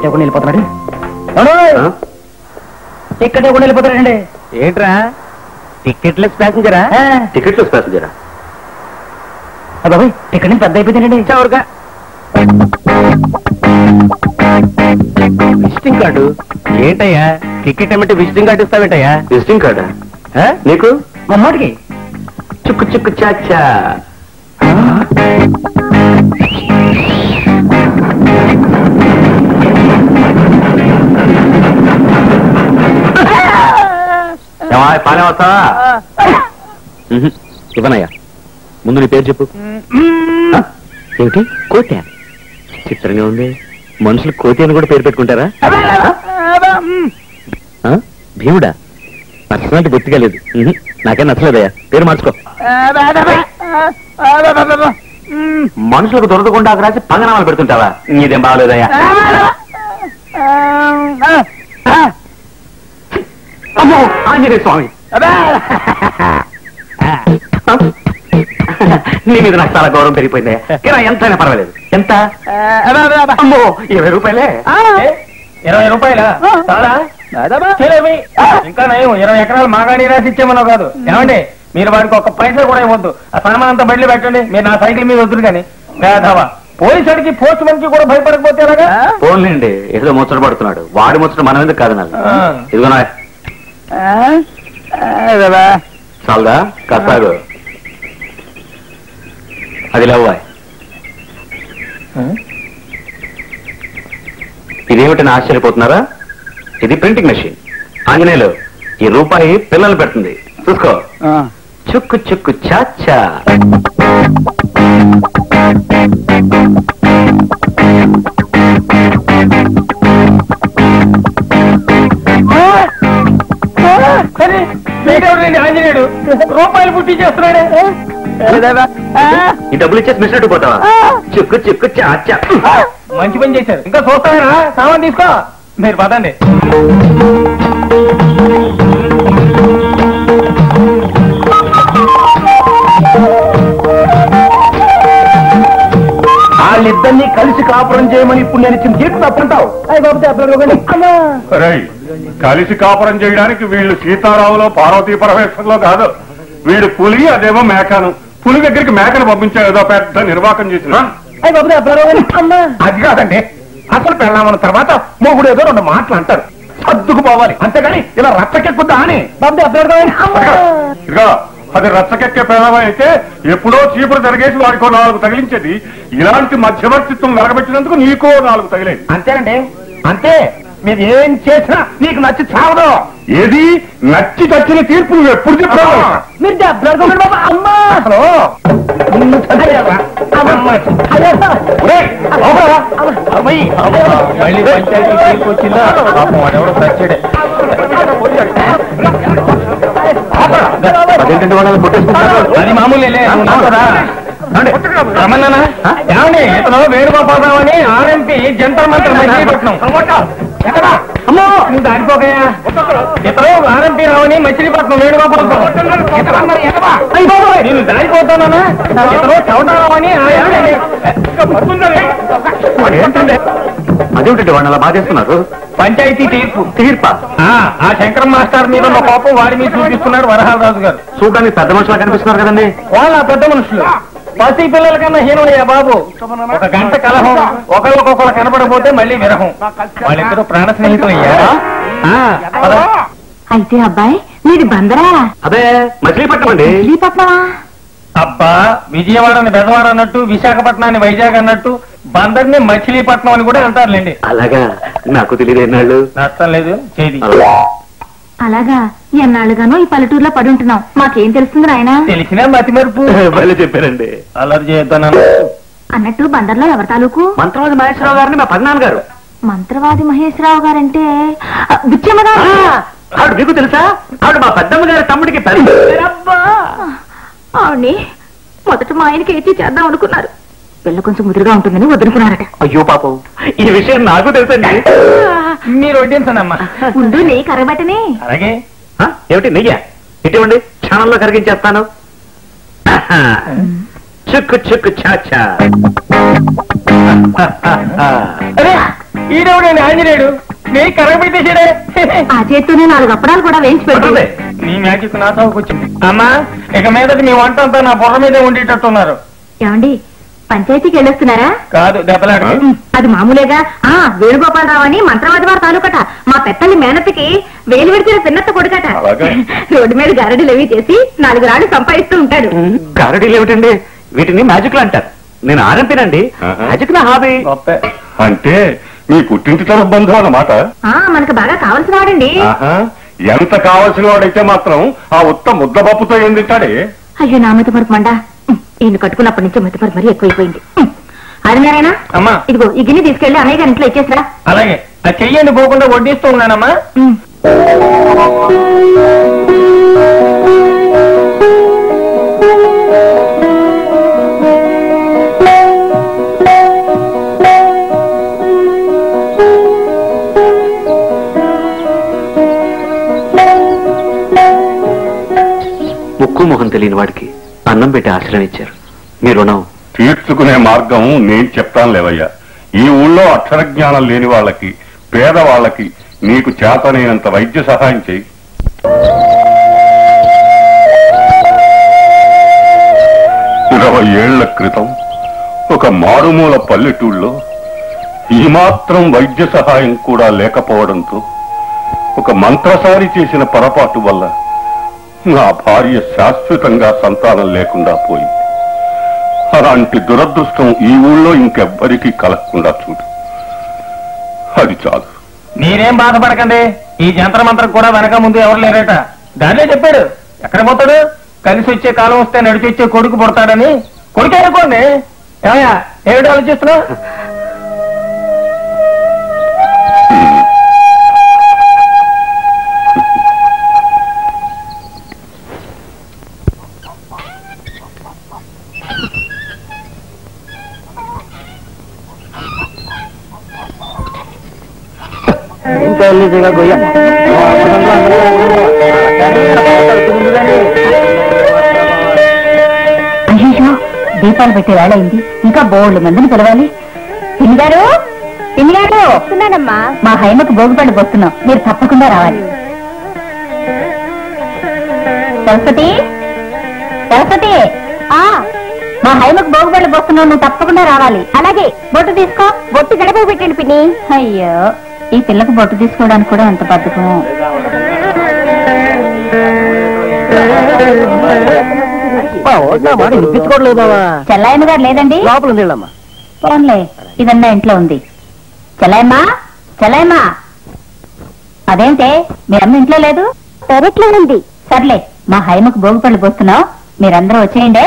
ఇవ్వకుండా వెళ్ళిపోతున్నాడు. టికెట్ ఇవ్వకుండా వెళ్ళిపోతాడండి. ఏంట్రా టికెట్లెస్ ప్యాసింజరా? టికెట్లెస్ ప్యాసింజరా? బాబాయ్ టికెట్ పెద్ద అయిపోయిందండి. చవరుగా విజిటింగ్ కార్డు ఏంటయ్యా? టికెట్ ఏమంటే విజిటింగ్ కార్డు ఇస్తావేంటయ్యా? విజిటింగ్ కార్డా నీకు? మమ్మటికి చుక్కు చుక్కు చాచా. పానే వస్తావా? ఇవ్వనయ్యా. ముందు నీ పేరు చెప్పు. ఏమిటి? కోట. చిత్రంగా ఉంది. మనుషులు కోతి అని కూడా పేరు పెట్టుకుంటారా? భీముడా? పర్సనాలిటీ బొత్తిగా లేదు. నాకేం నచ్చలేదయ్యా. పేరు మార్చుకో. మనుషులకు దొరకకుండా రాసి పంగనామాలు పెడుతుంటావా? నీదేం బాగలేదయ్యా. అమ్మో ఆంజనేయ స్వామి, నీ మీద నాకు చాలా గౌరవం పెరిగిపోయింది. ఎంతైనా పర్వాలేదు. ఎంత? అమ్మో 20 రూపాయలే. 20 రూపాయలా? చాలా ఇంకా నయం. 20 ఎకరాలు మాగాడి రాసి ఇచ్చేమన్నావు కాదు. ఏమండి మీరు వాడికి ఒక్క పైసా కూడా ఇవ్వద్దు. ఆ సామాన్ అంతా బయట పెట్టండి. మీరు నా సైకిల్ మీద వద్దురు కానీ. పేదవా పోలీసుడికి పోస్ట్ మన్ కి కూడా భయపడకపోతే ఎలాగా? ఫోన్లేండి, ఏదో ముచ్చట పడుతున్నాడు. వాడి ముచ్చట మనం ఎందుకు కాదు. నాకు ఇదిగో చాలదా? కసాగు అది లేవాయ్. ఇదేమిటని ఆశ్చర్యపోతున్నారా? ఇది ప్రింటింగ్ మెషిన్. ఆంజనేయులు ఈ రూపాయి పిల్లలు పెడుతుంది. చూసుకో. చుక్కు చుక్కు చాచా. ఆంజనేయుడు రూపాయలు పుట్టి చేస్తున్నాడే. ఈ డబ్బులు ఇచ్చేసి మిషన్ పోతావా? చుక్కు చుక్కు చాచా. మంచి పని చేశారు. ఇంకా చూస్తారా? సామాన్ తీసుకో. మీరు పదండి. వాళ్ళిద్దరినీ కలిసి కాపురం చేయమని ఇప్పుడు నేను ఇచ్చిన తీర్పు తప్పంటావు? కలిసి కాపురం చేయడానికి వీళ్ళు సీతారాములో పార్వతీ పరమేశ్వరంలో కాదు. వీడు పులి, అదేమో మేకను. పులి దగ్గరికి మేకను పంపించా ఏదో పెద్ద నిర్వాకం చేసిన. అది కాదండి, అసలు పెళ్ళామన్న తర్వాత మొగుడు ఏదో 2 మాటలు అంటారు. సర్దుకు పోవాలి అంతేగాని ఇలా రచ్చకెక్కుద్దా అని. ఇదిగో అది రచ్చకెక్కే పేదవా అయితే ఎప్పుడో చీపురు జరిగేసి వాడికో 4 తగిలించేది. ఇలాంటి మధ్యవర్తిత్వం వెలగబెట్టినందుకు నీకో 4 తగిలేదు. అంతేనండి, అంతే. మీరు ఏం చేసినా నీకు నచ్చి చావదు. ఏది నచ్చి చచ్చిన తీర్పు నువ్వు ఎప్పుడు చెప్పావు? మీరు అమ్మా మళ్ళీ పంచాయతీ తీర్పు వచ్చిందా? వాడెవడో చచ్చాడే. అది మామూలే. రమణనా ఏమండి? ఇతను వేణుగోపాలరావు అని ఆర్ఎంపీ జంతర్ మంత్రి మచిలీపట్నం. అమ్మో నువ్వు దారిపోకయా. ఇతను ఆర్ఎంపీ రావని మచిలీపట్నం వేణుగోపాలరావు. నేను దారిపోతానా? ఇతను చౌటారావు అని అదేమిటండి వాళ్ళు అలా బాధేస్తున్నారు? పంచాయతీ తీర్పా? ఆ శంకరం మాస్టర్ మీద ఉన్న కోపం వాడి మీద చూపిస్తున్నాడు వరహాలరాజు గారు. చూడడానికి పెద్ద మనుషులా కనిపిస్తున్నారు కదండి. వాళ్ళ పెద్ద మనుషులు పసి పిల్లల కన్నా హీనుడయ్యా బాబు. 1 గంట కలహం, ఒకరికొకరు కనపడపోతే మళ్ళీ విరహం. వాళ్ళిద్దరూ ప్రాణ స్నేహితులు అయ్యారా? అయితే అబ్బాయి మీది బందరా? అదే మచిలీపట్నం అండి. మచిలీపట్నమా? అబ్బా విజయవాడని బెజవాడ అన్నట్టు, విశాఖపట్నాన్ని వైజాగ్ అన్నట్టు బందర్ని మచిలీపట్నం అని కూడా అంటారులేండి. అలాగా? నాకు తెలియదు. ఎన్నాళ్ళు? నష్టం లేదు చేది. అలాగా? ఎన్నాళ్ళుగానో ఈ పల్లెటూరులో పడి ఉంటున్నాం. మాకేం తెలుస్తుంది నాయన? తెలిసినా మతి మెరుపు. వాళ్ళు చెప్పారండి. అల్లరి చేద్దాను అన్నట్టు బందర్లో ఎవరి తాలూకు? మంత్రవాది మహేశ్వరరావు గారిని మా పద్నాన్న గారు. మంత్రవాది మహేశ్వరరావు గారంటే బుచ్చమ్మ గారు. ఆవిడ మీకు తెలుసా? ఆవిడ మా పెద్దమ్మ గారి తమ్ముడికి ఆవిడ్ని మొదట మా ఆయనకి ఏచి చేద్దాం అనుకున్నారు. పిల్ల కొంచెం ముదురుగా ఉంటుందని వదులుకున్నారట. అయ్యో పాపం, ఈ విషయం నాకు తెలుసండి. మీరు వడ్డించండి అమ్మా. ముందు నెయ్యి కరగబట్టనే. అలాగే. ఏమిటి నెయ్య? ఇటువంటి క్షణంలో కరిగించేస్తాను. చుక్కు చుక్కు చాచా. ఈడేవుడండి ఆంజనేయుడు నీ కరగబెట్టేసాడే. ఆ చేత్తోనే 4 అప్పడాలు కూడా వేయించి పెట్టండి. నీ మ్యాజిక్ నా సాగుకు వచ్చింది. అమ్మా ఇక మీదటి మీ వంట అంతా నా బుర్ర మీదే ఉండేటట్టున్నారు. ఏమండి పంచాయతీకి వెళ్ళొస్తున్నారా? కాదు దెబ్బలాట. అది మామూలేగా. వేణుగోపాలరావు అని మంత్రవాది వారు తాలూకట. మా పెద్దల్ని మేనత్తకి వేలు విడిచిన పిన్నత్త కొడుకట. రోడ్డు మీద గారడీలు అవి చేసి 4 రాళ్ళు సంపాదిస్తూ ఉంటాడు. గారడీలు ఏమిటండి? వీటిని మ్యాజిక్లు అంటారు. నేను ఆరంపినండి. మ్యాజిక్ నా హాబీ. అంటే మీ పుట్టింటి తరఫు బంధువు అన్నమాట. మనకు బాగా కావలసిన వాడండి. ఎంత కావలసిన వాడైతే మాత్రం ఆ ఉత్త ముద్దపప్పుతో ఏం తింటాడే? అయ్యో నా మతిమరుపు మండా. ఈయన కట్టుకున్నప్పటి నుంచి మతిమరుపు మరీ ఎక్కువైపోయింది. అడిగారైనా అమ్మా ఇదిగో ఈ గిన్నె తీసుకెళ్లి అన్నయ్య గారి ఇంట్లో ఇచ్చేసిరా. అలాగే ఆ చెయ్యండి పోకుండా వడ్డిస్తూ ఉన్నానమ్మా. ముక్కు మొహం తెలియని వాడికి అన్నం పెట్టి ఆశ్రయం ఇచ్చారు. మీ రుణం తీర్చుకునే మార్గం నేను చెప్తాను లేవయ్యా. ఈ ఊళ్ళో అక్షర జ్ఞానం లేని వాళ్ళకి, పేదవాళ్ళకి నీకు చేతనైనంత వైద్య సహాయం చేయి. ఇరవై ఏళ్ల క్రితం ఒక మారుమూల పల్లెటూళ్ళలో ఈ మాత్రం వైద్య సహాయం కూడా లేకపోవడంతో ఒక మంత్రసారి చేసిన పొరపాటు వల్ల నా భార్య శాశ్వతంగా సంతానం లేకుండా పోయింది. అలాంటి దురదృష్టం ఈ ఊళ్ళో ఇంకెవ్వరికీ కలగకుండా చూడు. అది చాలు. మీరేం బాధపడకండి. ఈ జంత్ర మంత్రం కూడా వెనక ముందు ఎవరు లేరట. దాన్నే చెప్పాడు. ఎక్కడ పోతాడు? కలిసి వచ్చే కాలం వస్తే నడిచి వచ్చే కొడుకు పుడతాడని. కొడుకు అనుకోండి. ఏమయ్యా ఏమిటి ఆలోచిస్తున్నావు? అయ్యో దీపాలు పెట్టే వేళ అయింది. ఇంకా బోర్డు మందిని పిలవాలి. పిన్నిగారు పిన్నిగారు వస్తున్నానమ్మా. మా హైమకు భోగిపళ్ళు పోస్తున్నాం. మీరు తప్పకుండా రావాలి. సరస్వతి సరస్వతి మా హైమకు భోగిపళ్ళు పోస్తున్నావు. నువ్వు తప్పకుండా రావాలి. అలాగే బొట్టు తీసుకో. బొట్టు గడప పెట్టండి పిన్ని. అయ్యో ఈ పిల్లకు బొట్టు తీసుకోవడానికి కూడా ఎంత బతుకం. చెల్లాయమ్మ గారు లేదండి. ఫోన్లే ఇదన్నా ఇంట్లో ఉంది. చెల్లాయమ్మా చెల్లాయమ్మా. అదేంటే మీ అమ్మ ఇంట్లో లేదు? పెరట్లో ఉంది. సర్లే మా హైమకు భోగిపళ్ళు పోస్తున్నావు. మీరందరూ వచ్చేయండి.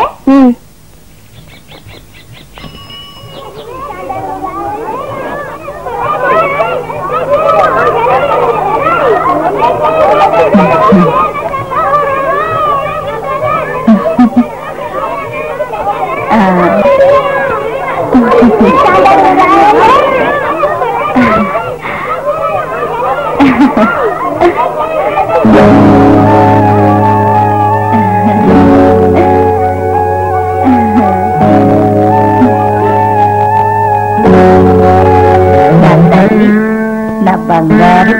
నా బంగారు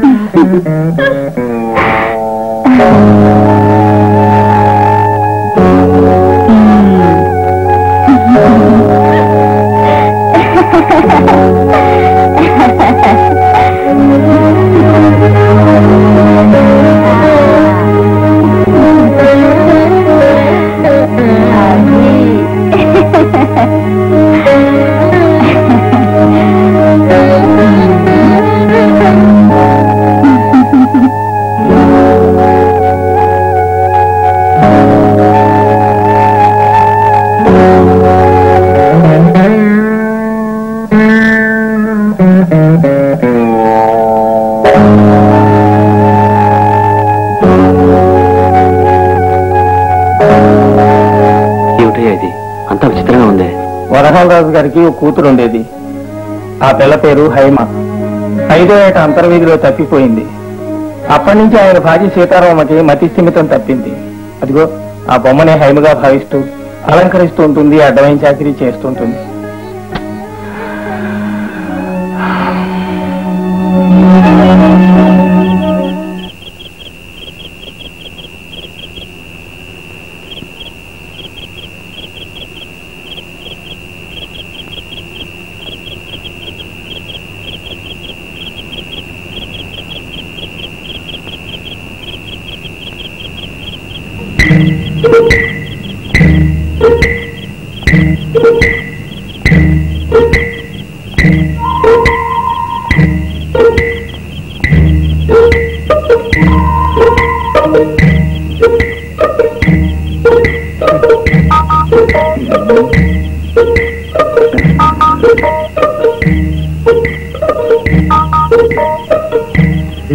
వరహాలరాజు గారికి ఒక కూతురు ఉండేది. ఆ పిల్ల పేరు హైమ. 5వ ఏట అంతర్వీధిలో తప్పిపోయింది. అప్పటి నుంచి ఆయన భార్య సీతారామకి మతి స్థిమితం తప్పింది. అదిగో ఆ బొమ్మనే హైమగా భావిస్తూ అలంకరిస్తూ ఉంటుంది. అడ్డమైన చాకరీ చేస్తుంటుంది.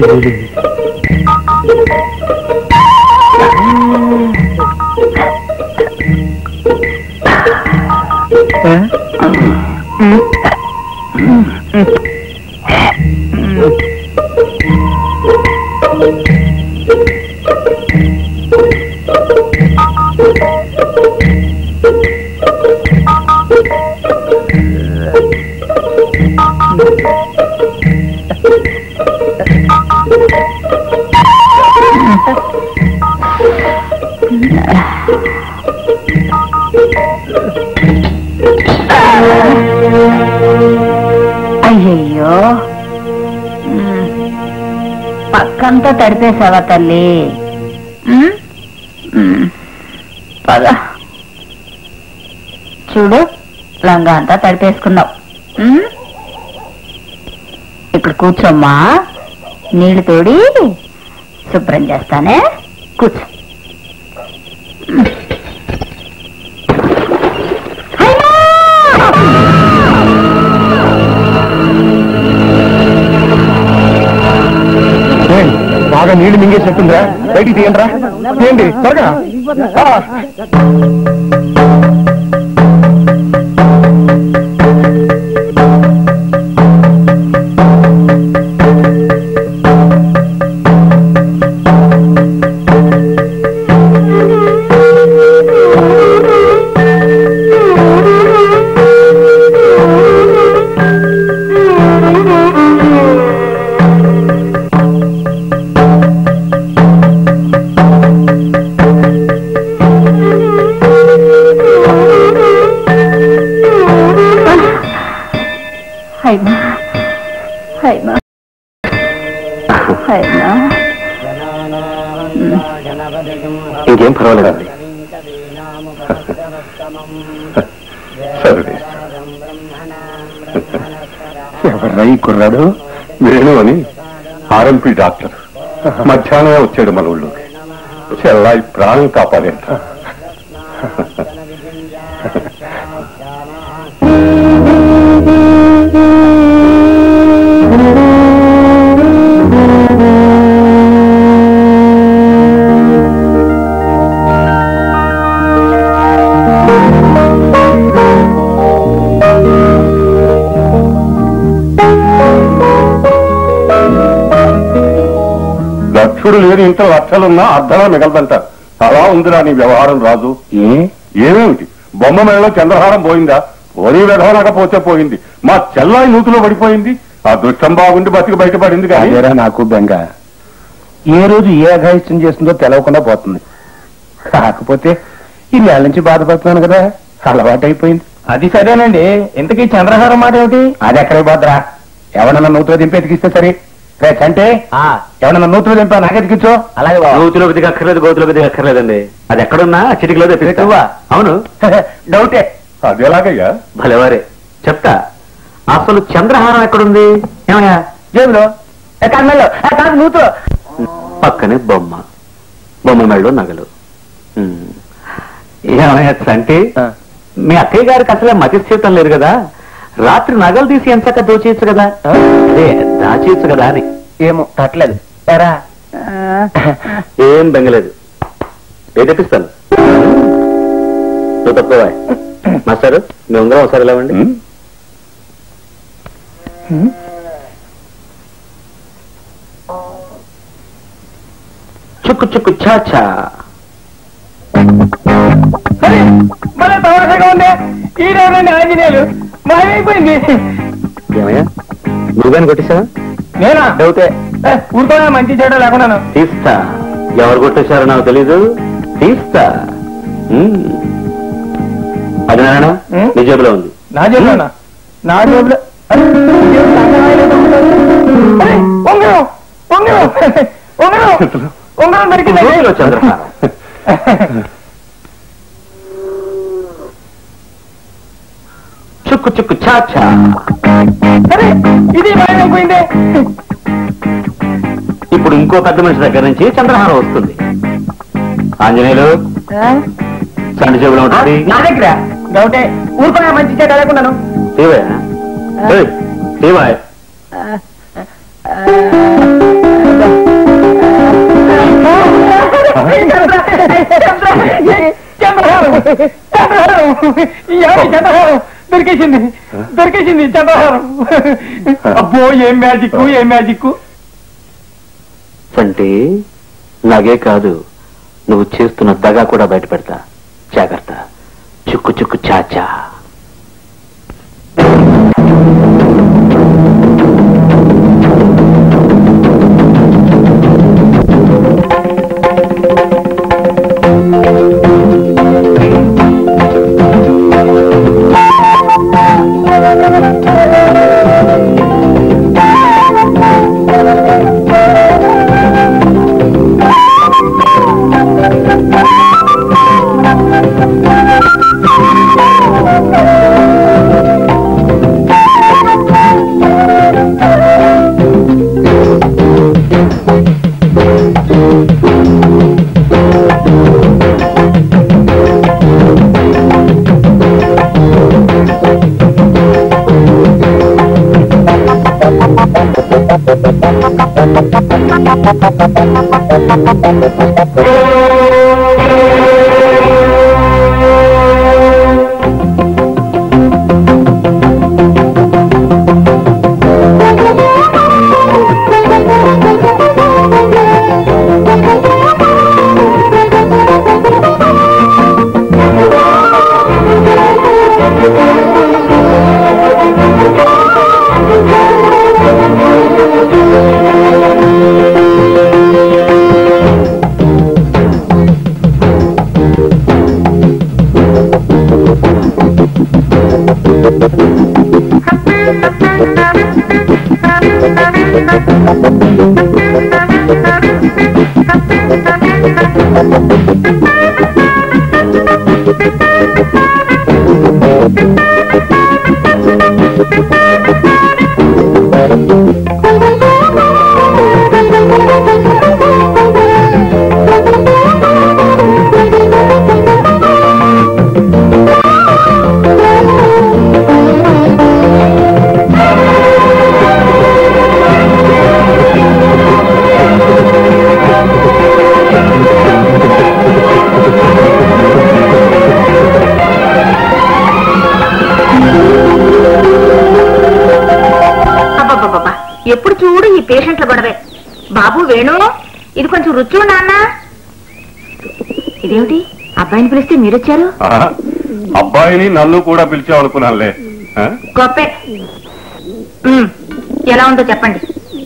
అయ్యయ్యో, పక్కంతా తడిపేశావా తల్లి? పద చూడు, లంగా అంతా తడిపేసుకున్నావు. ఇప్పుడు కూర్చోమ్మా, నీళ్లు తోడి శుభ్రం చేస్తానే. కూర్చో. బాగా నీళ్లు మింగేసేట్టుందా? బయటికి తీయండిరా. తీయండి త్వరగా. ఇంకేం పర్వాలేదండి. సరే, ఎవర్రా ఈ కుర్రాడు? వేణు అని ఆర్ఎంపీ డాక్టర్. మధ్యాహ్నమే వచ్చాడు మన ఊళ్ళోకి. చెల్లాయి ప్రాణం కాపాడేంట. లక్షుడు లేని ఇంత లక్షలున్నా అర్ధలా మిగలదంట. అలా ఉందిరా నీ వ్యవహారం రాజు. ఏమేమిటి? బొమ్మ మేళలో చంద్రహారం పోయిందా? ఓనీ విధానకపోతే పోయింది. మా చెల్లాయి నూతులో పడిపోయింది. ఆ దృష్టం బాగుండి బతికి బయటపడింది. కానీ నాకు బెంగ. ఏ రోజు ఏ అఘాయిత్యం చేస్తుందో తెలవకుండా పోతుంది. కాకపోతే ఈ నెల నుంచి బాధపడుతున్నాను కదా, అలవాటు అయిపోయింది. అది సరేనండి, ఇంతకీ చంద్రహారం మాట ఏమిటి? అది ఎక్కడికి పోద్దురా? ఎవడన్నా నూతులో దింపి ఎతికిస్తే సరే. అంటే ఎవడన్నా నూతులో దింపా నాకే ఎతికించో. అలాగే నూతులో బతికి అక్కర్లేదు, గోతులో బతికి అక్కర్లేదండి. అది ఎక్కడున్నా చిటికలో తెప్పిస్తావా? అవును, డౌటే. అది ఎలాగయ్యా? భలేవారే. చెప్తా. అసలు చంద్రహారం ఎక్కడుంది? ఏమయ్యా? జేబులో, కన్నలో, కాదు నూతులో. పక్కనే బొమ్మ, బొమ్మ మెళ్ళలో నగలు. ఏమయ్యా అంటే మీ అక్కయ్య గారికి అసలే మతిస్థితం లేదు కదా, రాత్రి నగలు తీసి ఎంచక్క దోచేయచ్చు కదా, అదే దాచేయచ్చు కదా అని. ఏమో తట్టలేదు. ఎరా ఏం బెంగలేదు, ఏ తెప్పిస్తాను. నువ్వు తప్పవా మాస్టారు? మీ ఉంగరం ఒకసారి లేవండి. చుక్కు చుక్కు చాచా. మళ్ళీ తమాషాగా ఉంది. ఈ రోజు ఆంజనేయులు మాయమైపోయింది. ఏమయ్యా, నువ్వేని కొట్టేశావా? నేనా? డౌటే. ఊరుకో, మంచి చెడు లేకున్నాను. తీస్తా. ఎవరు కొట్టేశారో నాకు తెలీదు, తీస్తా. అది నారాయణ నీ జేబులో ఉంది. నా జేబులోనా? నా జేబులో ఉంగరం ఉంగరం ఉంగరం ఉంగరం దొరికింది. చంద్రహారం. చుక్కు చుక్కు చాచా. సరే, ఇది మాయమైపోయింది. ఇప్పుడు ఇంకో పెద్ద మనిషి దగ్గర నుంచి చంద్రహారం వస్తుంది. ఆంజనేయులు సండి జేబులో ఉంటుంది. నా దగ్గర డౌటే. ఊరుకున్నా మంచి చెడు లేకున్నాను. చంద్రహారం దొరికేసింది దొరికేసింది చంద్రహారం. అబ్బో ఏం మ్యాజిక్ ఏం మ్యాజిక్. అంటే నాగే కాదు, నువ్వు చేస్తున్న దగా కూడా బయట పెడతా. జాగ్రత్త. చుక్కు చుక్కు చాచా. ఎప్పుడు చూడు ఈ పేషెంట్ల గొడవే. బాబు వేణు, ఇది కొంచెం రుచి నాన్న. ఇదేమిటి అబ్బాయిని పిలిస్తే మీరొచ్చారు? అబ్బాయిని నన్ను కూడా పిలిచావనుకున్నానులే. గొప్పే. ఎలా ఉందో చెప్పండి.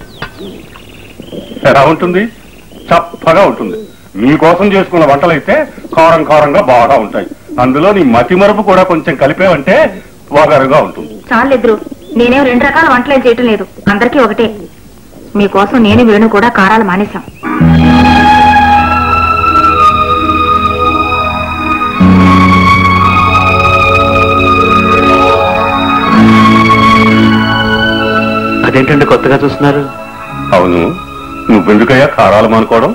ఎలా ఉంటుంది? చప్పగా ఉంటుంది. మీకోసం చేసుకున్న వంటలైతే కారం కారంగా బాగా ఉంటాయి. అందులో నీ మతి మరుపు కూడా కొంచెం కలిపేవంటే వగరుగా ఉంటుంది. చాలిద్దరు, నేనేం 2 రకాల వంటలేం చేయటం లేదు, అందరికీ ఒకటే. మీకోసం నేను వేణు కూడా కారాలు మానేశాం. అదేంటండి కొత్తగా చూస్తున్నారు? అవును, నువ్వెందుకయ్యా కారాలు మానుకోవడం?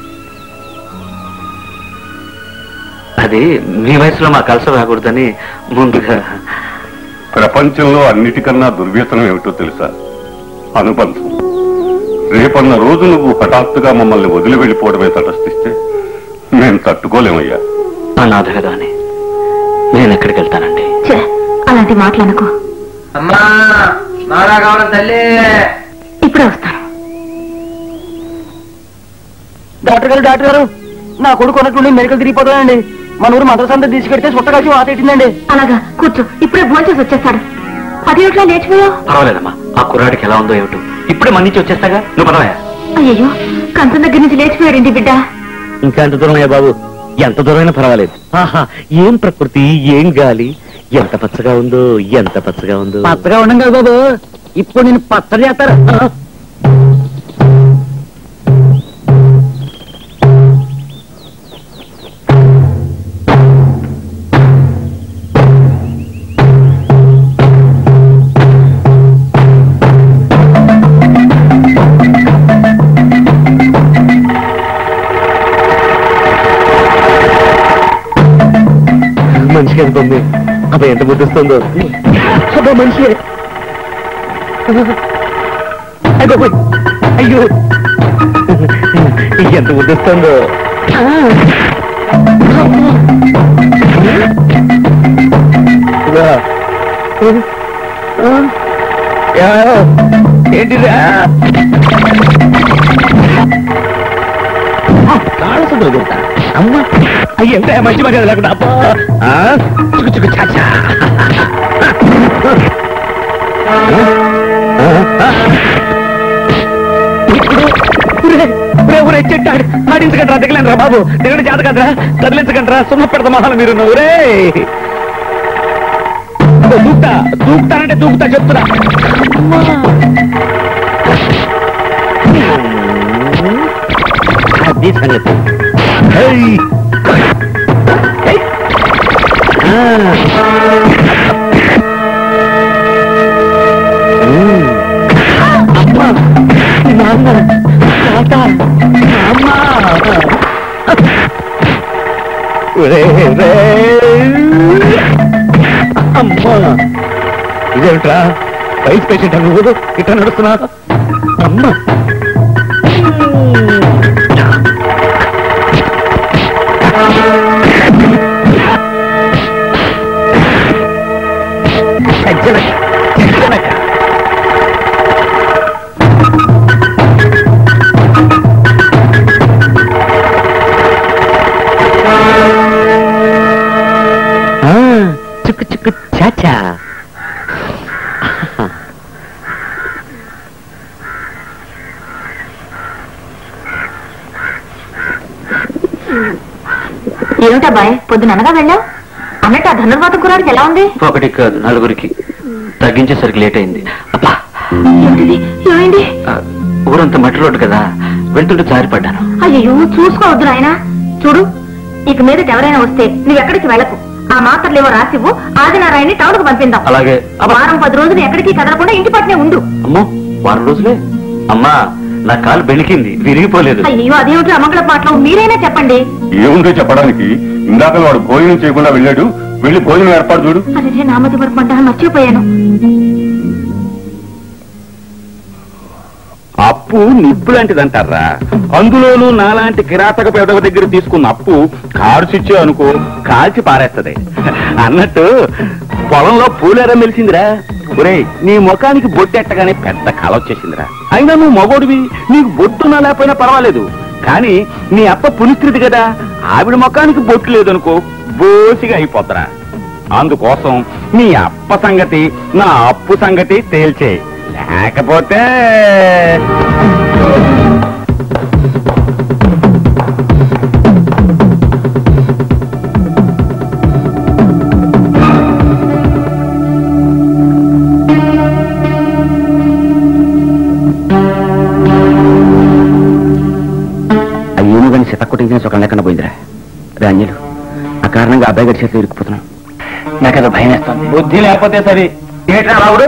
అది మీ వయసులో మా కలస రాకూడదని ముందుగా. ప్రపంచంలో అన్నిటికన్నా దుర్వ్యసనం ఏమిటో తెలుసా? అనుబంధం. రేపన్న రోజు నువ్వు హఠాత్తుగా మమ్మల్ని వదిలి వెళ్ళిపోవడమే తటస్థిస్తే మేము తట్టుకోలేమయ్యా. అనాథ కదా అని నేను ఎక్కడికి వెళ్తానండి? అలాంటి మాటలనుకో. అమ్మా మారా కావడం తల్లి. ఇప్పుడే వస్తాను. డాక్టర్ గారు నా కొడుకు ఉన్నట్టుండి మెడికల్ తిరిగిపోతానండి. మన ఊరు మద్రసంతా తీసుకెడితే చుట్టకాల్చి వాత పెట్టిందండి. అలాగా కూర్చో, ఇప్పుడే భోంచేసి వచ్చేస్తాడు. 10 ఏట్లా లేచిపోయావు? పర్వాలేదమ్మా, ఆ కుర్రాడికి ఎలా ఉందో ఏమిటో. ఇప్పుడే మందించి వచ్చేస్తాగా, నువ్వు పదవయా. అయ్యో, కంచం దగ్గర నుంచి లేచిపోయాడండి బిడ్డ. ఇంకా ఎంత దూరం అయ్యా బాబు? ఎంత దూరమైనా పర్వాలేదు. ఆహా, ఏం ప్రకృతి, ఏం గాలి, ఎంత పచ్చగా ఉందో, ఎంత పచ్చగా ఉందో. పచ్చగా ఉండం కదా బాబు, ఇప్పుడు నేను పచ్చడి చేస్తారు. మనిషికి ఎంత ఉంది? అబ్బాయి ఎంత ముద్దిస్తుందో. అబ్బా మనిషి. అయ్యో ఎంత ముద్దిస్తుందో. ఏంటిరా కాళ్ళ దొరుకుతా అమ్మ అయ్యంటే మంచి మర్యాద లేకుండా అబ్బా చుకు చుకు చాచా చెట్టు ఆడించకండి దిగలేను రా బాబు దిగడం చేత కదరా కదిలించకండి రా సున్న పెడత మహాలు మీరు ఊరే దూకుతానంటే దూకుతా చెప్తున్నా అది సంగతి అమ్మా ఇదేమిట్రా వైస్ పేషెంట్ నువ్వు ఇట్లా నడుస్తున్నా అమ్మా చుక్కు చుక్కు చాచా ఏమిటబ్బాయ్ పొద్దుననగా వెళ్ళావు అన్నట్టు ఆ ధనుర్వాత కురాడికి ఎలా ఉంది? ఒకటి కాదు నలుగురికి తగ్గించేసరికి లేట్ అయింది. అబ్బా ఏమైంది? ఊరంతా మట్టి రోడ్డు కదా వెళ్తుంటే జారిపడ్డాను. అయ్యో చూసుకోవద్దు నాయన. చూడు ఇక మీదట ఎవరైనా వస్తే నువ్వెక్కడికి వెళ్ళకు. ఆ మాత్రలు ఏవో రాసివ్వు, ఆదినారాయణని టౌన్ కు పంపిందాం. అలాగే. వారం 10 రోజులు ఎక్కడికి కదలకుండా ఇంటి పట్టునే ఉండు. అమ్మో వారం రోజులే? అమ్మా నా కాలు బెణికింది, విరిగిపోలేదు. అయ్యో అదేమిటి అమంగళ మాటలు, మీరైనా చెప్పండి. ఏముందో చెప్పడానికి, ఇందాక వాడు భోజనం చేయకుండా వెళ్ళాడు, వెళ్ళి భోజనం ఏర్పాటు చూడు. అదే నామతి పడుకుంటా మర్చిపోయాను. అప్పు నిప్పు లాంటిదంటారా, అందులోనూ నాలాంటి కిరాతక పెదవ దగ్గర తీసుకున్న అప్పు కాల్చిచ్చే అనుకో కాల్చి పారేస్తది. అన్నట్టు పొలంలో పూలేరా మెలిసిందిరా. ఒరే నీ ముఖానికి బొట్టెట్టగానే పెద్ద కళ వచ్చేసిందిరా. అయినా నువ్వు మగోడివి, నీకు బొట్టున్నా లేకపోయినా పర్వాలేదు, కానీ నీ అప్ప పునిస్త్రిది కదా, ఆవిడ ముఖానికి బొట్టు లేదనుకో బోసిగా అయిపోతారా. అందుకోసం నీ అప్ప సంగతి నా అప్పు సంగతి తేల్చే, లేకపోతే అయ్యేమో కానీ శతక్కుటించిన సుఖం లేకుండా పోయిందిరా. రాంజలు ఆ కారణంగా అబ్బాయి గడి చేతిలో ఇరుక్కుపోతున్నాం. నాకదో భయం వేస్తుంది. బుద్ధి లేకపోతే సరే. ఏట్రా రావుడు,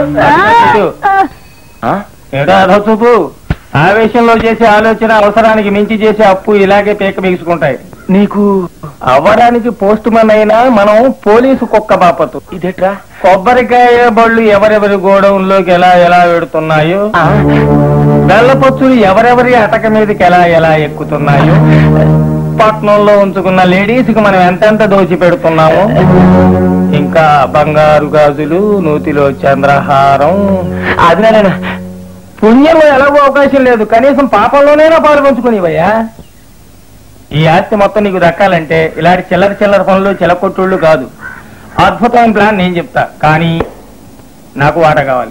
ఏటా అదో చూపు. ఆవేశంలో చేసే ఆలోచన అవసరానికి మించి చేసే అప్పు ఇలాగే పీక బిగుసుకుంటాయి. నీకు అవ్వడానికి పోస్ట్ మన్ అయినా మనం పోలీసు కుక్క బాపతు. ఇదేట్రా కొబ్బరికాయ బళ్ళు ఎవరెవరి గోడౌన్లోకి ఎలా ఎలా వెడుతున్నాయో, బెల్లపచ్చులు ఎవరెవరి అటక మీదకి ఎలా ఎలా ఎక్కుతున్నాయో, పట్నంలో ఉంచుకున్న లేడీస్ కి మనం ఎంతెంత దోచి పెడుతున్నామో, ఇంకా బంగారు గాజులు, నూతిలో చంద్రహారం. అది పుణ్యంలో ఎలాగో అవకాశం లేదు, కనీసం పాపంలోనైనా పాల్పంచుకునివయ్యా. ఈ ఆస్తి మొత్తం నీకు దక్కాలంటే ఇలాంటి చిల్లర చిల్లర పనులు చిలకొట్టుళ్ళు కాదు. అద్భుతమైన ప్లాన్ నేను చెప్తా, కానీ నాకు వాటా కావాలి.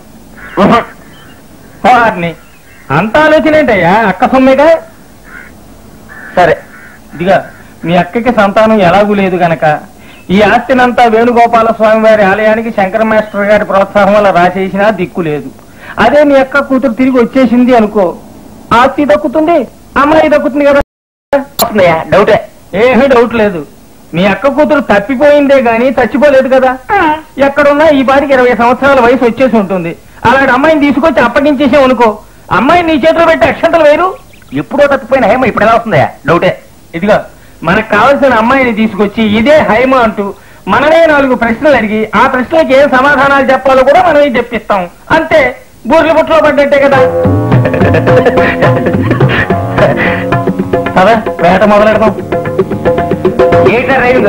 వారిని అంత ఆలోచన ఏంటయ్యా, అక్క సొమ్మేగా. సరే ఇదిగా మీ అక్కకి సంతానం ఎలాగూ లేదు గనక ఈ ఆస్తినంతా వేణుగోపాల స్వామి వారి ఆలయానికి శంకర మాస్టర్ గారి ప్రోత్సాహం వల్ల రాసేసినా దిక్కు లేదు. అదే మీ అక్క కూతురు తిరిగి వచ్చేసింది అనుకో, ఆస్తి దక్కుతుంది, అమ్మాయి దక్కుతుంది కదా. డౌటే? ఏమీ డౌట్ లేదు. మీ అక్క కూతురు తప్పిపోయిందే గాని చచ్చిపోలేదు కదా. ఎక్కడున్నా ఈ పాటికి 20 సంవత్సరాల వయసు వచ్చేసి ఉంటుంది. అలాంటి అమ్మాయిని తీసుకొచ్చి అప్పగించేసాం అనుకో, అమ్మాయిని నీ చేతిలో పెట్టి అక్షంతలు వేరు. ఎప్పుడో తప్పిపోయిన హేమ ఇప్పుడు ఎలా వస్తుందా? డౌటే. ఇదిగా మనకు కావలసిన అమ్మాయిని తీసుకొచ్చి ఇదే హైమ అంటూ మనమే 4 ప్రశ్నలు అడిగి ఆ ప్రశ్నలకు ఏం సమాధానాలు చెప్పాలో కూడా మనమే చెప్పిస్తాం. అంతే, బూర్ల బుట్టలో పడ్డట్టే కదా. వేట మొదలెడదాం. ఏంటా డ్రైవింగ్?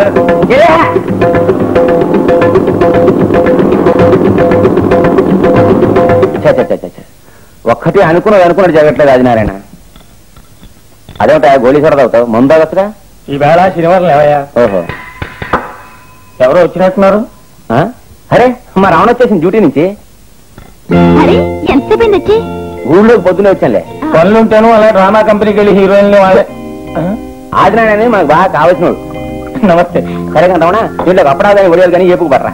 ఒక్కటి అనుకున్నది జరగట్లేదు ఆదినారాయణ. అదేమిటా గోళీ సొడ తాగుతావు? ముందు తాగొచ్చుగా. ఈవేళ శనివారం లేవయ్యా. ఓహో, ఎవరో వచ్చినట్టున్నారు. అరే మా రావణ వచ్చేసింది డ్యూటీ నుంచి. అరే ఎంతసేపు వచ్చి? ఊళ్ళోకి పొద్దునే వచ్చానులే. పనులుంటాను అలా డ్రామా కంపెనీకి వెళ్ళి హీరోయిన్ వాళ్ళే. ఆదినారాయణ మనకు బాగా కావాల్సిన వాడు. నమస్తే. సరే కంటామన్నా దీంట్లో అప్పడాదని ఒడియాలు కానీ ఏపుకు పడరా.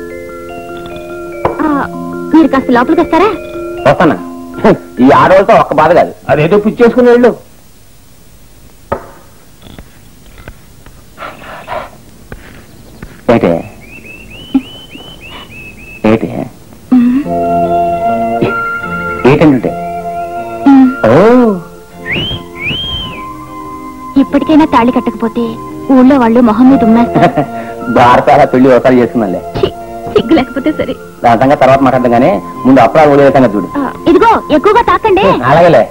మీరు కాస్త లోపలికి వస్తారా? వస్తానా. ఈ ఆడవాళ్ళతో ఒక్క బాధ కాదు. అదేదో పుచ్చేసుకుని వెళ్ళు. ఏంటే ఏంటి ఏంటంటే? ఓ, ఇప్పటికైనా తాళి కట్టకపోతే ఊళ్ళో వాళ్ళు మొహం మీద ఉమ్మేస్తారు. భారతాల పెళ్లి ఒకసారి చేసుకున్నాలే. సిగ్గు లేకపోతే సరే. దాని సంగతి తర్వాత మాట్లాడతాం కానీ ముందు అప్పుడా ఒడియాల సంగతి చూడు. ఇదిగో ఎక్కువగా తాకండి. అలాగేలే.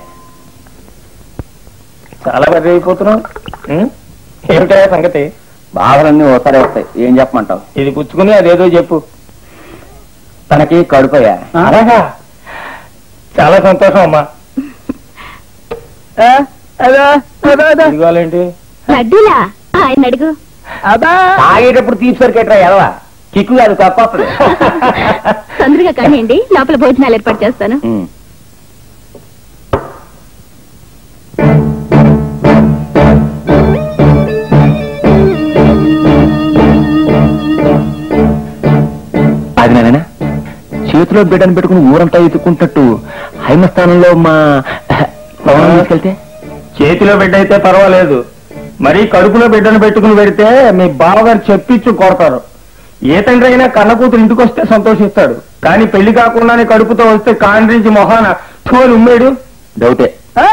చాలా పెద్ద అయిపోతున్నావు. ఏమిటా సంగతి? బాధలన్నీ ఒకసారి వస్తాయి. ఏం చెప్పమంటావు? ఇది పుచ్చుకుని అదేదో చెప్పు. తనకి కడుపోయా. అలాగా? చాలా సంతోషం అమ్మా. ఇదిగోలేంటి? లడ్డూలా? ఆయన అడుగు. తాగేటప్పుడు తీసుకొరికేట్రా ఎదవా. కిక్కు కాదు తప్ప వస్తుంది. తొందరగా కానివ్వండి, లోపల భోజనాలు ఏర్పాటు చేస్తాను. అది నేనైనా చేతిలో బిడ్డను పెట్టుకుని ఊరంతా ఎత్తుకుంటట్టు హైమస్థానంలో మా పవనం తీసుకెళ్తే? చేతిలో బిడ్డ అయితే పర్వాలేదు, మరీ కడుపులో బిడ్డను పెట్టుకుని పెడితే మీ బావగారు చెప్పించు కొడతారు. ఏ తండ్రి అయినా కన్న కూతురు ఇంటికి వస్తే సంతోషిస్తాడు, కానీ పెళ్లి కాకుండానే కడుపుతో వస్తే కాండ్రించి మొహాన తోలు ఉమ్మేడు. డౌటే.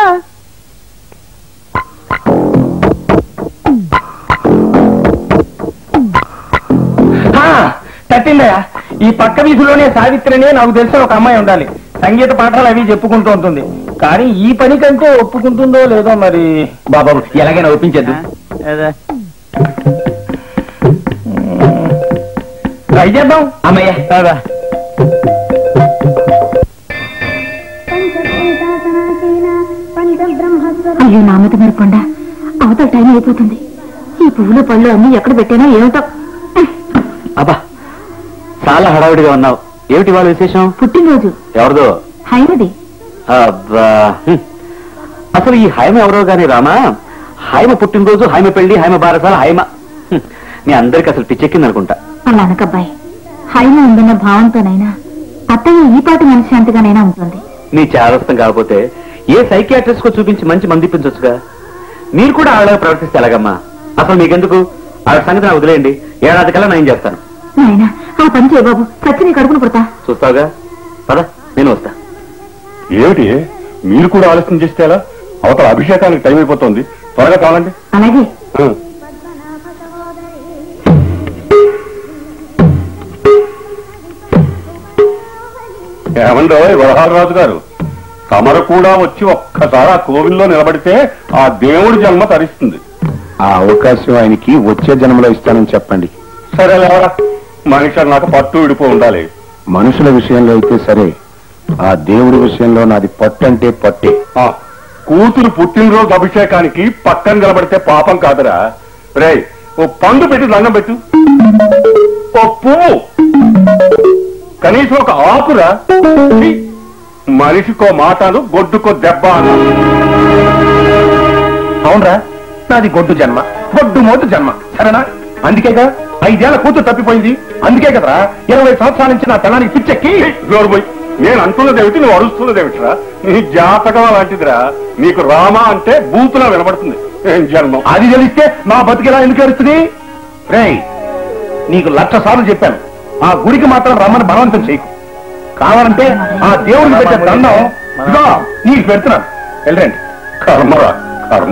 తట్టిందయా. ఈ పక్క వీధిలోనే సావిత్రినే నాకు తెలిసిన ఒక అమ్మాయి ఉండాలి. సంగీత పాఠాలు అవి చెప్పుకుంటూ ఉంటుంది, కానీ ఈ పని కంటే ఒప్పుకుంటుందో లేదో మరి. బాబాబు ఎలాగైనా ఒప్పించద్దు. ట్రై చేద్దాం. అమ్మయ్య కాదా. అయ్యో నా మీద మెరుకుండా అవతల టైం అయిపోతుంది. ఈ పువ్వులు పళ్ళు అన్ని ఎక్కడ పెట్టానో ఏమిటో. అబ్బా చాలా హడావిడిగా ఉన్నావు. ఏమిటి వాళ్ళ విశేషం? పుట్టినరోజు. ఎవరిదో? హైమది. అబ్బా అసలు ఈ హైమ ఎవరో గాని రామా. హైమ పుట్టినరోజు, హైమ పెళ్లి, హైమ బారసాల, హైమ. నీ అందరికి అసలు పిచ్చెక్కింది అనుకుంటా. అలా అనకబ్బాయి. హైమ ఉందన్న భావంతోనైనా అత్తయ్య ఈ పాటి మనశ్శాంతిగానైనా ఉంటుంది. నీ చాదస్తం కాకపోతే ఏ సైకియాట్రిస్ట్ కు చూపించి మంచి మందిపించొచ్చుగా. మీరు కూడా ఆవిడ ప్రవర్తిస్తే ఎలాగమ్మా? అసలు మీకెందుకు? ఆవిడ సంగతి నాకు వదిలేయండి. ఏడాది కల్లా నేను చేస్తాను. నాయనా ఆ పని చేయ బాబు, చచ్చి నీ కడుపును పుడతా. చూస్తావుగా, పద నేను వస్తా. ఏమిటి మీరు కూడా ఆలస్యం చేస్తే ఎలా? అవతల అభిషేకానికి టైం అయిపోతుంది. త్వరగా కావాలండి. అలాగే. ఏమండో వరహాలరాజు గారు, తమరు కూడా వచ్చి ఒక్కసారి ఆ కోవిల్లో నిలబడితే ఆ దేవుడి జన్మ తరిస్తుంది. ఆ అవకాశం ఆయనకి వచ్చే జన్మలో ఇస్తానని చెప్పండి. సరే లేవరా, మనిషి అన్నాక పట్టు విడిపో ఉండాలి. మనుషుల విషయంలో అయితే సరే, ఆ దేవుడి విషయంలో నాది పట్టంటే పట్టే. కూతురు పుట్టినరోజు అభిషేకానికి పక్కన నిలబడితే పాపం కాదురా. రే ఓ పండు పెట్టి దండం పెట్టు, ఓ పువ్వు, కనీసం ఒక ఆకురా. మనిషికో మాటలు, గొడ్డుకో దెబ్బ అన్న. అవునరా, నాది గొడ్డు జన్మ, గొడ్డు మోటు జన్మ. సరేనా? అందుకేగా 5 ఏళ్ల కూతురు తప్పిపోయింది. అందుకే కదరా 20 సంవత్సరాల నుంచి నా తలానికి పిచ్చెక్కి. జోరుపోయి నేను అంటున్నదేమిటి, నువ్వు అరుస్తున్నదేమిటిరా? నీ జాతకం అలాంటిదిరా. నీకు రామ అంటే బూతులా వినబడుతుంది. ఏం జన్మం అది తెలిస్తే నా బతికేలా ఎందుకు అరుస్తుంది? రేయ్, నీకు 1,00,000 సార్లు చెప్పాను, ఆ గుడికి మాత్రం రమ్మని బలవంతం చేయకు. కావాలంటే ఆ దేవుడికి పెట్టే దండం ఇదిగో నీకు పెడుతున్నాను. వెళ్ళండి. కర్మరా కర్మ.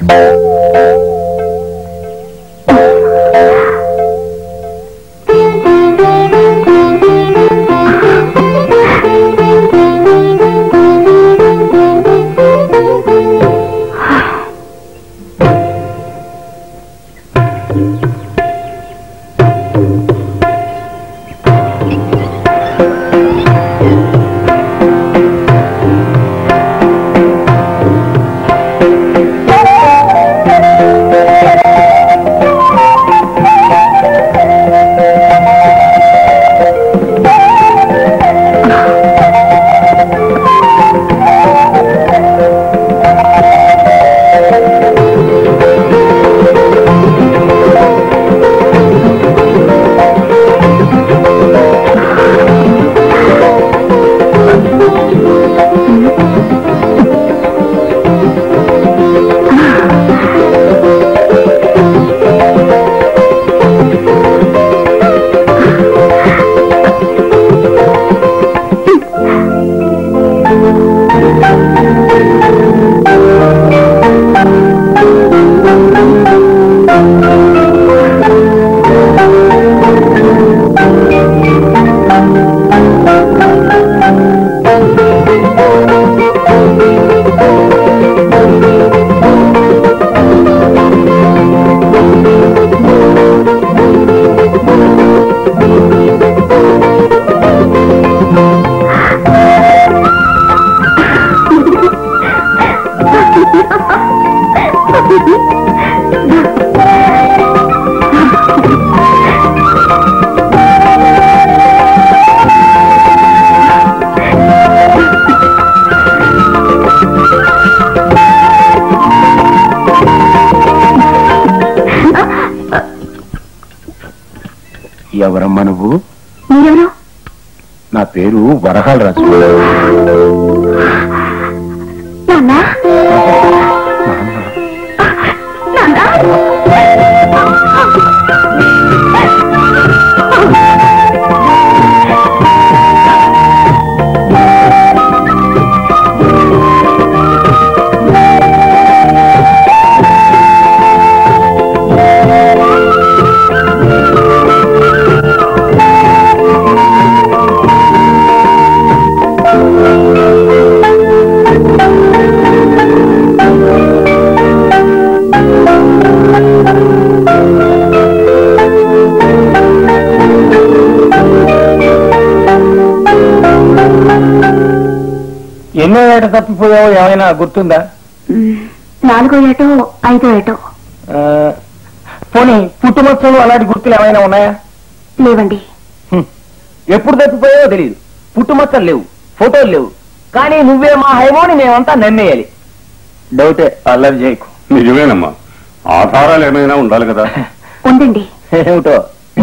ఎవరమ్మా నువ్వు? మీరెవరు? నా పేరు వరహాల రాజు. ఎన్నో ఏట తప్పిపోయావో ఏమైనా గుర్తుందా? 4వ ఏటో 5వ ఏటో. పోనీ పుట్టుమచ్చలు అలాంటి గుర్తులు ఏమైనా ఉన్నాయా? లేవండి. ఎప్పుడు తప్పిపోయావో తెలియదు, పుట్టుమచ్చలు లేవు, ఫోటోలు లేవు, కానీ నువ్వే మా హైమోని మేమంతా నమ్మేయాలి. డౌటే, అల్లరి చేయకు. నిజమేనమ్మా, ఆధారాలు ఏమైనా ఉండాలి కదా. ఉండండి. ఏమిటో?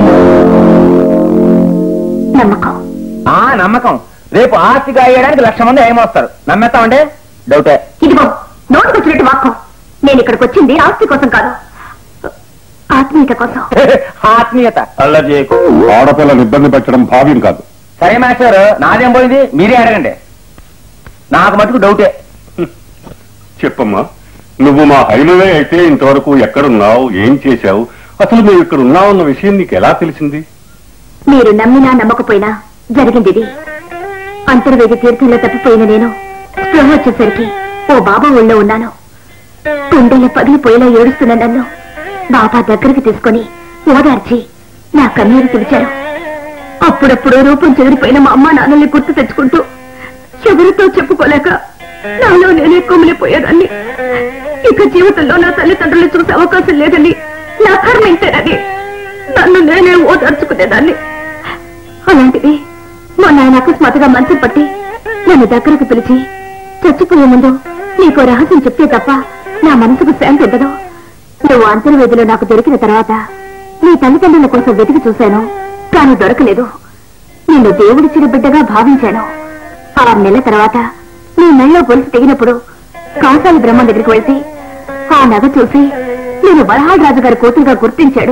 నమ్మకం. నమ్మకం. రేపు ఆస్తిగా అయ్యడానికి 1,00,000 మంది ఏమొస్తారు, నమ్మేస్తామంటే డౌటే. ఇదిగో నోటుకు వచ్చినట్టు వాక్కం. నేను ఇక్కడికి వచ్చింది ఆస్తి కోసం కాదు, ఆత్మీయత కోసం. ఆత్మీయత? అల్లరి చేయకు. ఆడపిల్లను ఇబ్బంది పెట్టడం భావ్యం కాదు. సరే మాస్టర్, నాదేం పోయింది, మీరే అడగండి. నాకు మటుకు డౌటే. చెప్పమ్మా, నువ్వు మా హైమవే అయితే ఇంతవరకు ఎక్కడున్నావు, ఏం చేశావు, అసలు మేము ఇక్కడ ఉన్నావన్న విషయం నీకు ఎలా తెలిసింది? మీరు నమ్మినా నమ్మకపోయినా జరిగింది ఇది. అంతర్వేది తీర్థంలో తప్పిపోయిన నేను స్పృహ వచ్చేసరికి ఓ బాబా ఊళ్ళో ఉన్నాను. గుండెల పగిలిపోయేలా ఏడుస్తున్న నన్ను బాబా దగ్గరికి తీసుకుని ఓదార్చి నా కన్నీరు పిలిచారు. అప్పుడప్పుడు రూపం చెదిరిపోయిన మా అమ్మ నాన్నల్ని గుర్తు తెచ్చుకుంటూ ఎవరితో చెప్పుకోలేక నాలో నేనే కుమిలిపోయేదాన్ని. ఇక జీవితంలో నా తల్లిదండ్రులు చూసే అవకాశం లేదని నా కర్మించేదని నన్ను నేనే ఓదార్చుకునేదాన్ని. అలాంటిది మొన్న ఆయన అకస్మాత్తుగా మంచం పట్టి నన్ను దగ్గరకు పిలిచి చచ్చిపోయే ముందు నీకో రహస్యం చెప్తే తప్ప నా మనసుకు శాంతి ఉండదు. నువ్వు అంతర్వేదిలో నాకు దొరికిన తర్వాత నీ తల్లిదండ్రుల కోసం వెతికి చూశాను, కానీ దొరకలేదు. నిన్ను దేవుడిచ్చిన బిడ్డగా భావించాను. 6 నెలల తర్వాత నీ మెళ్ళలో గొలుసు తెగినప్పుడు కాసాలి బ్రహ్మ దగ్గరికి వెళ్తే ఆ నగ చూసి నేను వరహాల రాజు గారి కూతురుగా గుర్తించాడు.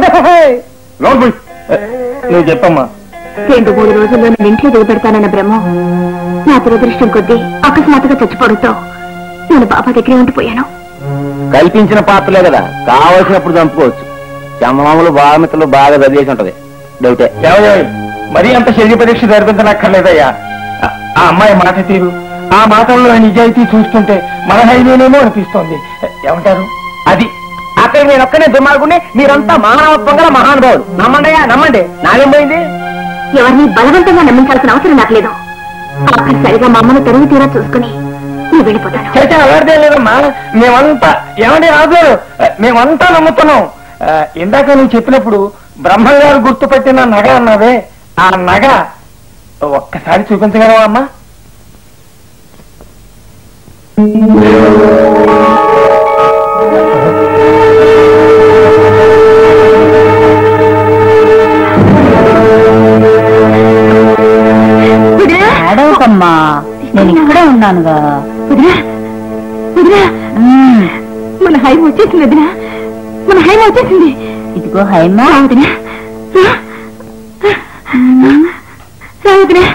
నువ్వు చెప్పమ్మా. 2-3 రోజుల్లో నేను ఇంట్లో దిగబెడతానన్న బ్రహ్మ నా దురదృష్టం కొద్దీ అకస్మాత్తుగా చచ్చిపోవడంతో నేను బాబా దగ్గరే ఉండిపోయాను. కల్పించిన పాత్రలే కదా, కావలసినప్పుడు చంపుకోవచ్చు. చందమామలు బామితలు బాగా చదివేసి ఉంటది. డౌటే. మరీ అంత శరీర పరీక్ష జరిపించనక్కర్లేదయ్యా. ఆ అమ్మాయి మాట తీరు, ఆ మాటల్లో నిజాయితీ చూస్తుంటే మన హైవేనేమో అనిపిస్తోంది. ఏమంటారు? అది అక్కడ నేను ఒక్కనే దుర్మార్గుని, మీరంతా మానవత్వం గల మహానుభావులు. నమ్మండియా, నమ్మండి. నాకేం పోయింది? ఎవరిని బలవంతంగా నమ్మించాల్సిన అవసరం నాకు లేదు. ఆఖరిసరిగా మా అమ్మను తరువు తీరా చూసుకుని నువ్వు వెళ్ళిపోతాను. చర్చ అలాంటిదే లేదమ్మా. మేమంతా ఏమండి రాజు, మేమంతా నమ్ముతున్నాం. ఇందాక నువ్వు చెప్పినప్పుడు బ్రహ్మంగారు గుర్తుపెట్టిన నగ అన్నావే, ఆ నగ ఒక్కసారి చూపించగలవా అమ్మా? అడవకమ్మా, నేను ఇక్కడే ఉన్నానుగా. మన హైమ వచ్చేసింది వదినా, మన హైమ వచ్చేసింది. ఇదిగో హైమా. వదినా వదినా.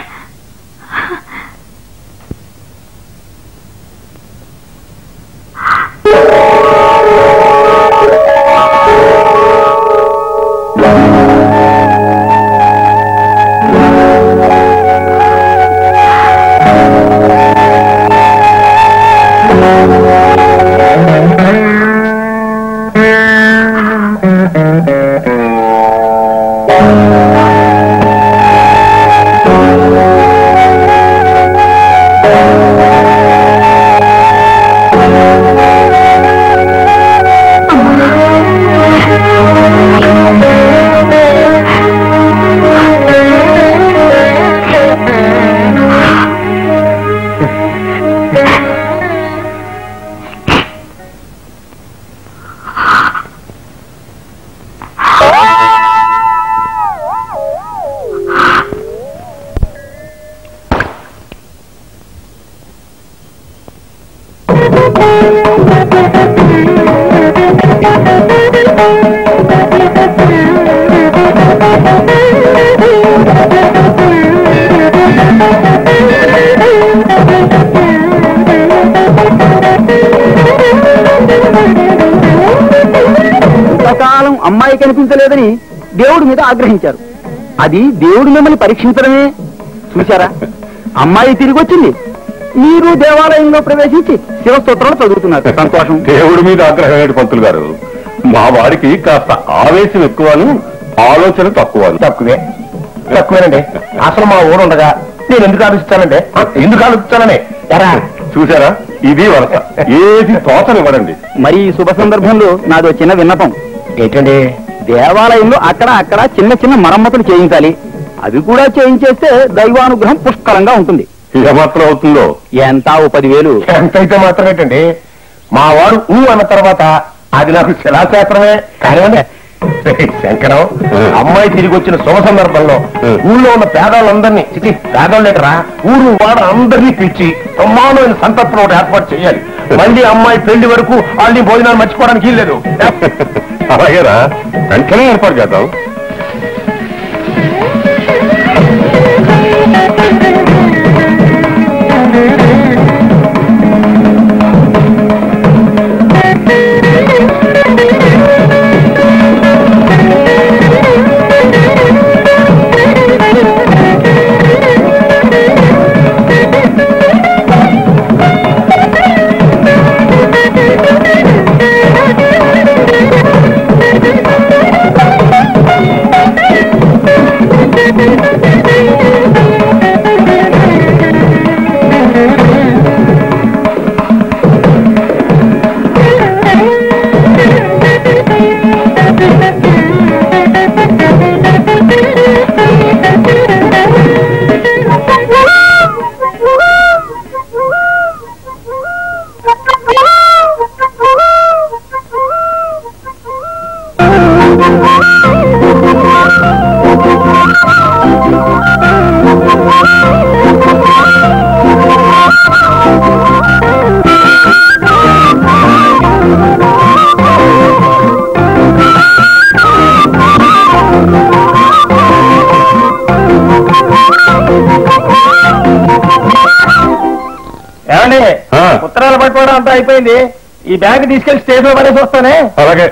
ఇంతకాలం అమ్మాయి కనిపించలేదని దేవుడి మీద ఆగ్రహించారు. అది దేవుడు మిమ్మల్ని పరీక్షించడమే. చూశారా, అమ్మాయి తిరిగి వచ్చింది. మీరు దేవాలయంలో ప్రవేశించి శివస్తోత్రాలు చదువుతున్నారు. సంతోషం. దేవుడి మీద ఆగ్రహం పంతులు గారు, మా వారికి కాస్త ఆవేశం ఎక్కువను, ఆలోచన తక్కువేనండి. అసలు మా ఊరు ఉండగా నేను ఎందుకు ఆలోచిస్తానండి? ఎందుకు ఆలోచిస్తానని ఎరా చూసారా, ఇది వరస. ఏది తోచనివ్వడండి. మరి ఈ శుభ సందర్భంలో నాదో చిన్న విన్నపం. ఏంటండి? దేవాలయంలో అక్కడ చిన్న చిన్న మరమ్మతులు చేయించాలి. అది కూడా చేయించేస్తే దైవానుగ్రహం పుష్కలంగా ఉంటుంది. ఏమాత్రం అవుతుందో? ఎంత 10,000. ఎంతైతే మాత్రం ఏంటండి, మా వాడు అన్న తర్వాత అది నాకు శిలాశాస్త్రమే. కానివ్వండి. శంకరం, అమ్మాయి తిరిగి వచ్చిన శుభ సందర్భంలో ఊళ్ళో ఉన్న పేదవాళ్ళందరినీ, పేదవాళ్ళు లేకరా, ఊరు వాడు అందరినీ పిలిచి బ్రహ్మాండమైన సంతర్పణ ఒకటి ఏర్పాటు చేయాలి. మళ్ళీ అమ్మాయి పెళ్లి వరకు వాళ్ళని భోజనాలు మర్చిపోవడానికి వీల్లేదు. అలాగేరా, వెంటనే ఏర్పాటు చేద్దాం. ఉత్తరాలు పట్టుకోవడం అంతా అయిపోయింది. ఈ బ్యాగ్ తీసుకెళ్లి స్టేజ్ లో పడేసి వస్తానే. అలాగే.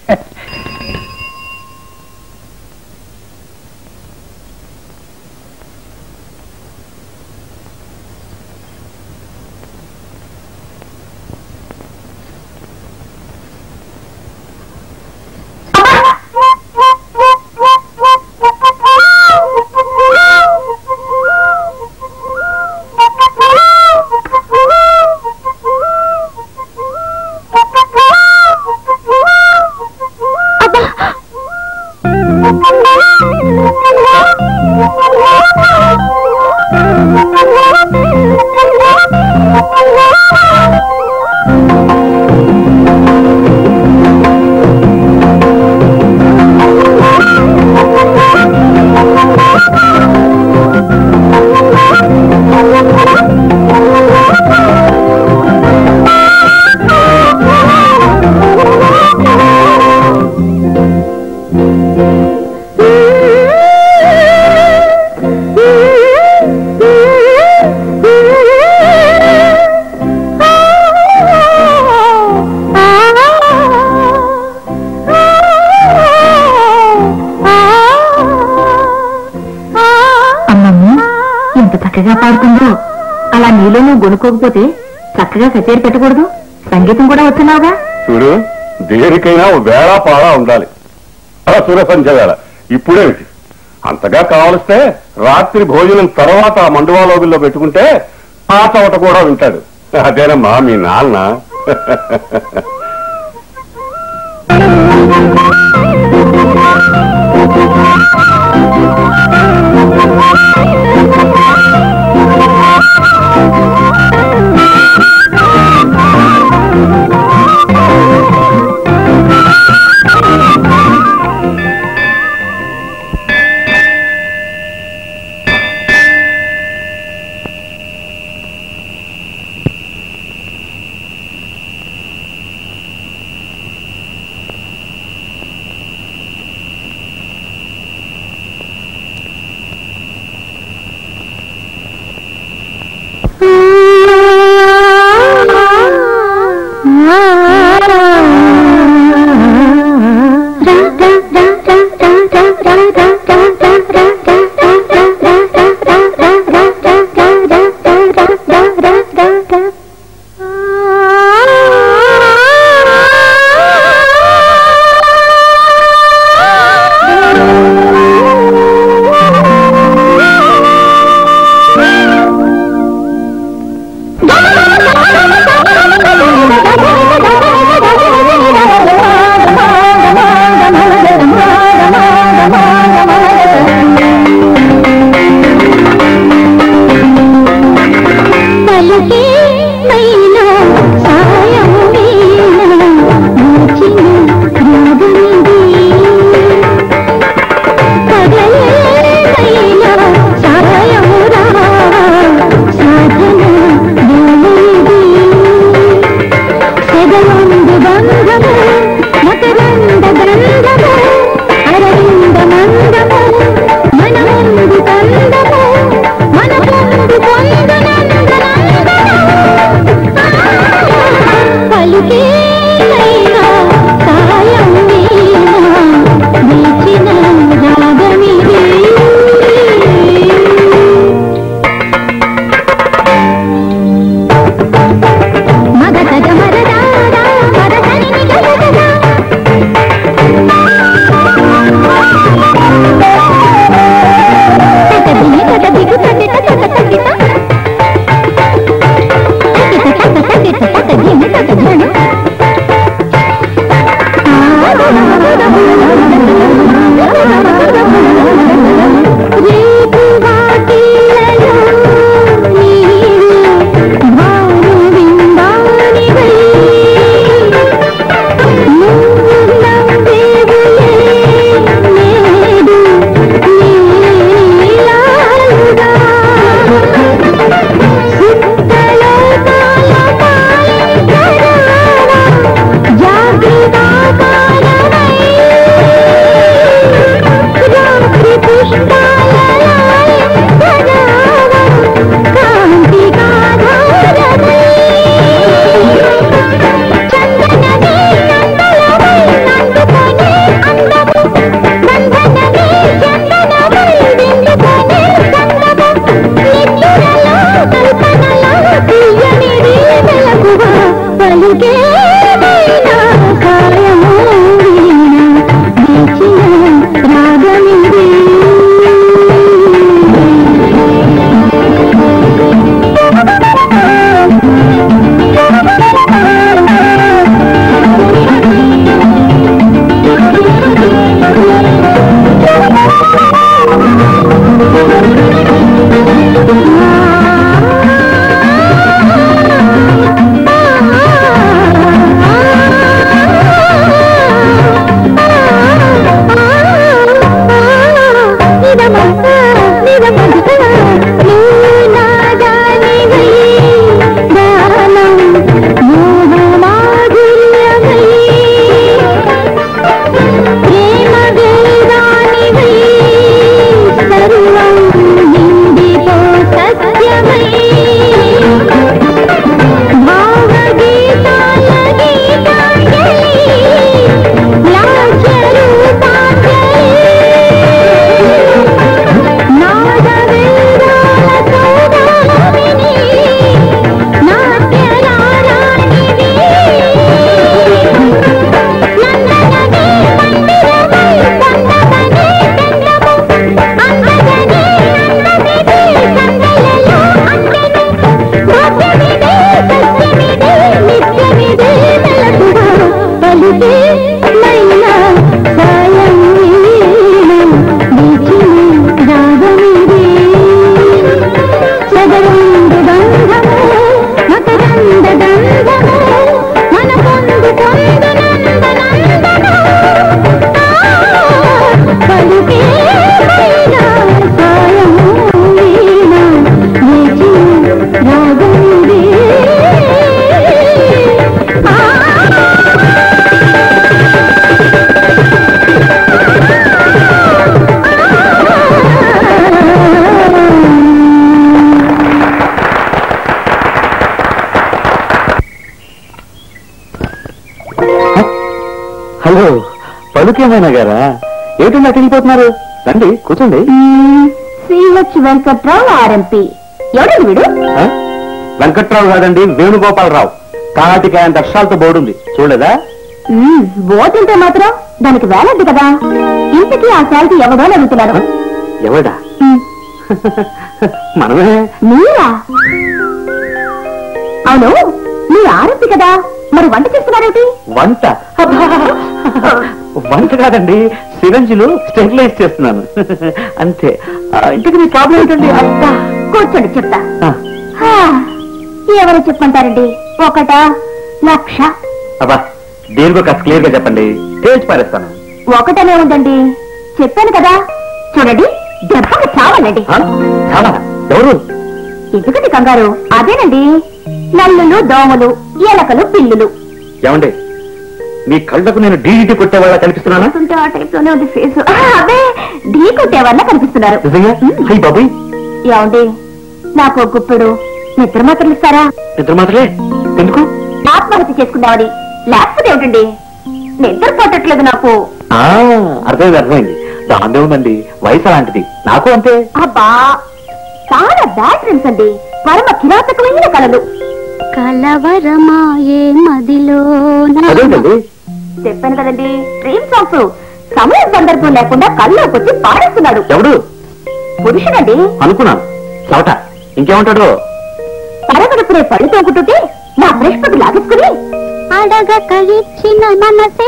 చక్కగా పాడుతుందో అలా నీలో నువ్వు గొనుక్కోకపోతే చక్కగా కచేరి పెట్టకూడదు. సంగీతం కూడా వచ్చినావుగా. చూడు, దేనికైనా వేళ పాడా ఉండాలి. సురసంధ్య వేళ ఇప్పుడేమిటి? అంతగా కావలిస్తే రాత్రి భోజనం తర్వాత మండువాలోగుల్లో పెట్టుకుంటే ఆ చోట కూడా వింటాడు. అదేనమ్మా మీ నాన్న. ఎవరికేమైనా గారా ఏమిటండి అటెళ్ళిపోతున్నారు? రండి కూర్చోండి. CH Venkatrao RMP. ఎవడండి వీడు? వెంకట్రావు కాదండి, వేణుగోపాలరావు. కాటికాయ అంత అక్షరాలతో బోర్డుంది చూడలేదా? బోతుంటే మాత్రం దానికి వేలద్దు కదా. ఇంతకీ ఆ శాలకి ఎవడో అడుగుతున్నారు. ఎవడా? మనమే. మీరా? అవును, మీరు ఆర్ఎంపీ కదా, మరి వంట చేస్తున్నారేంటి? వంట? వంట కాదండి, సిరంజిలు స్టెరిలైజ్ చేస్తున్నాను అంతే. ఇంతకు మీ ప్రాబ్లం ఏంటండి? కూర్చోండి చెప్తా. ఎవరు చెప్పమంటారండి? 1,00,000. అబ్బా, దేనికో కాస్త క్లియర్ గా చెప్పండి, తేల్చి పారేస్తాను. ఒకటనే ఉందండి, చెప్పాను కదా. చూడండి, దెబ్బకి చావాలండి. చాలా? ఎవరు? ఎందుకండి కంగారు? అదేనండి, నల్లులు, దోమలు, ఎలకలు, పిల్లులు. ఏమండి, మీ కళ్ళకు నేను డీడీటీ కొట్టేవాళ్ళ కనిపిస్తున్నానా? ఆ టైప్ లోనే ఉంది ఫేస్. అదే ఢీ కొట్టేవాళ్ళ కనిపిస్తున్నారు. బాబు, ఏమండి, నాకు గుప్పుడు నిద్ర మాత్రలు ఇస్తారా? నిద్ర మాత్రలే ఎందుకు? ఆత్మహత్య చేసుకుందామని. లేకపోతే ఏమిటండి, నిద్ర పట్టట్లేదు నాకు. అర్థమైంది. దాందే ఉందండి, వయసు అలాంటిది, నాకు అంతే. అబ్బా, చాలా బ్యాడ్ డ్రీమ్స్ అండి, పరమ కిరాతకమైన కళలు. కలవరమాయే మదిలో. చెప్పాను కదండి, డ్రీమ్ సాంగ్స్ సమయం సందర్భం లేకుండా కళ్ళలోకి వచ్చి పాడేస్తున్నాడు. ఎవడు? పురుషుడండి. అనుకున్నాను. చవట ఇంకేమంటాడు? పరగడుపునే పళ్ళు తోకుంటుంటే నా బ్రష్ పట్టు లాగేసుకుని అడగక ఇచ్చిన మనసే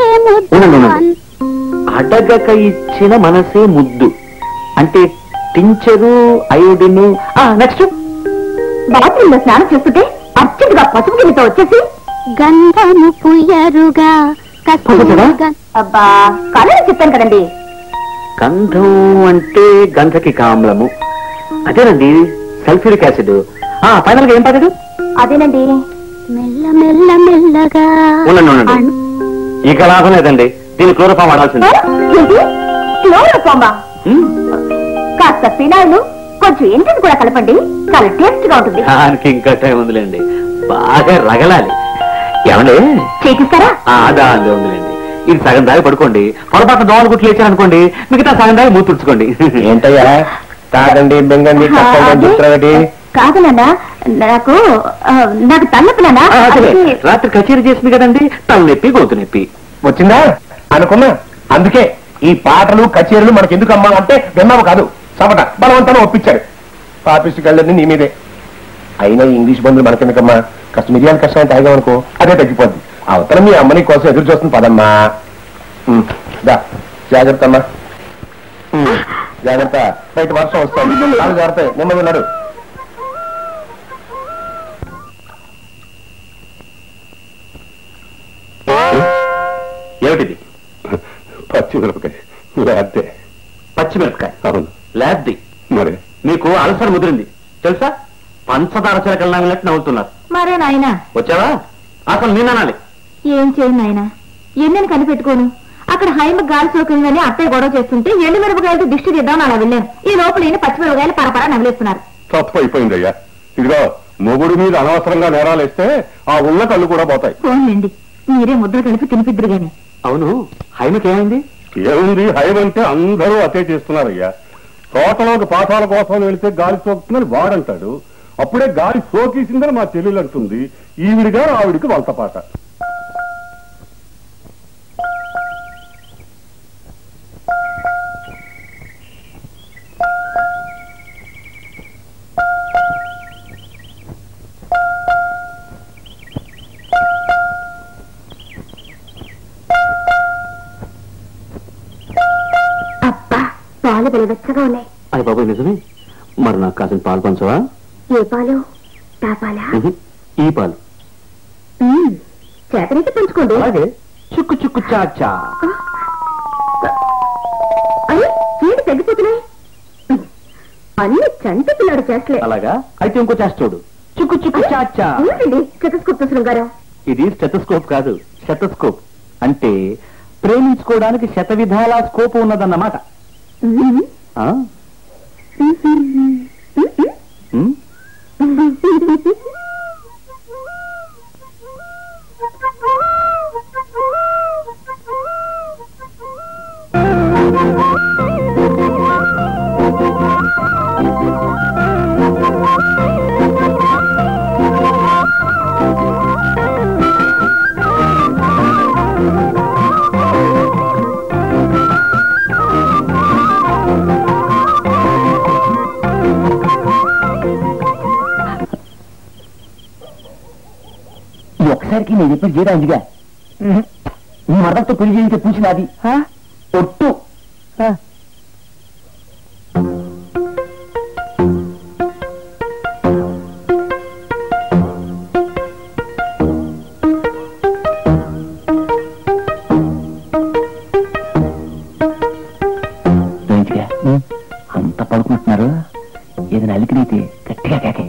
అడగక ఇచ్చిన మనసే ముద్దు అంటే టించరు, అయోడిన్. నెక్స్ట్, బాత్రూమ్ లో స్నానం చేస్తుంటే అర్జెంట్ గా పసుపు గిన్నెతో వచ్చేసి గంధము పుయ్యరుగా. అబ్బా, కళలు చెప్పాను కదండి. గంధం అంటే గంధకి కామ్లము, అదేనండి సల్ఫ్యూరిక్ యాసిడ్. ఫైనల్ గా ఏం పడదు? అదేనండి, మెల్ల మెల్ల మెల్లగా. ఉండండి, ఇక లాభం లేదండి, దీని క్లోరోఫామ్ వాడాల్సింది. క్లోరోఫామా? కాస్త ఫినాయిల్, కొంచెం ఇంటిని కూడా కలపండి, చాలా టేస్ట్ గా ఉంటుంది. దానికి ఇంకా టైం ఉందిలేండి, బాగా రగలాలి. ఏమండి చేపిస్తారా? దాని ఉందిలేండి, ఇది సగం దాగి పడుకోండి, పొరపాటు దోమలు గుట్లు వేసారనుకోండి, మిగతా సగం దాగి మూతి తుడుచుకోండి. ఏంటయ్యా తాగండి బెంగండి కష్టండి? కాదన్నా, నాకు తలనొప్పులన్నా. రాత్రి కచేరీ చేసింది కదండి, తలనొప్పి, గొంతు నొప్పి వచ్చిందా అనుకున్నా. అందుకే ఈ పాటలు కచేరీలు మనకి ఎందుకు అమ్మా అంటే విన్నాము కాదు, చమట బలవంతాన్ని ఒప్పించాడు. పాపిస్టుకి వెళ్ళింది నీ మీదే. అయినా ఇంగ్లీష్ బంధువులు మనకెందుకమ్మా, కష్ట మిరియాల కష్టాన్ని తాగామనుకో అదే తగ్గిపోద్ది. అవతల మీ అమ్మని కోసం ఎదురు చూస్తుంది పదమ్మా. జాగ్రత్త అమ్మా, జాగ్రత్త, బయట వర్షం వస్తుంది, జాగ్రత్త, నెమ్మది ఉన్నాడు. ఏమిటిది? పచ్చిమిరపకాయ. అదే పచ్చిమిరపకాయ? అవును. లేద్ది. మరి మీకు అల్సర్ ముదిరింది తెలుసా? పంచదార చిలకలు నవ్వినట్టు నవ్వుతున్నారు. మరే నాయనా వచ్చావా? అసలు నేననాలి. ఏం చేయను నాయనా, ఎన్నెని కనిపెట్టుకోను. అక్కడ హైమ గాలి సోకిందని అత్తయ్య గొడవ చేస్తుంటే ఎండు మిరపకాయలతో దిష్టి తీద్దామని అలా వెళ్ళాను. ఈ లోపల పచ్చిమిరపకాయలు పరపరా నవ్వులేస్తున్నారు. తప్పు అయిపోయిందయ్యా. ఇదిగో, మొగుడు మీద అనవసరంగా నేరాలేస్తే ఆ ఉన్న కళ్ళు కూడా పోతాయి. పోన్లేండి, మీరే ముద్దలు కలిపి తినిపిద్దరు గాని. అవును, హైమకి ఏమైంది? ఏముంది, హైమంటే అందరూ అతే చేస్తున్నారయ్యా. తోటలోకి పాఠాల కోసం వెళితే గాలి సోకుతుందని వాడంటాడు, అప్పుడే గాలి సోకేసిందని మా చెల్లెలు అంటుంది. ఈవిడిగా ఆవిడికి వంతపాట. పాలు వెలవెచ్చగా ఉన్నాయి. అయ్య బాబు, నిజమే? మరి నాకు కాసిన పాలు పంచవా? ఏ పాలు? తా పాలా? ఈ పాలు చేతనైతే పంచుకోండి. అలాగే. చుక్కు చుక్కు చాచా. అయ్యి ఏంటి తగ్గిపోతున్నాయి? అన్ని చంటి పిల్లాడు చేస్తలే. అలాగా? అయితే ఇంకో చేస్త చూడు. చుక్కు చుక్కు చాచా. ఏంటండి స్టెతస్కోప్ గారు? ఇది స్టెతస్కోప్ కాదు, శతస్కోప్. అంటే ప్రేమించుకోవడానికి శత విధాల స్కోప్ ఉన్నదన్నమాట. ఈసారికి నేను చెప్పి చేయరా అందుగా నీ మరదతో పెళ్లి చేయించే పూసిన అది ఒట్టు అంత పడుకుంటున్నారు ఏదైనా అలికినైతే గట్టిగా కాకే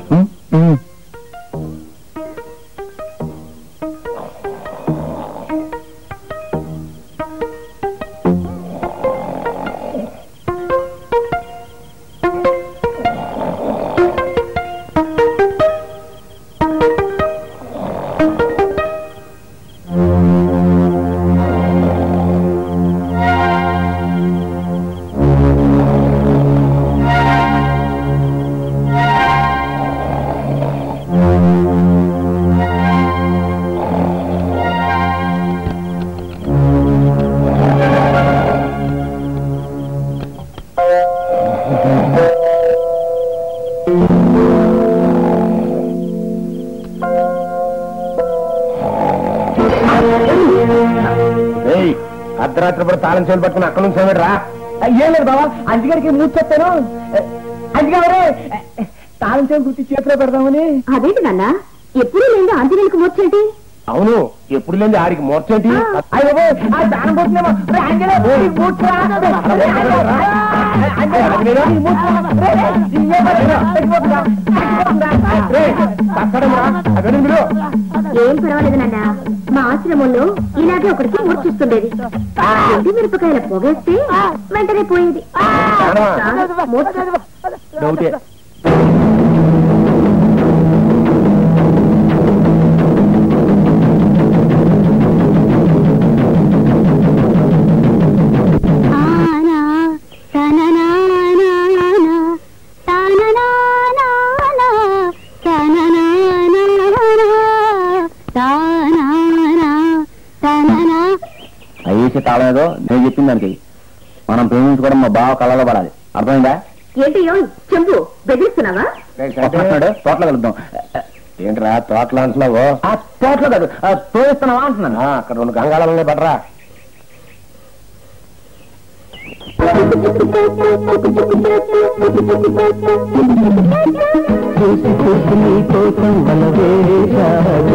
అర్ధరాత్రి కూడా తాళం చేలు పట్టుకుని అక్కడ నుంచి రా ఏం లేదు బాబా అంజిగారికి మూడు చెప్తాను అంజిగారే తాళం చేలు గుర్తి చేతిలో పెడదామని అదేంటి నాన్న ఎప్పుడు లేదు ఆంజనేయులకు మూర్చేంటి అవును ఎప్పుడు లేని ఆడికి మోర్చేంటి ఏం పర్వాలేదు నాన్న మా ఆశ్రమంలో ఇలాగే ఒకరికి మూర్చిస్తుండేది ఎండు మిరపకాయల పొగేస్తే వెంటనే పోయేది అయ్యేసి తాళం ఏదో నేను చెప్పింది దానికి మనం ప్రేమించుకోవడం మా బావ కళ్ళలో పడాలి అర్థమైందా ఏంటయ్యో చెంపు బెదిరిస్తున్నావా తోటలో కలుద్దాం ఏంట్రా తోటలో అంటున్నావు తోటలో కాదు తోయిస్తున్నావా అంటున్నాను అక్కడ రెండు గంగాళాలనే పడరా చూసి చూసి నీ కోసం వలవేశా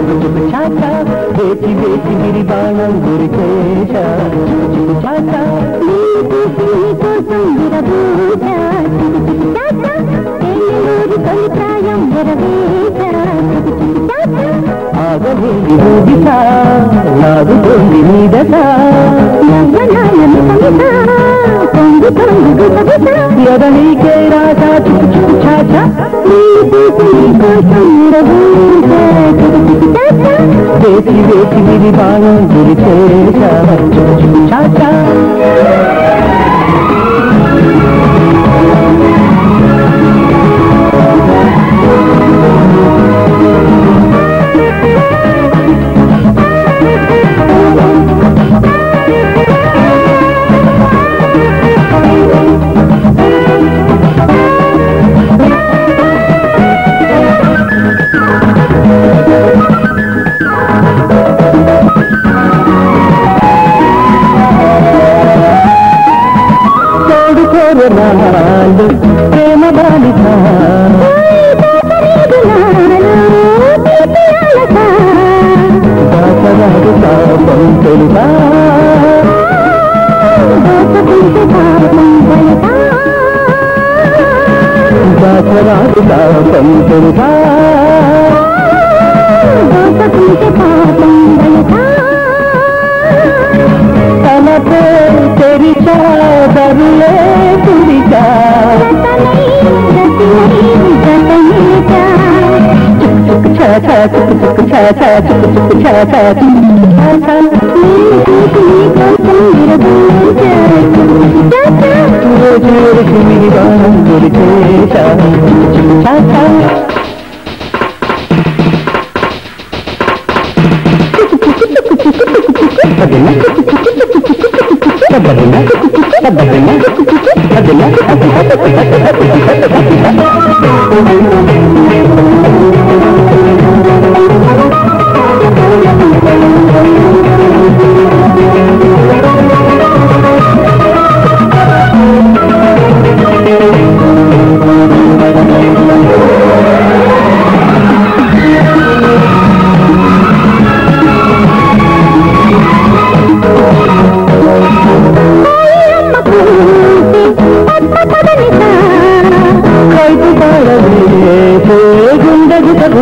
వేచి వేచి గిరి బాణం గురిచేశా ఆగవేది ఊగితా లాగుతోంది నీ దశ ఎదనీకే రాజా చుకు చుకు చాచా వేచి వేచి విరి బాణం గురిచేశా చుకు చుకు చాచా ప్రేమ బాలిక దాసరాజు పాపం తెలుసా దాసరాజు పాపం తెలుసా తనపే తెరిచా దరులే కుడిచా చుక్ చుక్ చాచా చుక్ చుక్ చాచా చుక్ చుక్ చాచా రోజు మిరి బాణం గురిచేశా చుక్ చుక్ చాచా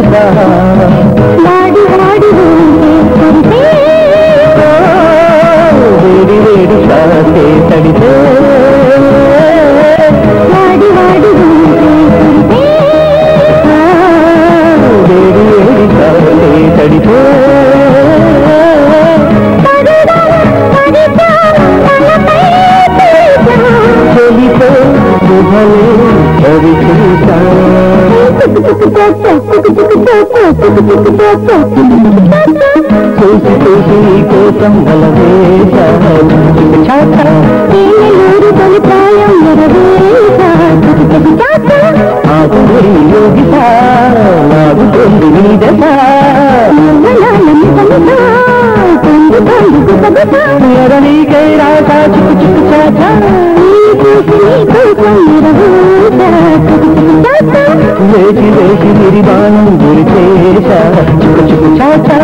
యోగితా వేడి వేడి శ్వాసే తడితే వేడి వేడి శ్వాసే తడితే చెలితో శుభలే రవి చూసా చూసి చూసి నీ కోసం ఆకురి యోగిత నాకు తొంది నీ దశ నీకై రాక చిక్కు చిక్కు చాచా వేసి వేసి నిర్వాణం గురిచేశ చిక్కు చిక్కు చాచా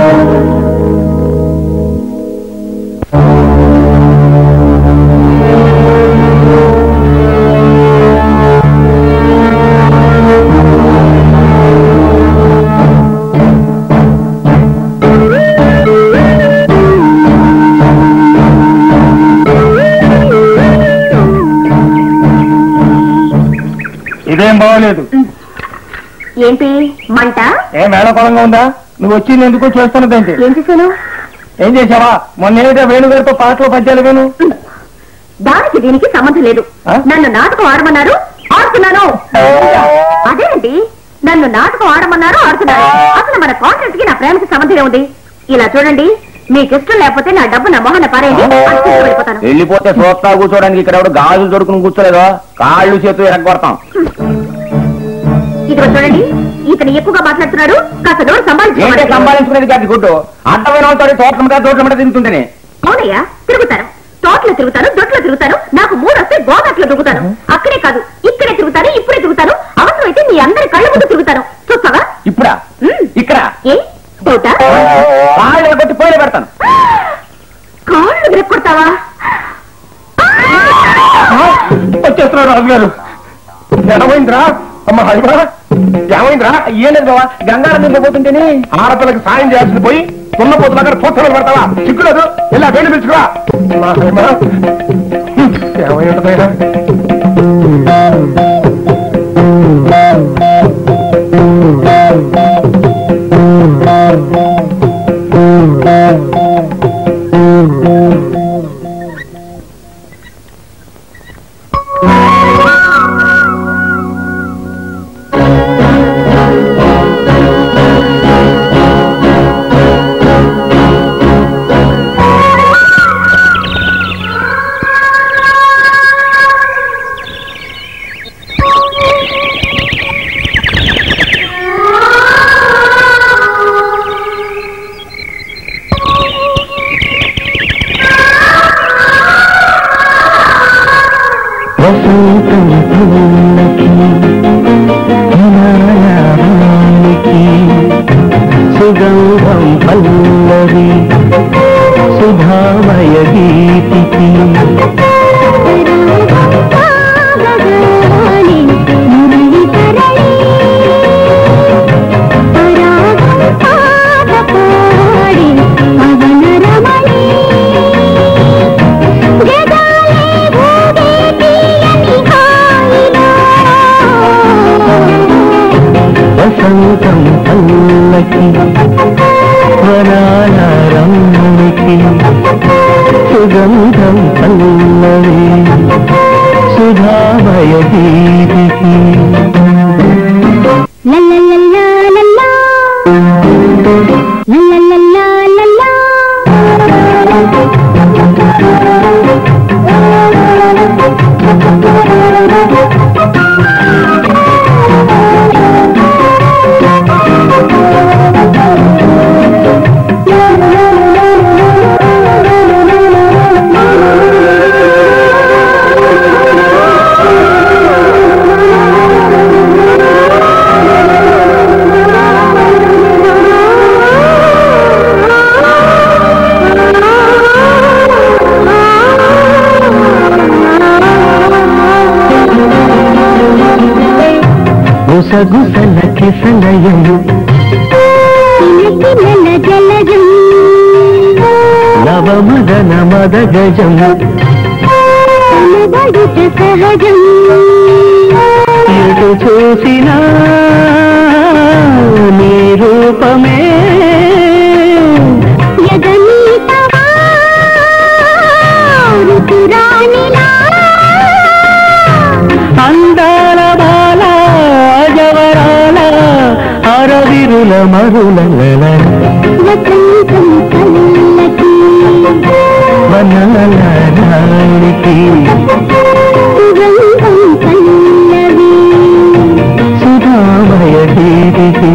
ఇదేం బాగోలేదు. ఏంటి మంట? ఏం వేళకోళంగా ఉందా? నువ్వు వచ్చింది ఎందుకు చేస్తున్నదేంటి? ఏం చేశాను? ఏం చేసావా? మొన్న ఏమిటో వేణుగారితో పాటలు పద్యాలు వేణు. దానికి దీనికి సంబంధం లేదు. నన్ను నాటకం ఆడమన్నారు, ఆడుతున్నాను. అదేంటి నన్ను నాటకం ఆడమన్నారు, ఆడుతున్నాను. అసలు మన కాంట్రాక్ట్ కి నా ప్రేమకి సంబంధం ఉంది. ఇలా చూడండి, మీకు ఇష్టం లేకపోతే నా డబ్బు నా మొహన పారేయండి, వెళ్ళిపోతాను. వెళ్ళిపోతే సోత్తా కూర్చోడానికి ఇక్కడ ఎవడు గాజులు దొడుకుని కూర్చోలేదో కాళ్ళు చేతులు ఎరగొడతాం. ఇదిగో చూడండి, ఇతను ఎక్కువగా మాట్లాడుతున్నాడు, కాస్త నోరు సంపాదించుకునేది కాదు గుడ్డు. అడ్డమైన వాళ్ళతో తోటల తింటుంటేనే. అవునయ్యా, తిరుగుతాను. తోటలో తిరుగుతాను, దొట్లో తిరుగుతాను. నాకు మూడు వస్తే గోదాట్లో తిరుగుతాను. అక్కడే కాదు, ఇక్కడే తిరుగుతాను, ఇప్పుడే తిరుగుతాను. అవసరమైతే మీ అందరి కళ్ళ ముందు తిరుగుతాను. చూస్తావా? ఇప్పుడా? ఇక్కడ ఏ డౌటా? కాళ్ళు కొట్టి పోయిన పెడతాను. కాళ్ళు విరక్కొడతావా? వచ్చేస్తున్నారు రాజు గారు. ఏమైందిరా? అమ్మ హైమా ఏమైందిరా? ఏలేదు బావా, గంగారం నింపబోతుంటేనే ఆడపిల్లకి సాయం చేయాల్సింది పోయి తున్నపోతులు అక్కడ చూస్తలు పడతావా? చిక్కులేదు, ఇలా వేడి పిలుచుకురా. మా హైమా ఏమై ఉంటుందా? సుగంధం పల్లవి సుధామయ గీతికి వసంతం పల్లకి వనాల రమ్ముకి సుగంధం పల్లవి సుధామయ గీతికి గుసగుసలకి సలయము నవమదన మద గజం సహజం ఎటు చూసినా నీ రూపమే అందాల బాల జవరాల అరవిరుల మరుల వనలకి సుధామయ గీతికి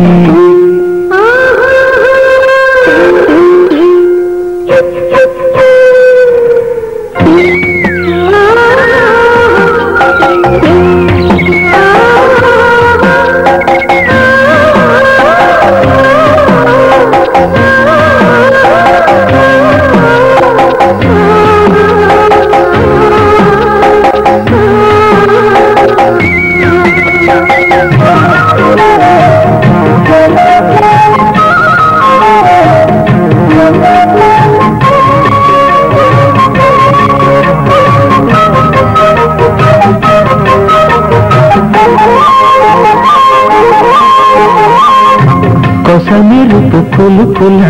కొసమిరుపు కులుకుల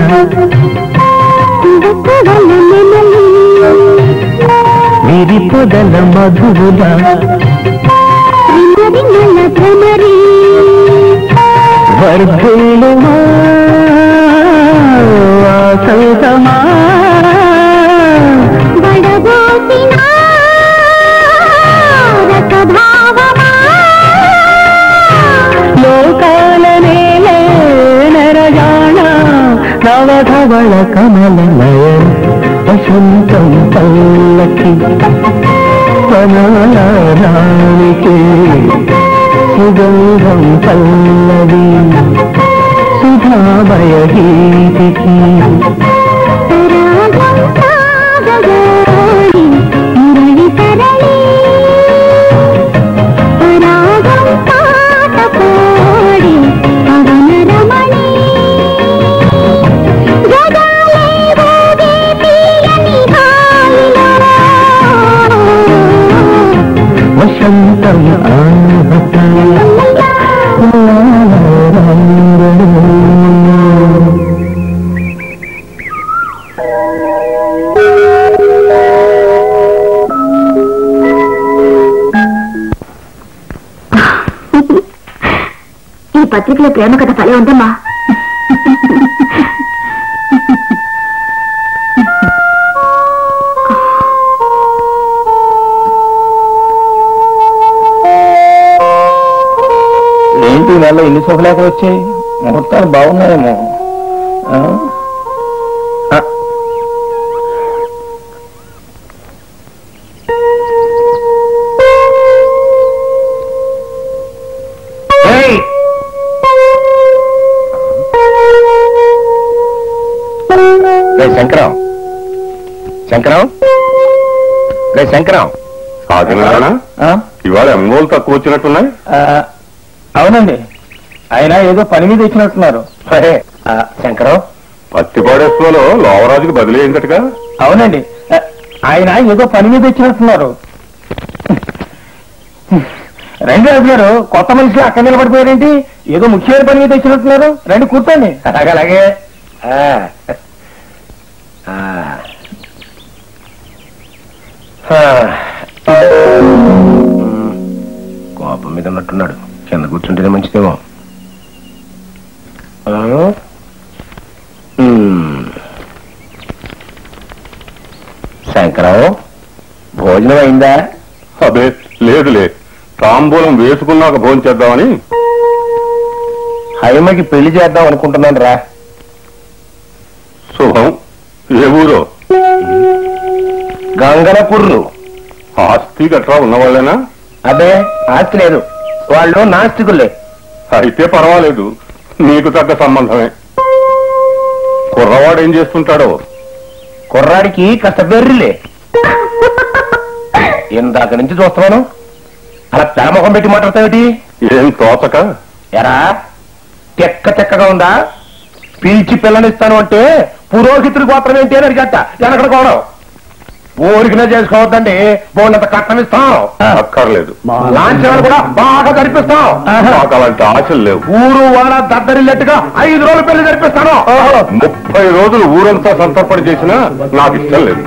విరిపొదల మధువుల వర్ధులుమా వాసంతమా లోకాలనేలే నరజాణ నవధవళ కమలమయ వసంతం పల్లకి వనాలానికి సుగంధం పల్లవి సుధామయ గీతికి వసంతం ఈ పత్రికలో ప్రేమ కథ భలే ఉందమ్మా. ఏంటి నెలలో ఇన్ని శుభలేఖలు వచ్చాయి? ముహూర్తాలు బాగున్నాయేమో. శంకరం శంకరం శంకరం ఇవాళ ఎంగోలు తక్కువ వచ్చినట్టున్నాయి. అవునండి, ఆయన ఏదో పని మీద ఇచ్చినట్టున్నారు. సరే శంకరం, పత్తిపాడేశ్వలో లోవరాజుకి బదిలీ అయిందటగా. అవునండి, ఆయన ఏదో పని మీద ఇచ్చినట్టున్నారు. రండి రాజు గారు, కొత్త మనిషి అక్కడ నిలబడిపోయారేంటి? ఏదో ముఖ్యమైన పని మీద ఇచ్చినట్టున్నారు. రండి కూర్చోండి. అలాగే కోపం మీద ఉన్నట్టున్నాడు. కింద కూర్చుంటేనే మంచిదేమో. శంకరం, భోజనం అయిందా? అదే లేదులే, తాంబూలం వేసుకున్నాక భోజనం చేద్దామని. హైమకి పెళ్లి చేద్దాం అనుకుంటున్నాను రా. శుభం. ఏ ఊరో? గంగనపుర్రు. ఆస్తి గట్రా ఉన్నవాళ్ళేనా? అదే ఆస్తి లేదు, వాళ్ళు నాస్తికులే. అయితే పర్వాలేదు, నీకు తగ్గ సంబంధమే. కుర్రవాడు ఏం చేస్తుంటాడో? కుర్రాడికి కాస్త బెర్రిలే. ఇందాక నుంచి చూస్తున్నాను, అలా తెరముఖం పెట్టి మాట్లాడతావేటి? ఏం తోచక? ఎరా చెక్క చెక్కగా ఉందా? పిలిచి పిల్లనిస్తాను అంటే పురోహితుడి గోత్రం ఏంటి అని అడిగట వెనకడ కూడా ఊరికినే చేసుకోవద్దండి బోనంత కట్నం ఇస్తాం. అక్కర్లేదు. లాంఛనాలు కూడా బాగా జరిపిస్తాం. మాకు అలాంటి ఆశలు లేవు. ఊరు వాడ దద్దరిల్లట్టుగా 5 రోజులు పెళ్లి జరిపిస్తాను. 30 రోజులు ఊరంతా సంతర్పణ చేసినా నాకు ఇష్టం లేదు.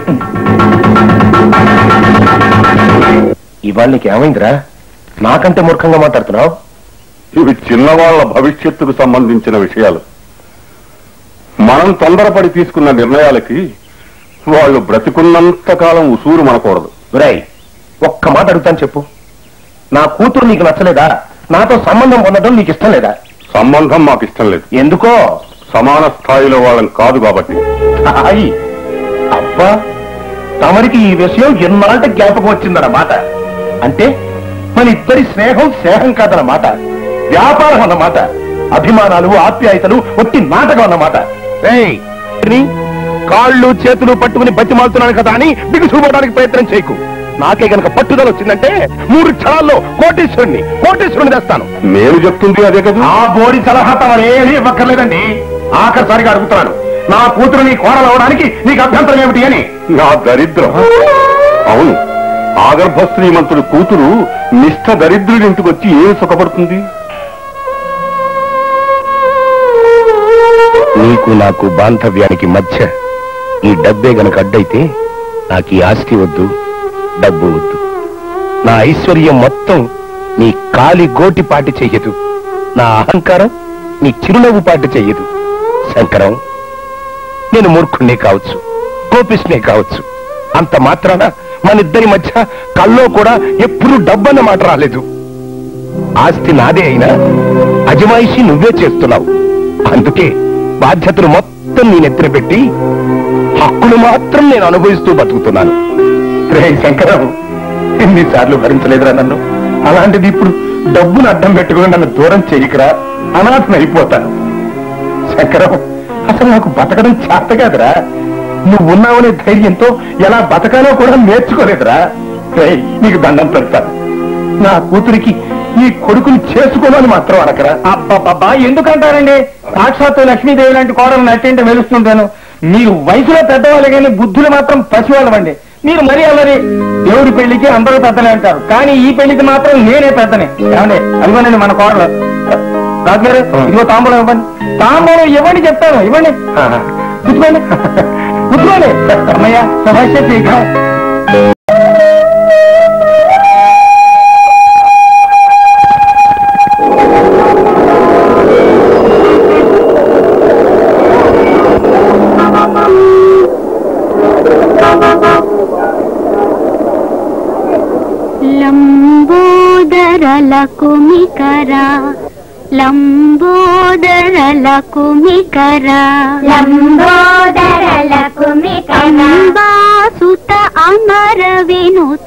ఇవాళ నీకేమైందిరా? నాకంటే మూర్ఖంగా మాట్లాడుతున్నావు. ఇవి చిన్నవాళ్ల భవిష్యత్తుకు సంబంధించిన విషయాలు. మనం తొందరపడి తీసుకున్న నిర్ణయాలకి వాళ్ళు బ్రతికున్నంత కాలం ఉసూరు మనకూడదు. రై, ఒక్క మాట అడుగుతాను చెప్పు. నా కూతురు నీకు నచ్చలేదా? నాతో సంబంధం పొందడం నీకు ఇష్టం లేదా? సంబంధం మాకు ఇష్టం లేదు. ఎందుకో? సమాన స్థాయిలో వాళ్ళని కాదు కాబట్టి. అబ్బా, తమరికి ఈ విషయం ఎన్నాళ్ళ జ్ఞాపకం వచ్చిందన్నమాట. అంటే మన ఇద్దరి స్నేహం కాదన్నమాట. వ్యాపారం అన్నమాట. అభిమానాలు ఆప్యాయతలు ఒట్టి నాటకం అన్నమాట. కాళ్ళు చేతులు పట్టుకుని బతిమాలుతున్నాను కదా అని బిగుసుపోవడానికి ప్రయత్నం చేయకు. నాకే గనక పట్టుదల వచ్చిందంటే 3 క్షణాల్లో కోటీశ్వరుని తెస్తాను. నేను చెప్తుంది అదే కదా. ఆ బోడి సలహా తమరేమీ ఇవ్వక్కర్లేదండి. ఆఖరిసారిగా అడుగుతున్నాను, నా కూతురు నీ కోడలు అవడానికి నీకు అభ్యంతరం ఏమిటి అని. నా దరిద్రం. అవును, ఆగర్భ శ్రీమంతుడు కూతురు నిష్ఠ దరిద్రుడి ఇంటికి వచ్చి ఏం సుఖపడుతుంది? నీకు నాకు బాంధవ్యానికి మధ్య ఈ డబ్బే గనక అడ్డైతే నాకు ఈ ఆస్తి వద్దు, డబ్బు వద్దు. నా ఐశ్వర్యం మొత్తం నీ కాలి గోటి పాటి చెయ్యదు. నా అహంకారం నీ చిరునవ్వు పాటి చెయ్యదు. శంకరం, నేను మూర్ఖుణ్ణే కావచ్చు, కోపిష్నే కావచ్చు. అంత మాత్రాన మనిద్దరి మధ్య కల్లో కూడా ఎప్పుడూ డబ్బన్న మాట రాలేదు. ఆస్తి నాదే అయినా అజమాయిషి నువ్వే చేస్తున్నావు. అందుకే బాధ్యతలు మొత్తం నీ నెత్తిన పెట్టి హక్కులు మాత్రం నేను అనుభవిస్తూ బతుకుతున్నాను. రే శంకరం, ఎన్నిసార్లు భరించలేదురా నన్ను. అలాంటిది ఇప్పుడు డబ్బును అడ్డం పెట్టుకుని నన్ను దూరం చేయకురా, అనాథన అయిపోతాను. శంకరం, అసలు నాకు బతకడం చేత కాదురా. నువ్వున్నావనే ధైర్యంతో ఎలా బతకాలో కూడా నేర్చుకోలేదురా. రే, నీకు దండం పెడతాను. నా కూతురికి ఈ కొడుకుని చేసుకోవాలని మాత్రం అనకరా. అబ్బా, ఎందుకంటారండి? సాక్షాత్తు లక్ష్మీదేవి లాంటి కోడలు నట్టింటే వెలుస్తుంటాను. మీరు వయసులో పెద్దవాళ్ళు కానీ బుద్ధులు మాత్రం పసివాళ్ళమండి. మీరు మరీ అల్లరి. దేవుడి పెళ్లికి అందరూ పెద్దలే అంటారు, కానీ ఈ పెళ్లికి మాత్రం నేనే పెద్దనే. ఏమండి, అదిగోనండి మన కోడలు. రాజుగారు, ఇదిగో తాంబూలం ఇవ్వండి. తాంబూలం ఇవ్వండి చెప్తాను. ఇవ్వండి, కూర్చోండి. అమ్మయ్య, సమస్య తీక. లంబోదరల కుమికరా, లంబోదరల కుమికరా, లంబోదరల కుమికరా, అంబాసుత అమర వినుత,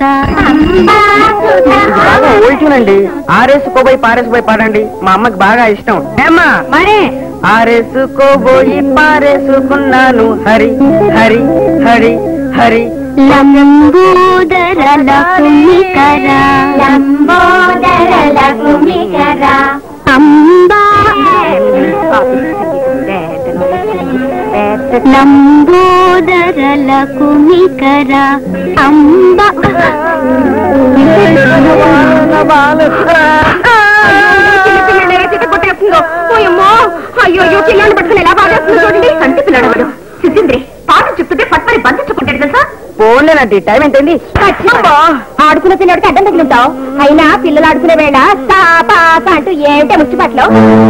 ఓల్చునండి. ఆరేసుకోబోయి పారేసుకోబోయి పాడండి. మా అమ్మకి బాగా ఇష్టం. ఏమ్మా మరే ఆరేసుకోబోయి పారేసుకున్నాను. హరి హరి హరి హరి. లంబోదరల కుమికరా, లంబోదరల కుమికరా, అంబా లంబోదరల కుమికరా, అంబా. అయ్యో పిల్లలు పట్టుకుని ఎలా బాధేస్తుందో చూడండి. కంటి పిల్లడు వాడు. సిద్ధింద్రి పాట చెప్తుంటే పట్టుకొని బంధించుకుంటాడు తెలుసా? పోన్లేనండి, టైం ఏంటండి? ఆడుకున్న పిల్లడికి అడ్డం తగిలింటావు. అయినా పిల్లలు ఆడుకునే వేళ పాప అంటూ ఏమిటే ముచ్చిపట్లో.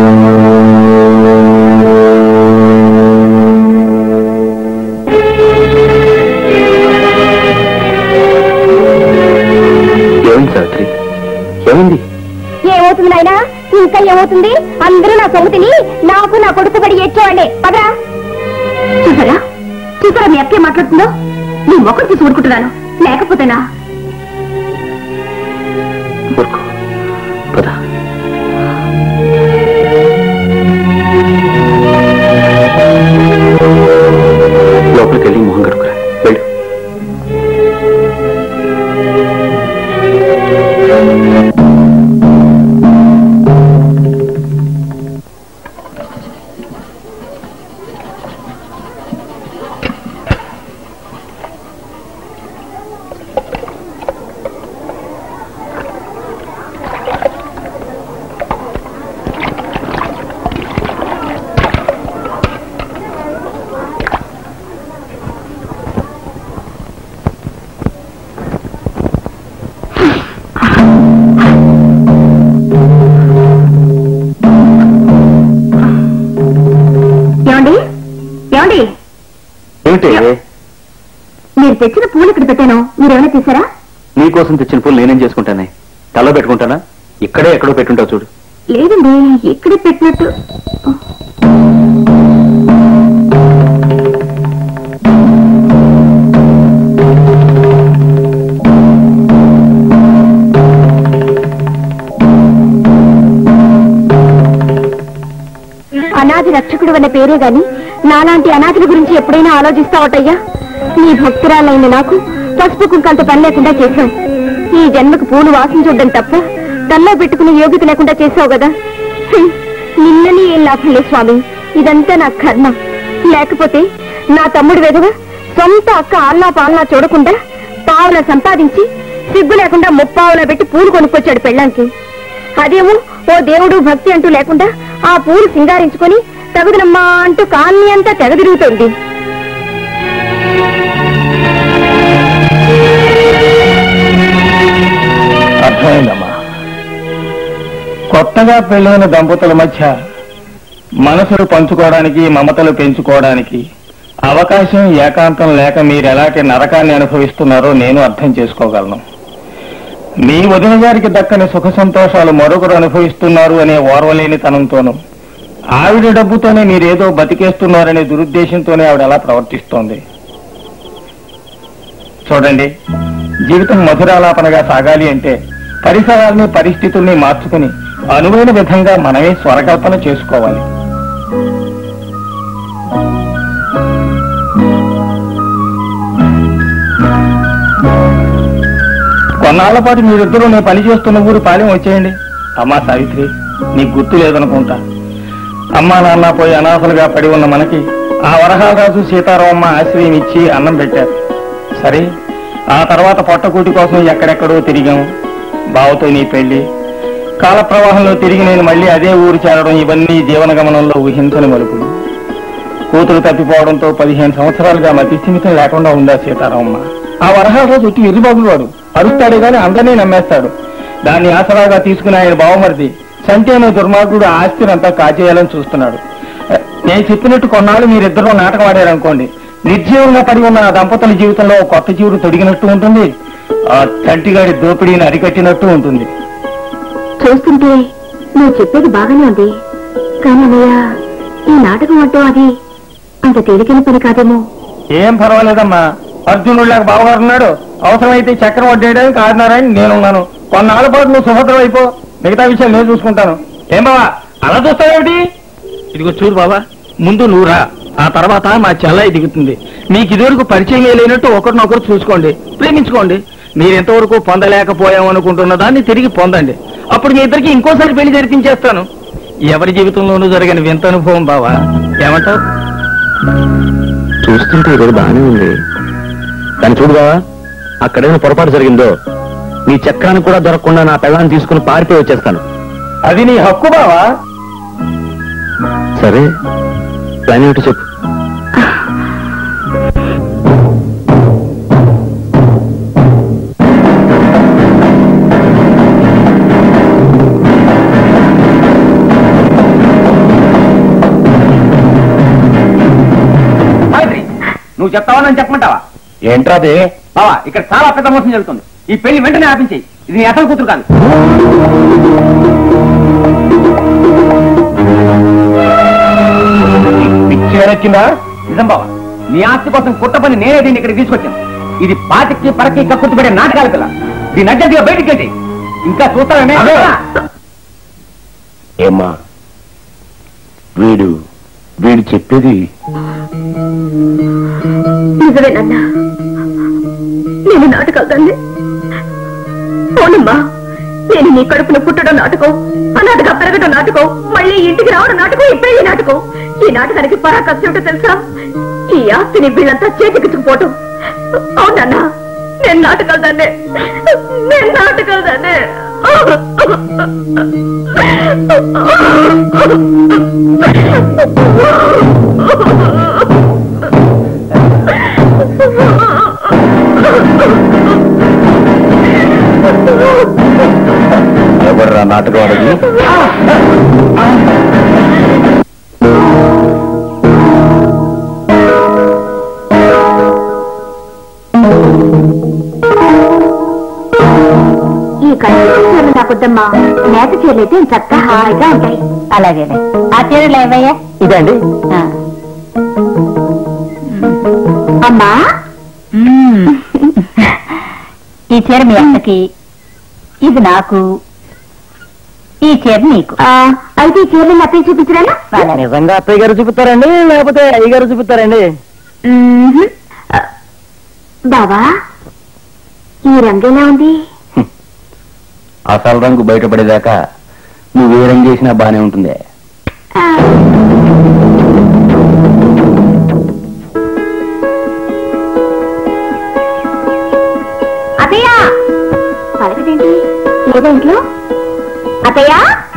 ఏమైంది సావిత్రి? ఏమైంది? ఏమవుతుంది నాయనా? ఇంకా ఏమవుతుంది? అందరూ నా సొమ్ముతిని నాకు నా కొడుకు పడి ఏడ్చేవాడే. పదరా. చూసారా మీ అక్కే మాట్లాడుతుందో? నీ మొక్కలు చూసి ఊరుకుంటున్నాను, లేకపోతేనా? లోపలికి వెళ్ళి మొహం కడుకురా. వెళ్ళు. ఏమిటి? మీరు తెచ్చిన పూలు ఇక్కడ పెట్టాను, మీరేమైనా తీసారా? నీకోసం తెచ్చిన పూలు నేనేం చేసుకుంటానే? తల పెట్టుకుంటానా? ఇక్కడే ఎక్కడో పెట్టుంటావు చూడు. లేదండి, ఇక్కడే పెట్టినట్టు. అనాథి రక్షకుడు అన్న పేరే గాని నాలాంటి అనాథుల గురించి ఎప్పుడైనా ఆలోచిస్తావటయ్యా? నీ భక్తురాలైన నాకు పసుపు కుంకంత పని లేకుండా చేశావు. ఈ జన్మకు పూలు వాసన చూడడం తప్ప తల్లో పెట్టుకునే యోగ్యత లేకుండా చేసావు కదా. నిన్నని ఏం లాభం లేదు స్వామి, ఇదంతా నా కర్మ. లేకపోతే నా తమ్ముడు వెధవ సొంత అక్క ఆల్లా పాలనా చూడకుండా పావులా సంపాదించి సిగ్గు లేకుండా ముప్పావులా పెట్టి పూలు కొనుక్కొచ్చాడు పెళ్ళానికి. అదేమో ఓ దేవుడు భక్తి అంటూ లేకుండా ఆ పూలు సింగారించుకొని తగుదనమ్మా అంటూ కాన్ని అంతా తెగదిరుగుతుంది. అర్థమైందమ్మా. కొత్తగా పెళ్ళైన దంపతుల మధ్య మనసులు పంచుకోవడానికి, మమతలు పెంచుకోవడానికి అవకాశం, ఏకాంతం లేక మీరు ఎలాంటి నరకాన్ని అనుభవిస్తున్నారో నేను అర్థం చేసుకోగలను. మీ వదిన గారికి దక్కని సుఖ సంతోషాలు మరొకరు అనుభవిస్తున్నారు అనే ఓర్వలేనితనంతోనూ, ఆవిడ డబ్బుతోనే మీరేదో బతికేస్తున్నారనే దురుద్దేశంతోనే ఆవిడ అలా ప్రవర్తిస్తోంది. చూడండి, జీవితం మధురాలాపనగా సాగాలి అంటే పరిసరాల్ని, పరిస్థితుల్ని మార్చుకుని అనువైన విధంగా మనమే స్వరకల్పన చేసుకోవాలి. కొన్నాళ్ల పాటు మీరిద్దరూ నేను పనిచేస్తున్న ఊరు పాలెం వచ్చేయండి. అమ్మా సావిత్రి, నీకు గుర్తు లేదనుకుంటా. అమ్మా నాన్న పోయి అనాథలుగా పడి ఉన్న మనకి ఆ వరహాలరాజు సీతారామమ్మ ఆశ్రయం ఇచ్చి అన్నం పెట్టారు. సరే, ఆ తర్వాత పొట్టకూటి కోసం ఎక్కడెక్కడో తిరిగాం. బావతో నీ పెళ్లి, కాల ప్రవాహంలో తిరిగి నేను మళ్ళీ అదే ఊరు చేరడం, ఇవన్నీ జీవన గమనంలో ఊహించని మలుపులు. కూతురు తప్పిపోవడంతో 15 సంవత్సరాలుగా మతి స్థిమితం లేకుండా ఉందా సీతారామమ్మ. ఆ వరహాలరాజు ఒట్టి ఎర్రిబాబులు వాడు, అరుస్తాడే గాని అందరినీ నమ్మేస్తాడు. దాన్ని ఆసరాగా తీసుకుని ఆయన బావమరిది సంటి అనే దుర్మార్గుడు ఆస్తినంతా కాజేయాలని చూస్తున్నాడు. నేను చెప్పినట్టు కొన్నాళ్ళు మీరిద్దరూ నాటకం ఆడారనుకోండి, నిర్జీవంగా పడి ఉన్న ఆ దంపతుల జీవితంలో కొత్త జీవుడు తొడిగినట్టు ఉంటుంది, ఆ తంటిగాడి దోపిడీని అరికట్టినట్టు ఉంటుంది. చూస్తుంటే నువ్వు చెప్పేది బాగానే ఉంది, కానీ అన్నయ్య, ఈ నాటకం అంటూ అది అంత తేలికైన పని కాదేమో. ఏం పర్వాలేదమ్మా, అర్జునుడిలాగా బావగారు ఉన్నాడు. అవసరమైతే చక్రం వడ్డేయడానికి ఆడినారని నేనున్నాను. కొన్నాళ్ళ పాటు నువ్వు సుభద్రం అయిపో, మిగతా విషయాలు నేను చూసుకుంటాను. ఏం బావా అలా చూస్తావేమిటి? ఇదిగో చూడు బాబా, ముందు నువ్వు రా, ఆ తర్వాత మా చెల్లాయి దిగుతుంది. మీకు ఇదివరకు పరిచయం లేనట్టు ఒకరినొకరు చూసుకోండి, ప్రేమించుకోండి. మీరెంతవరకు పొందలేకపోయామనుకుంటున్న దాన్ని తిరిగి పొందండి. అప్పుడు మీ ఇద్దరికి ఇంకోసారి పెళ్లి జరిపించేస్తాను. ఎవరి జీవితంలోనూ జరిగిన వింత అనుభవం బావా, ఏమంటావు? చూస్తుంటే ఇది బాగానే ఉంది, కానీ చూడు బావా, అక్కడేమైనా పొరపాటు జరిగిందో నీ చక్రాన్ని కూడా దొరకకుండా నా పెళ్ళాన్ని తీసుకుని పారిపోయి వచ్చేస్తాను. అది నీ హక్కు బావా. సరే, ప్లాన్ ఏమిటో చెప్పు. నువ్వు చెప్తావా నన్ను చెప్పమంటావా? ఏంట్రాది బావా, ఇక్కడ చాలా పెద్ద మోసం జరుగుతుంది. ఈ పెళ్లి వెంటనే ఆపించేయి. ఇది నీ అసలు కూతురు కాదు. పిచ్చిగా నిజం బావా, నీ ఆస్తి కోసం కుట్ర పని నేనే దీన్ని ఇక్కడికి తీసుకొచ్చాను. ఇది పాతికి పరకి కక్కుర్తి పడే నాటకాల పిల్ల. దీని అడ్డంగా బయటికి వెళ్ళి ఇంకా చూస్తావే. ఏమ్మా, వీడు చెప్పేది నిజమేనన్నా, నేను నాటకాలు తండ్రి. అవునమ్మా, నేను నీ కడుపున పుట్టడం నాటకం, అనాథగా పెరగడం నాటకం, మళ్ళీ ఇంటికి రావడం నాటకం, ఈ పెళ్లి నాటకం. ఈ నాటకానికి పరాకష్టం ఏమిటో తెలుసా? ఈ ఆస్తిని వీళ్ళంతా చేతికిచ్చుకుపోవటం. అవునన్నా, నేను నాటకాలు తండ్రి, నేను నాటకాలు తండ్రి. ఎవర్రా నాటకం ఆడది? లేదమ్మా, నేత చీరలు అయితే చక్కగా హాయిగా ఉంటాయి. అలాగే ఆ చీరలు ఏవయ్యా? ఇదండి. అమ్మా ఈ చీర మీ అక్కకి, ఇది నాకు, ఈ చీర నీకు. అయితే ఈ చీరలు అత్తయ్య చూపించరా? నిజంగా అత్తయ్య గారు చూపుతారండి లేకపోతే అయ్య గారు చూపుతారండి? బావా ఈ రంగు ఎలా ఉంది? అసలు రంగు బయటపడేదాకా నువ్వు ఏ రంగు చేసినా బానే ఉంటుంది. అత్తయ్య పలకదేంటి లేదా ఇంట్లో? అత్తయ్య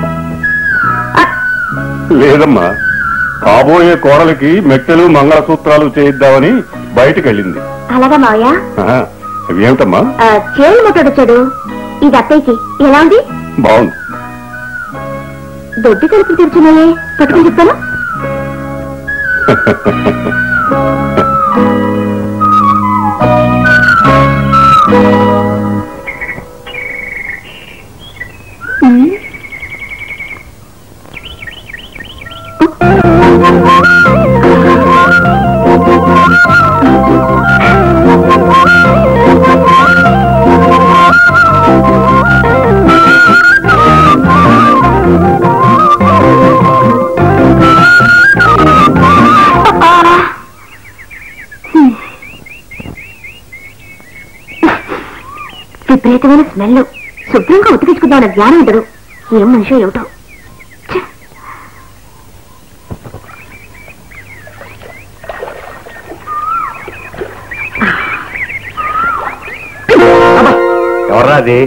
లేదమ్మా, కాబోయే కోడలికి మెట్టెలు మంగళసూత్రాలు చేయిద్దామని బయటికి వెళ్ళింది. అలాగా మావయ్య? ఏమిటమ్మా? చేతులు ముట్టడొచ్చాడు. ఇది అత్తయ్యకి ఎలా ఉంది? బాగుంది. దొడ్డి తలుపులు తెరుచున్నాయే, పట్టుకుని చెప్తాను. విపరీతమైన స్మెల్. శుభ్రంగా ఉతికించుకుందాం అన్న జ్ఞానం ఉండదు. ఏం మనిషి ఏమిటో. ఎవరా అది?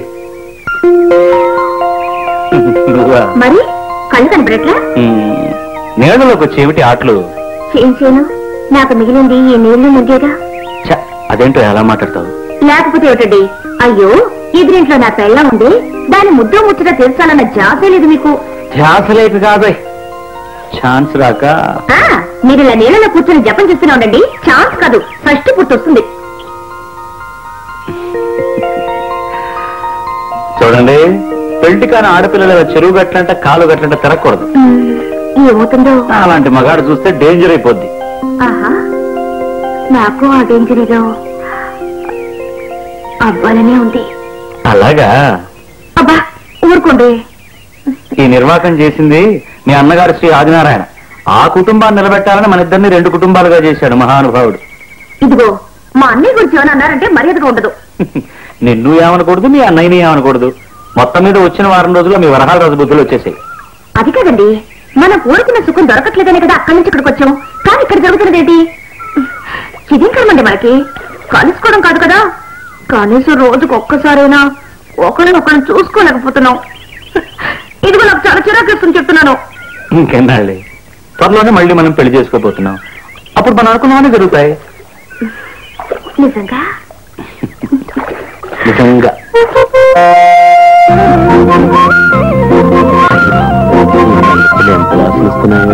మరి కళ్ళు కనపడట్లా? నీళ్ళలోకి వచ్చి ఏమిటి ఆటలు? ఏం చేయను, నాకు మిగిలింది ఈ నీళ్లు ముగ్గేగా. అదేంటో ఎలా మాట్లాడతావు? లేకపోతే ఏమిటండి? అయ్యో ఎదురింట్లో నా పెళ్ళ ఉంది, దాని ముద్ద ముచ్చట తెలుసాలన్న ధ్యాసే లేదు మీకు. ధ్యాస లేక కాదే, ఛాన్స్ రాక. మీరు ఇలా నీళ్ళలో కూర్చొని జపం చేస్తూనే ఉండండి, ఛాన్స్ కాదు ఫస్ట్ పుట్టొస్తుంది. చూడండి, పెళ్లి కాని ఆడపిల్లల చెరువు గట్లంట కాలు గట్లంట తిరగకూడదు. ఏమవుతుందో? అలాంటి మగాడు చూస్తే డేంజర్ అయిపోద్ది. ఆహా, నాకు ఆ డేంజరీలో అవ్వాలనే ఉంది. అలాగా? అబ్బా ఊరుకోండి. ఈ నిర్వాహకం చేసింది మీ అన్నగారు శ్రీ ఆదినారాయణ. ఆ కుటుంబాన్ని నిలబెట్టాలని మన ఇద్దరిని 2 కుటుంబాలుగా చేశాడు మహానుభావుడు. ఇదిగో మా అన్నయ్య గురించి ఏమైనా అన్నారంటే మర్యాదగా ఉండదు. నిన్ను ఏమనకూడదు, మీ అన్నయ్యని ఏమనకూడదు. మొత్తం మీద వచ్చిన వారం రోజుల్లో మీ వరహాల రోజు బుద్ధులు వచ్చేసాయి. అది కాదండి, మనం కోరుకున్న సుఖం దొరకట్లేదనే కదా అక్కడి నుంచి ఇక్కడికి వచ్చాం. కానీ ఇక్కడ జరుగుతున్నదేంటి? ఇదేం కర్మండి మనకి? కలుసుకోవడం కాదు కదా, కనీసం రోజుకు ఒక్కసారైనా ఒకరినొకరిని చూసుకోలేకపోతున్నాం. ఇదిగో నాకు చాలా చిరాకేస్తుంది చెప్తున్నాను. ఇంకెన్నాళ్ళే, త్వరలోనే మళ్ళీ మనం పెళ్లి చేసుకోబోతున్నాం. అప్పుడు మనం అనుకున్నామని జరుగుతాయి. నిజంగా నిజంగా ఎంత ఆశిస్తున్నాయో.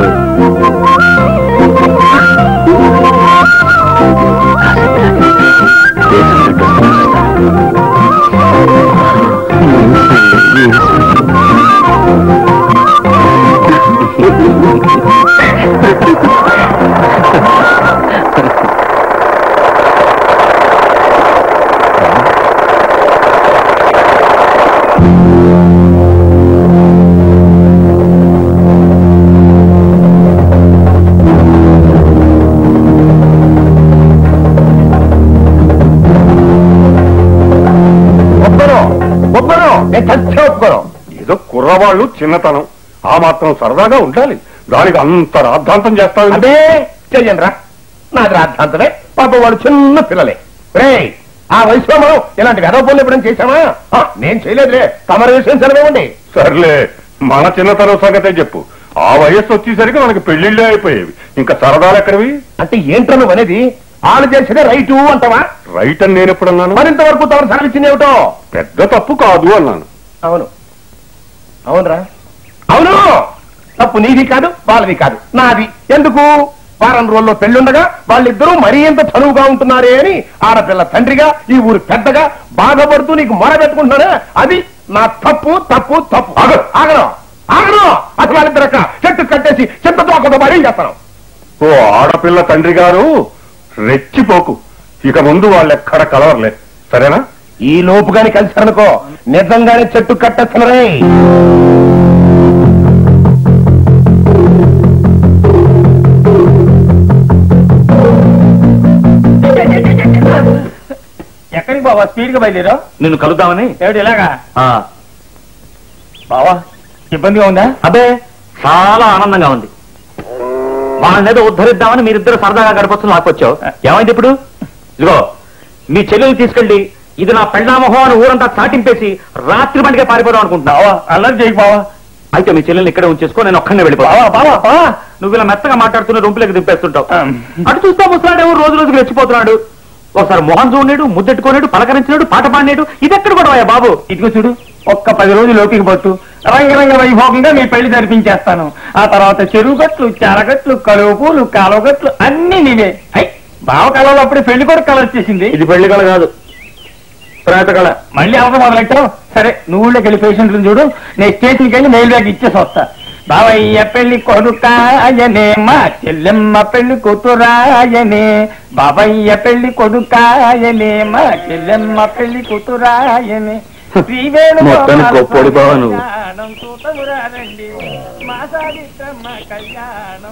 ఏదో కుర్రవాళ్ళు చిన్నతనం, ఆ మాత్రం సరదాగా ఉండాలి. దానికి అంత రాద్ధాంతం చేస్తావు? అదే చెయ్యండిరా, నాది రాద్ధాంతమే. పాప వాడు చిన్న పిల్లలే. రే, ఆ వయసులో మనం ఇలాంటి వెధవ పనులు ఎప్పుడైనా చేశామా? నేను చేయలేదులే, తమరి విషయం సెలవేమండి. సర్లే, మన చిన్నతనం సంగతే చెప్పు. ఆ వయస్సు వచ్చేసరికి మనకి పెళ్లిళ్ళే అయిపోయేవి, ఇంకా సరదాలు ఎక్కడివి? అంటే ఏంట్రా నువ్వు అనేది? ఆలు చేసేదే రైటు అంటావా? రైట్ అని నేను ఎప్పుడన్నాను? మరింతవరకు తమరు సెలవిచ్చింది ఏమిటో? పెద్ద తప్పు కాదు అన్నాను. అవును, అవునరా, అవును. తప్పు నీది కాదు, వాళ్ళది కాదు, నాది. ఎందుకు? వారం రోజుల్లో పెళ్లుండగా వాళ్ళిద్దరూ మరీ ఎంత చనువుగా ఉంటున్నారే అని ఆడపిల్ల తండ్రిగా, ఈ ఊరు పెద్దగా బాధపడుతూ నీకు మొర పెట్టుకుంటున్నానే, అది నా తప్పు తప్పు తప్పు. ఆగను ఆగను అది వాళ్ళిద్దరక చెట్టు కట్టేసి చెత్తతో ఒక బడి చేస్తాను. ఓ ఆడపిల్ల తండ్రి గారు రెచ్చిపోకు. ఇక ముందు వాళ్ళెక్కడ కలవర్లే, సరేనా? ఈ లోపుగాని కలిసారనుకో నిజంగానే చెట్టు కట్టేస్తున్నారే. ఎక్కడికి బావా స్పీడ్ గా బయలుదేరా? నిన్ను కలుద్దామని. ఏమిటి ఇలాగా? బావా ఇబ్బందిగా ఉందా? అబ్బే చాలా ఆనందంగా ఉంది. వాళ్ళనేదో ఉద్ధరిద్దామని మీరిద్దరు సరదాగా గడపచ్చు లాక్కొచ్చావు. ఏమైంది ఇప్పుడు? ఇదిగో మీ చెల్లెలు తీసుకెళ్ళి ఇది నా పెళ్ళామోహం అని ఊరంతా చాటింపేసి రాత్రి బండిగా పారిపోదాం అనుకుంటున్నావా? అల్లరి చేయకు బావా. అయితే మీ చెల్లెల్ని ఇక్కడే ఉంచేసుకో, నేను ఒక్కడే వెళ్ళిపోవా. నువ్వు ఇలా మెత్తగా మాట్లాడుతున్న రొంపులకి దింపేస్తుంటావు. అటు చూస్తా ముసలాడేమో రోజు రోజుకి రెచ్చిపోతున్నాడు. ఒకసారి మొహం చూడలేడు, ముద్దెట్టుకోలేడు, పలకరించినాడు, పాట పాడినాడు. ఇది ఎక్కడ కూడా బాబు? ఇదిగో చూడు, ఒక్క 10 రోజులు ఓపిక పట్టు, రంగరంగ వైభోగంగా మీ పెళ్లి జరిపించేస్తాను. ఆ తర్వాత చెరువు గట్లు, చారగట్లు, కలువ పూలు, కాలువ గట్లు అన్ని నీవే. బావ కళలో అప్పుడే పెళ్లి కూడా కళ వచ్చేసింది. ఇది పెళ్లి కళ కాదు, ప్రేత కళ. మళ్ళీ అవసరం మొదలెట్టావు. సరే నువ్వు ఊళ్ళోకి వెళ్ళి పేషెంట్లను చూడు, నేను స్టేషన్కి వెళ్ళి మెయిల్ బ్యాగ్ ఇచ్చేసి వస్తా. బావయ్య పెళ్లి కొడుకాయనే, మా చెల్లెమ్మ పెళ్లి కూతురాయనే. బాబయ్య పెళ్లి కొడుకాయనే, మా చెల్లెమ్మ పెళ్లి కూతురాయనే. మొత్తానికి గొప్పోడి బావ నువ్వు. చూతమురారండి మా సావిత్రమ్మ కళ్యాణం.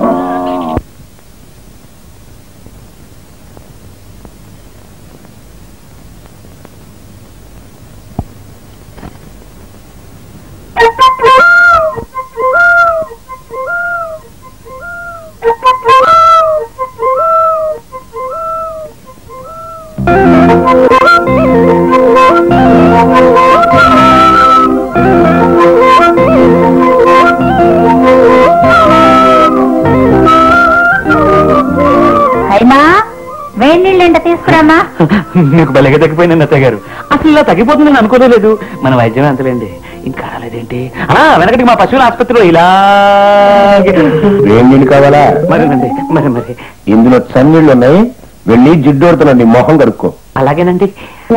వేడి నీళ్ళంట తీసుకురామా. మీకు బలగా తగ్గిపోయిందండి అత్తయ్య గారు. అసలు ఇలా తగ్గిపోతుందని అనుకోలేదు. మన వైద్యం అంతలేండి. ఇంకా రాలేదేంటి? వెనకటికి మా పశువుల ఆసుపత్రిలో ఇలాగే. వేడి నీళ్ళు కావాలా? మరేనండి, మరి ఇందులో చన్నీళ్ళు ఉన్నాయి, వెళ్ళి జిడ్డోడుతున్నాండి, మొహం కడుక్కో. అలాగేనండి.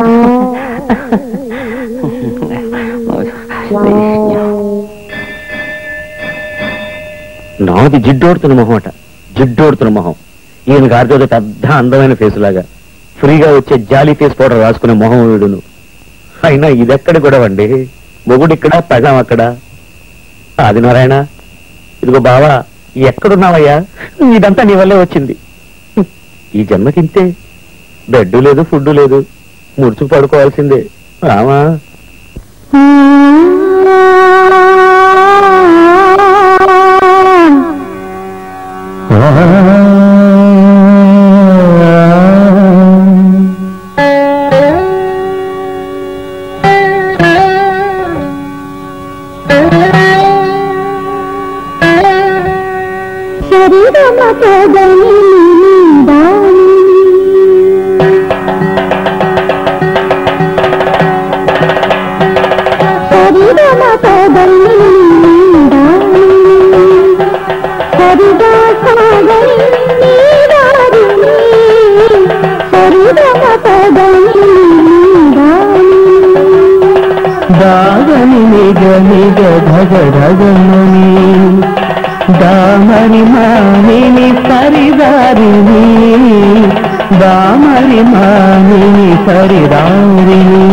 నాది జిడ్డోడుతున్న మొహం అట, జిడ్డోడుతున్న మొహం. ఈయన గారితో పెద్ద అందమైన ఫేస్ లాగా ఫ్రీగా వచ్చే జాలీ ఫేస్ పౌడర్ రాసుకునే మొహం వీడును. అయినా ఇదెక్కడ గొడవండి? మొగుడు ఇక్కడ, పెళ్ళాం అక్కడ. ఆదినారాయణ, ఇదిగో బావా, ఎక్కడున్నావయ్యా? ఇదంతా నీ వల్లే వచ్చింది. ఈ జన్మకింతే, బెడ్ లేదు, ఫుడ్ లేదు, ముడుచుకు పడుకోవాల్సిందే. రామా దామరి మామిని సరిదారిని, దామరి మామిని సరిదారిని.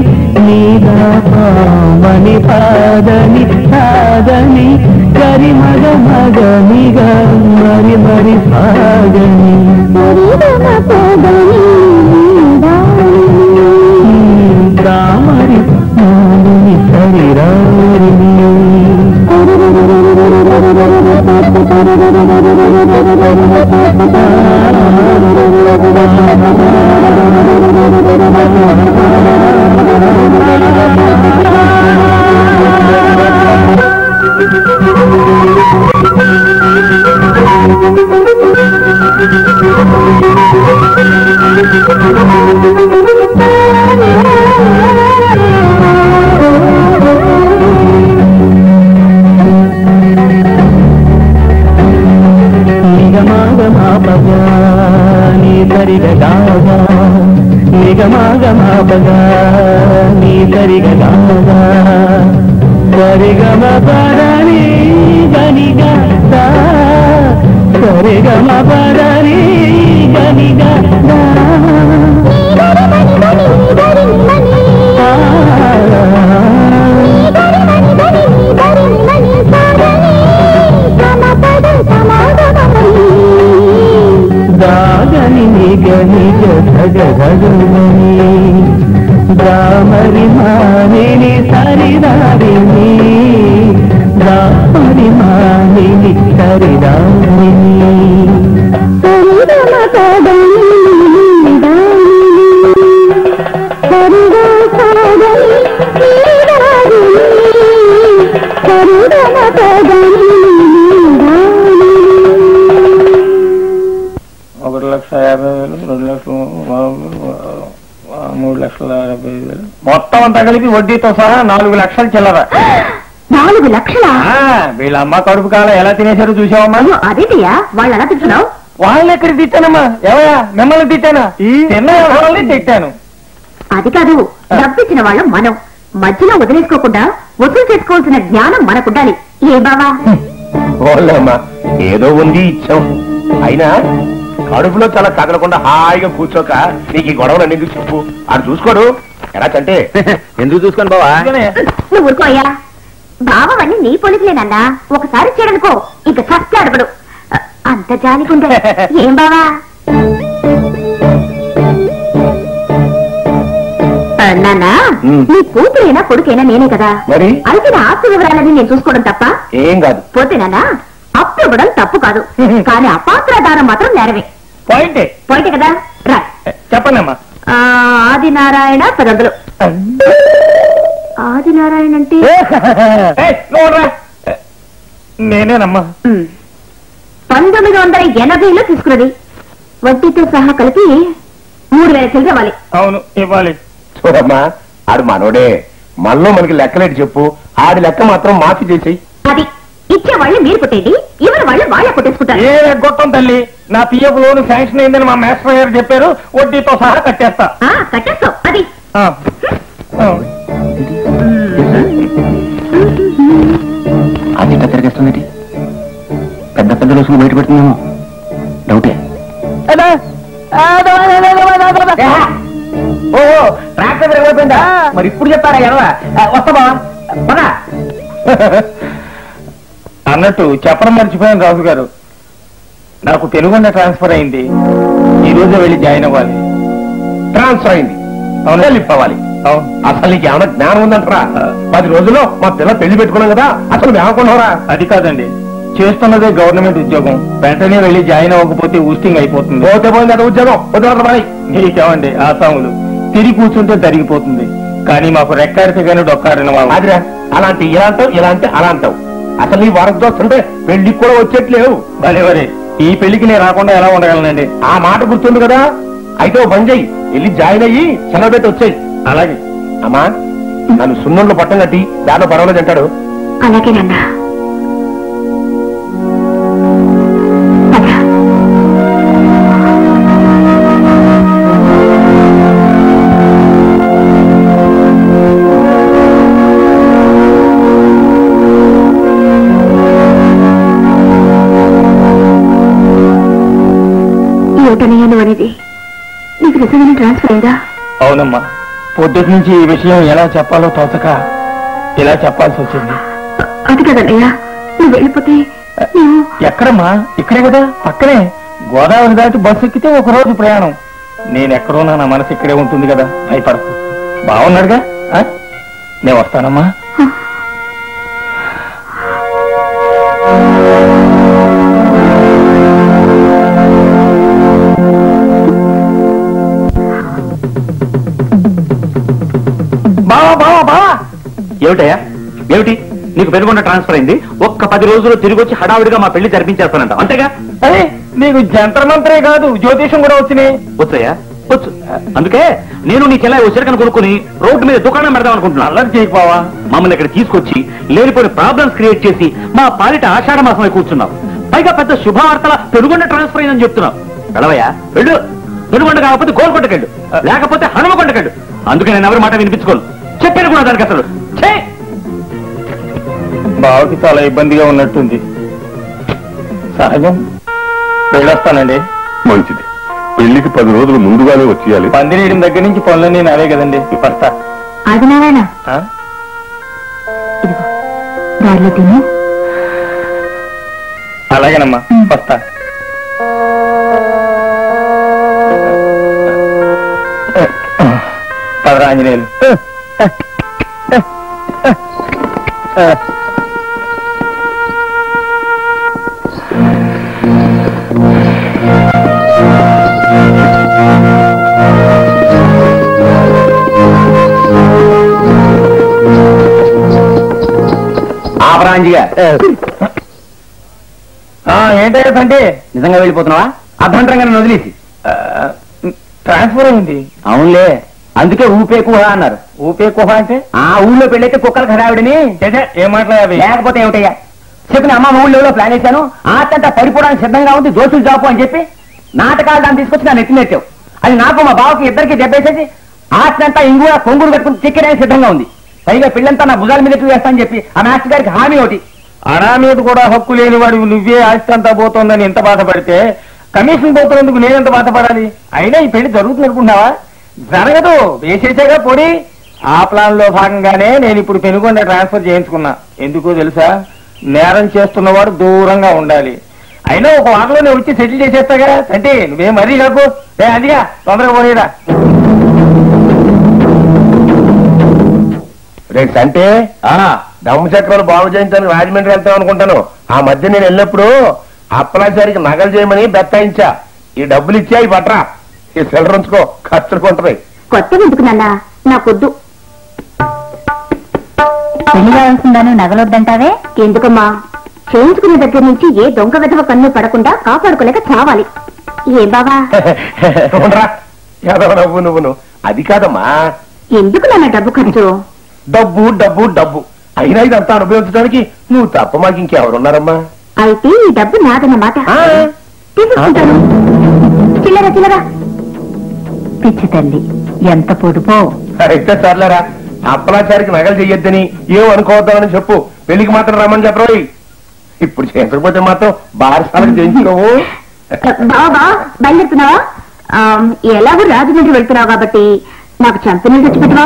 పాదని సాదని కరిమ సాగనిగా మరి మరి సాగని రామరి మాలిని సరిరారిని నిగమాగమాపగా నీ సరిగగాగా నిగమాగమాపగా నీ సరిగగాగా సరిగమ పదని గనిగా సరిగమ పదని గనిగా దాగని నిగనిగ సగగని దామరి మానిని సరిదారిని దామరి మానిని సరిదారిని ఒకటి 1,50,000, 2 లక్షలు, 3,70,000, మొత్తం అంతా కలిపి వడ్డీతో సహా 4 లక్షలు చిల్లర. 4 లక్షలా? వీళ్ళ అమ్మ కడుపు కాలం ఎలా తినేశారో చూసావమ్మా? అదేంటయ్యా వాళ్ళు ఎలా తింటున్నావు? వాళ్ళని ఎక్కడికి తిట్టానమ్మా? ఎవయా మిమ్మల్ని తిట్టానా? తిన్న వాళ్ళని తిట్టాను. అది కాదు, డబ్బిచ్చిన వాళ్ళం మనం మధ్యలో వదిలేసుకోకుండా వసూలు చేసుకోవాల్సిన జ్ఞానం మనకుండాలి. ఏ బావా? ఓళ్ళమ్మా ఏదో ఉంది ఇచ్చాం, అయినా కడుపులో చాలా కదలకుండా హాయిగా కూర్చోక నీకు ఈ గొడవలు ఎందుకు చెప్పు. అది చూసుకోడు ఎలా అంటే ఎందుకు చూసుకోండి బావా? నువ్వు ఊరుకోయ్యా. బావవన్నీ నీ పొలికలేనన్నా, ఒకసారి చేయడనుకో ఇంక చస్తే అడగడు. అంత జాలికుండే. ఏం బావా? నాన్నా, నీ కూతురైనా కొడుకైనా నేనే కదా, మరి అయితే నా ఆస్తి వివరాలని నేను చూసుకోవడం తప్ప? ఏం కాదు. పోతే నాన్నా, అప్పు ఇవ్వడం తప్పు కాదు, కానీ అపాత్రదానం మాత్రం నేరమే. పాయింటే కదా. రా చెప్పండమ్మా. ఆదినారాయణ 1000. ఆదినారాయణ అంటే నేనేనమ్మా. 1980లో తీసుకున్నది. వడ్డీతో సహా కలిపి 3,000 చిల్లర ఇవ్వాలి. అవును ఇవ్వాలి. చూడమ్మా ఆడు మనోడే, మనలో మనకి లెక్కలేటి చెప్పు, ఆడి లెక్క మాత్రం మాఫీ చేసేయి. అది ఇచ్చే వాళ్ళు మీరు కొట్టేది, ఇవ్వని వాళ్ళు వాళ్ళే కొట్టేసుకుంటారు. ఏ గొట్టం తల్లి, నా పిఎఫ్ లోన్ శాంక్షన్ అయిందని మా మాస్టర్ గారు చెప్పారు, వడ్డీతో సహా కట్టేస్తా. కట్టేస్తావు. అది అది ఎట్లా తిరిగేస్తుంది? పెద్ద పెద్ద రోజులు బయట పెడుతుందేమో డౌటే. ఓ ట్రాక్టర్ తిరగబోతుందా? మరి ఇప్పుడు చెప్పారా ఎడవ వస్తావా? అన్నట్టు చెప్పడం మర్చిపోయాను రాజు గారు, నాకు తెలుగున్న ట్రాన్స్ఫర్ అయింది. ఈ రోజు వెళ్ళి జాయిన్ అవ్వాలి. ట్రాన్స్ఫర్ అయింది, అవును వెళ్ళిపోవాలి. అసలు నీకు ఏమైనా జ్ఞానం ఉందంటారా? 10 రోజుల్లో మా పిల్ల పెళ్లి పెట్టుకున్నాం కదా, అసలు వేమకున్నారా? అది కాదండి, చేస్తున్నదే గవర్నమెంట్ ఉద్యోగం, వెంటనే వెళ్ళి జాయిన్ అవ్వకపోతే ఊస్టింగ్ అయిపోతుంది. పోతే పోయింది అది ఉద్యోగం, వదిలేదు మరి. నీకేమండి ఆసాములు, తిరిగి కూర్చుంటే జరిగిపోతుంది, కానీ మాకు రెక్కాడితే కానీ డొక్కాడిన వాళ్ళు. అదిరా అలాంటి ఇలా అంటావు, ఇలా అంటే అలా అంటావు. అసలు నీ వరకు వస్తుంటే పెళ్లికి కూడా వచ్చేట్లేవు. భలేవరే, ఈ పెళ్లికి నేను రాకుండా ఎలా ఉండగలనండి? ఆ మాట గుర్తుంది కదా, అయితే ఓ పని చెయ్యి, వెళ్ళి జాయిన్ అయ్యి సెలవు పెట్టి వచ్చాయి. అలాగే అమ్మా, నన్ను సున్నంలో పట్టం కట్టి దాంట్లో పర్వాలేదు అంటాడు. అలాగేనన్నా. అనేది నీకు నిజమైన ట్రాన్స్ఫర్ అయిందా? అవునమ్మా, పొద్దుటి నుంచి ఈ విషయం ఎలా చెప్పాలో తోచక ఇలా చెప్పాల్సి వచ్చింది. అది కదన్నయ్యా, నువ్వు వెళ్ళిపోతే ఎక్కడమ్మా? ఇక్కడే కదా, పక్కనే. గోదావరి దాటి బస్సు ఎక్కితే ఒక రోజు ప్రయాణం. నేను ఎక్కడున్నా నా మనసు ఇక్కడే ఉంటుంది కదా, భయపడకు. బాగున్నాడుగా? నేను వస్తానమ్మా. బావా బావా బావా. ఏమిటయ్యా? ఏమిటి? నీకు పెనుగొండ ట్రాన్స్ఫర్ అయింది, ఒక్క 10 రోజులు తిరిగి వచ్చి హడావిడిగా మా పెళ్లి జరిపించేస్తానంట, అంతేగా? అరే, నీకు జంతర్ మంత్రే కాదు, జ్యోతిషం కూడా వచ్చినాయి. వచ్చాయా? వచ్చు. అందుకే నేను నీ చెల్లాయి ఉసిరికను కొనుక్కుని రోడ్డు మీద దుకాణం పెడదాం అనుకుంటున్నా. అల్లరి చేయకపోవా? మమ్మల్ని ఇక్కడ తీసుకొచ్చి లేనిపోయిన ప్రాబ్లమ్స్ క్రియేట్ చేసి మా పాలిట ఆషాఢ మాసమై కూర్చున్నావు. పైగా పెద్ద శుభవార్తల పెనుగొండ ట్రాన్స్ఫర్ అయిందని చెప్తున్నావు. వెళ్ళవయ్యా, వెళ్ళు. పెనుగొండ కాకపోతే గోల్కొండకెళ్ళు, లేకపోతే హనుమకొండకెళ్ళు. అందుకే నేను ఎవరి మాట వినిపించుకోను. చెప్పాను కూడా దానికి అసలు. బావకి చాలా ఇబ్బందిగా ఉన్నట్టుంది. సహజం. వెళ్ళొస్తానండి. మంచిది. పెళ్లికి 10 రోజులు ముందుగానే వచ్చేయాలి. పందిరేయడం దగ్గర నుంచి పనులన్నీ నావే కదండి. వస్తా. అది నారాయణ, ఇదిగో దారిలో తిను. అలాగేనమ్మా, వస్తా. పదరా ఆంజనేయులు. ఆపరాంజిగా ఏంటయ్యా అంటే నిజంగా వెళ్ళిపోతున్నావా? అభ్యంతరంగా నన్ను వదిలేసి. ట్రాన్స్ఫర్ అయింది. అవునులే, అందుకే ఊపే కుహ అన్నారు. ఊపే కుహ అంటే? ఆ ఊళ్ళో పెళ్ళైతే కుక్కలకు హడావిడిని. ఏం మాట్లాడాలి? లేకపోతే ఏమిటయ్యా, చెప్పిన అమ్మ ఊళ్ళో ప్లాన్ చేశాను, ఆటంతా పడిపోవడానికి సిద్ధంగా ఉంది, దోషులు జాపు అని చెప్పి నాటకాలు దాన్ని తీసుకొచ్చి నా నెత్తి నెట్టావు. అది నాకు మా బావకి ఇద్దరికి దెబ్బేసేసి ఆటంతా ఇంగువ కొంగురు కట్టుకుని చెక్కడానికి సిద్ధంగా ఉంది. పైగా పిల్లంతా నా భుజాల మీద వేస్తా అని చెప్పి ఆ మాస్టర్ గారికి హామీ ఒకటి. అనా మీద కూడా హక్కు లేని వాడు నువ్వే ఆస్తి అంతా పోతోందని ఎంత బాధపడితే కమిషన్ పోతున్నందుకు నేనెంత బాధపడాలి? అయినా ఈ పెళ్లి జరుగుతుంది అనుకుంటున్నావా? జరగదు, వేసేసాగా పొడి. ఆ ప్లాన్ లో భాగంగానే నేను ఇప్పుడు పెనుగొండ ట్రాన్స్ఫర్ చేయించుకున్నా. ఎందుకో తెలుసా? నేరం చేస్తున్నవాడు దూరంగా ఉండాలి. అయినా ఒక వారంలోనే వచ్చి సెటిల్ చేసేస్తాగా. అంటే నువ్వేం మరీ కాకు. అదిగా తొందరగా పోనీరా. రేపు అంటే దమ్ము చక్రాలు బాగు చేయించడానికి రాజమండ్రి వెళ్తాం అనుకుంటాను. ఆ మధ్య నేను వెళ్ళినప్పుడు అప్పలాచారికి నగలు చేయమని బెత్తాయించా. ఈ డబ్బులు ఇచ్చా, ఈ పట్రా, ఈ సిల్లర్ ఉంచుకో, ఖర్చులు కొంటది. కొత్త ఎందుకు నాన్న, నాకొద్దు. పెళ్లి కావాల్సిందాను నగలొద్దంటావే? ఎందుకమ్మా, చేయించుకునే దగ్గర నుంచి ఏ దొంగ విధవ కన్ను పడకుండా కాపాడుకోలేక చావాలి. ఏ బాబా నువ్వు అది కాదమ్మా. ఎందుకు నాన్న డబ్బు ఖర్చు? డబ్బు డబ్బు డబ్బు అయినా ఇదంతా అనుభవించడానికి నువ్వు తప్ప మాకు ఇంకెవరున్నారమ్మా? అయితే ఈ డబ్బు నాదన్నమాట. తీసుకుంటాను. చిల్లర చిల్లర. పిచ్చి తల్లి, ఎంత పొడుపో. అయితే సర్లేరా, అప్పలాచారికి నగలు చెయ్యొద్దని ఏం అనుకోవద్దామని చెప్పు. పెళ్లికి మాత్రం రమ్మని చెప్పరోయ్. ఇప్పుడు చేయించకపోతే మాత్రం బారసాలకు చేయించుకోవు. బాబా బయలుదేరుతున్నావా? ఎలాగో రాజమండ్రి వెళ్తున్నావు కాబట్టి నాకు చంపనీళ్ళు తెచ్చి పెట్టవా?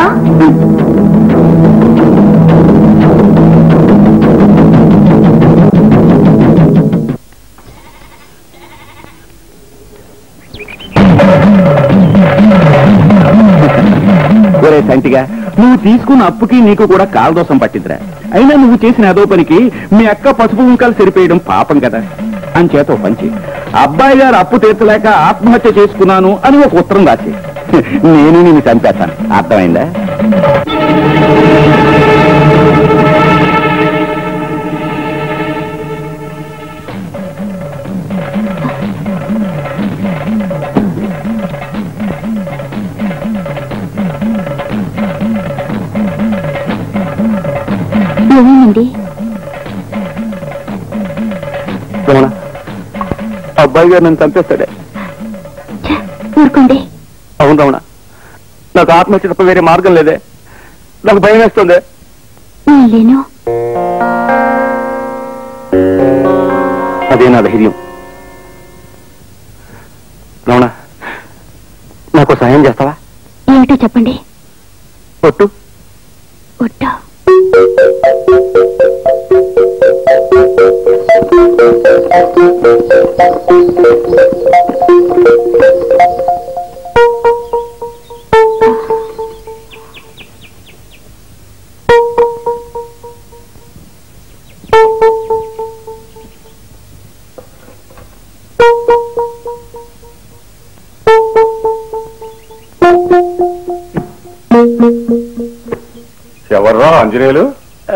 ఒరే సంటిగా, నువ్వు తీసుకున్న అప్పుకి నీకు కూడా కాలదోషం పట్టిందిరా. అయినా నువ్వు చేసిన అదో పనికి మీ అక్క పసుపు కుంకాలు సరిపోయడం పాపం కదా. అంచేత పంచి అబ్బాయి గారు అప్పు తీర్చలేక ఆత్మహత్య చేసుకున్నాను అని ఒక ఉత్తరం రాసి నేను నిన్ను చంపేస్తాను. అర్థమైందా? ఏమైంది? అబ్బాయి గారు నన్ను చంపేస్తాడే. ఊరుకోండి. అవును రమణ, నాకు ఆత్మహత్య తప్ప వేరే మార్గం లేదే. నాకు భయం వేస్తుంది. లేను. అదే నా ధైర్యం. రమణ, నాకు సహాయం చేస్తావా? ఏమిటో చెప్పండి. ఒట్టు. ఒట్టు. ఎవర్రా ఆంజనేయులు?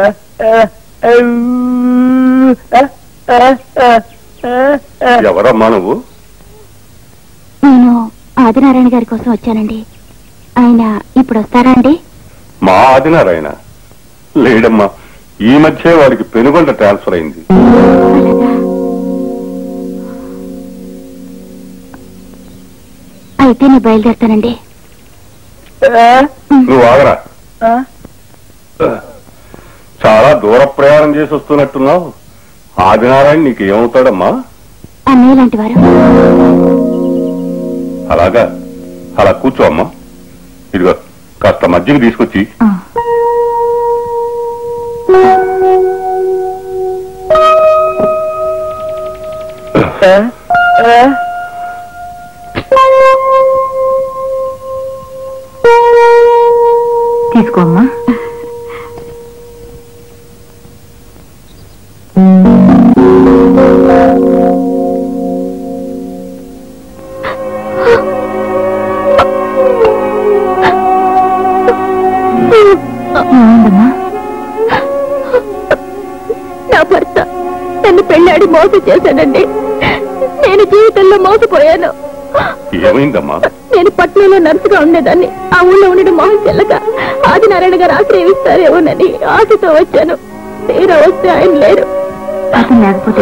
ఎవరమ్మా నువ్వు? నేను ఆదినారాయణ గారి కోసం వచ్చానండి. ఆయన ఇప్పుడు వస్తారా అండి? మా ఆదినారాయణ లేడమ్మా, ఈ మధ్య వాడికి పెనుగొండ ట్రాన్స్ఫర్ అయింది. అయితే నేను బయలుదేరుతానండి. నువ్వు ఆగరా, చాలా దూర ప్రయాణం చేసి వస్తున్నట్టున్నావు. ఆదినారాయణ నీకు ఏమవుతాడమ్మా? అన్నయ్య లాంటి వారు. అలాగా, అలా కూర్చో అమ్మా. ఇదిగో కాస్త మజ్జిగ తీసుకొచ్చి. తీసుకోమ్మా. నా భర్త నన్ను పెళ్ళాడి మోసం చేశాడండి. నేను జీవితంలో మోసపోయాను. ఏమైందమ్మా? నేను పట్నంలో నర్సుగా ఉండేదాన్ని. ఆ ఊళ్ళో ఉండడం మోహన్ చెల్లక ఆదినారాయణ గారు ఆశ్రయిస్తారేమోనని ఆశతో వచ్చాను. తీరా వస్తే ఆయన లేరు. అతను లేకపోతే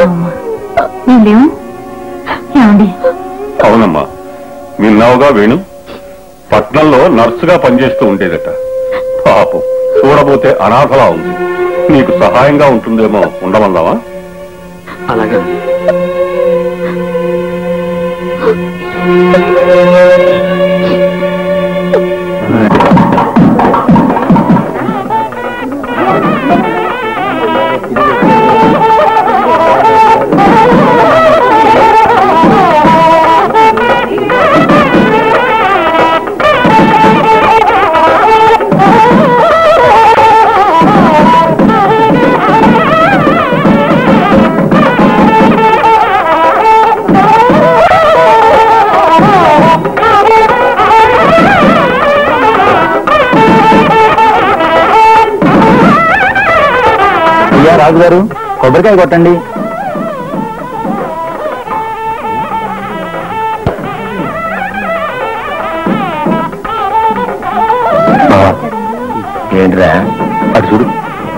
ఏమండి? అవునమ్మా, విన్నావుగా వేణు, పట్నంలో నర్సుగా పనిచేస్తూ ఉండేదట. పాపం, చూడబోతే అనాథలా ఉంది. నీకు సహాయంగా ఉంటుందేమో, ఉండమన్నావా? అలాగే. రాజు గారు, కొబ్బరికాయ కొట్టండి. ఏంట్రా అటు చూడు.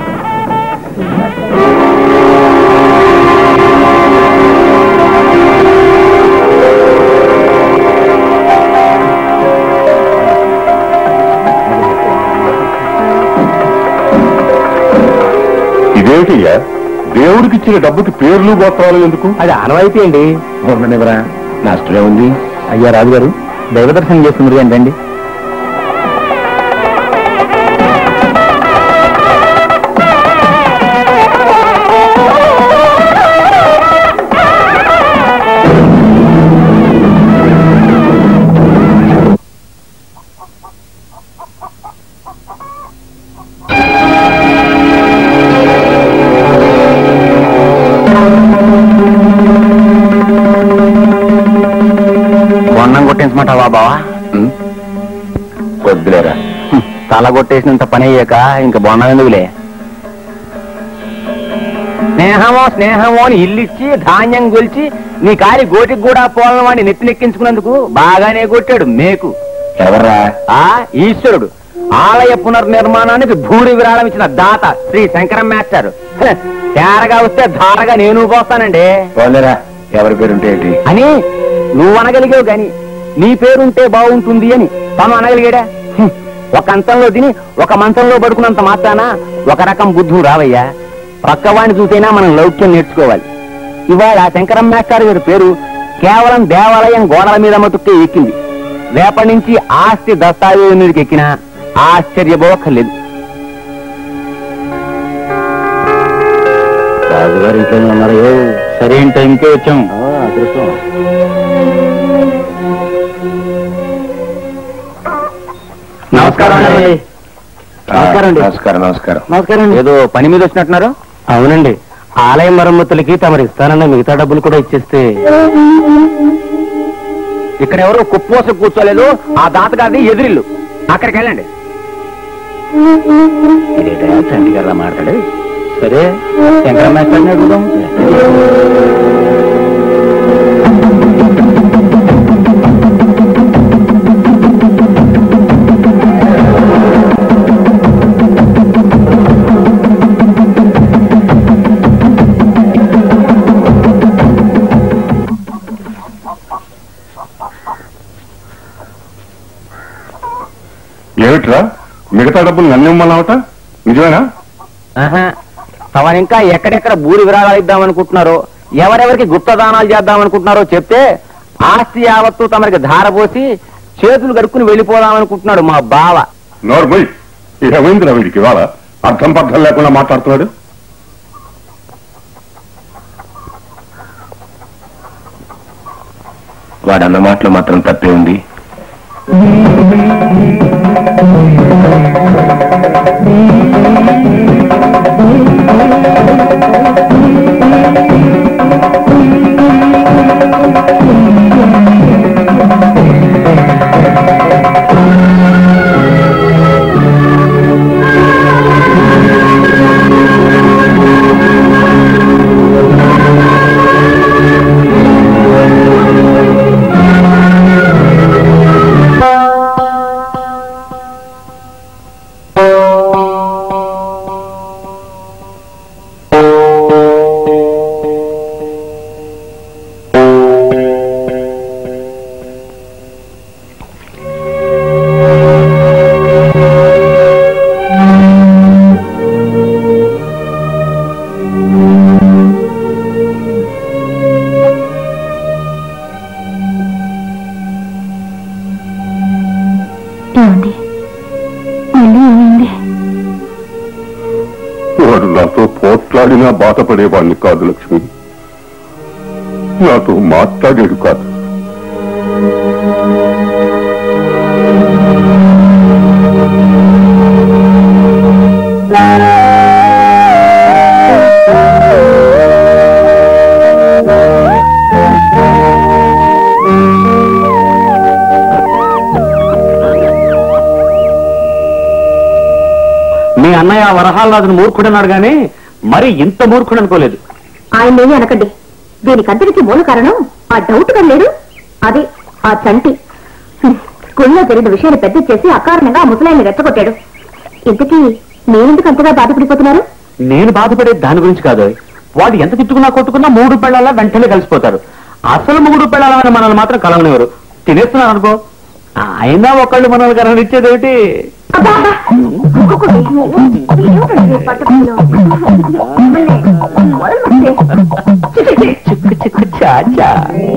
ఇదేమిటయ్యా, దేవుడికి ఇచ్చిన డబ్బుకి పేర్లు గోత్రాలు ఎందుకు? అది ఆనవాయితీ అండి. ఉండనివరా, నష్టమే ఉంది. అయ్యా రాజుగారు, దైవ దర్శనం చేస్తున్నారు ఏంటండి? బొన్నం కొట్టించమంటావా బావా? వద్దులేరా, తల కొట్టేసినంత పని అయ్యాక ఇంకా బొన్నం ఎందుకులే. స్నేహమో స్నేహమో అని ఇల్లిచ్చి ధాన్యం గొలిచి నీ కాలి గోటికి కూడా పోలని వాడిని నెత్తినెక్కించుకున్నందుకు బాగానే కొట్టాడు మేకు. ఎవర్రా? ఈశ్వరుడు. ఆలయ పునర్నిర్మాణానికి భూరి విరాళం ఇచ్చిన దాత శ్రీ శంకరం మాస్టర్. తేరగా వస్తే ధారగా నేను పోస్తానండి. పోలేరా, ఎవరి పేరుంటే ఏంటి అని నువ్వు అనగలిగావు గాని నీ పేరుంటే బాగుంటుంది అని తను అనగలిగాడా? ఒక అంతంలో తిని ఒక మంచంలో పడుకున్నంత మాత్రాన ఒక రకం బుద్ధులు రావయ్యా. పక్కవాడిని చూసైనా మనం లౌక్యం నేర్చుకోవాలి. ఇవాళ శంకరం మాస్టర్ గారి పేరు కేవలం దేవాలయం గోడల మీద మటుకే ఎక్కింది. రేపటి నుంచి ఆస్తి దస్తావేజు మీదకి ఎక్కినా ఆశ్చర్యపోక్కర్లేదు. రాజుగారు ఇంట్లోనే ఉన్నారో? సరైన టైంకే వచ్చాం. అదృష్టం. నమస్కారం అండి. నమస్కారం. నమస్కారం. నమస్కారం. ఏదో పని మీద వచ్చినట్టున్నారు? అవునండి, ఆలయ మరమ్మతులకి తమరు ఇస్తానన్న మిగతా డబ్బులు కూడా ఇచ్చేస్తే. ఇక్కడ ఎవరు కుప్పోస కూర్చోలేదు. ఆ దాతగారిది ఎదురిల్లు, అక్కడికి వెళ్ళండి. తండ్రి గారు మాట్లాడు. సరే శంకర మాస్టర్ని అడుగుదాం. ఏమిట్రా మిగతా డబ్బులు నన్ను ఇవ్వమన్నావట? నిజమేనా? తమను ఇంకా ఎక్కడెక్కడ భూరి విరాళాలు ఇద్దామనుకుంటున్నారో, ఎవరెవరికి గుప్తదానాలు చేద్దామనుకుంటున్నారో చెప్తే ఆస్తి యావత్తు తమరికి ధారపోసి చేతులు కడుక్కుని వెళ్ళిపోదామనుకుంటున్నాడు మా బావ. నోర్మోయ్, ఏమైందిరా వీడికి ఇవాళ అర్థం పర్థం లేకుండా మాట్లాడుతున్నాడు? వాడన్న మాటలు మాత్రం తప్పే ఉంది. వాడు నాతో పోట్లాడినా బాధపడేవాడిని కాదు లక్ష్మి, నాతో మాట్లాడాడు కాదు. మీ అన్నయ్య వరహాలరాజును మూర్ఖుడన్నాడు గాని మరి ఇంత మూర్ఖుడు అనుకోలేదు. ఆయన్నేమి అనకండి, దీనికంతటికి మూల కారణం ఆ డౌట్ కనలేడు, అదే ఆ చంటి. స్కూల్లో జరిగిన విషయాన్ని పెద్ద చేసి అకారణంగా ఆ ముసలాయిని రెచ్చగొట్టాడు. ఇంతకీ నేనెందుకు అంతగా బాధపడిపోతున్నారు? నేను బాధపడే దాని గురించి కాదు. వాడు ఎంత తిట్టుకున్నా కొట్టుకున్నా 3 పెళ్ళాలా వెంటనే కలిసిపోతారు. అసలు 3 పెళ్ళాలని మనల్ని మాత్రం కలవనివ్వరు. తినేస్తున్నారు అనుకో, అయినా ఒకళ్ళు మనల్ని కలవనిచ్చేదేమిటి? చిక్కు చిక్కు చాచా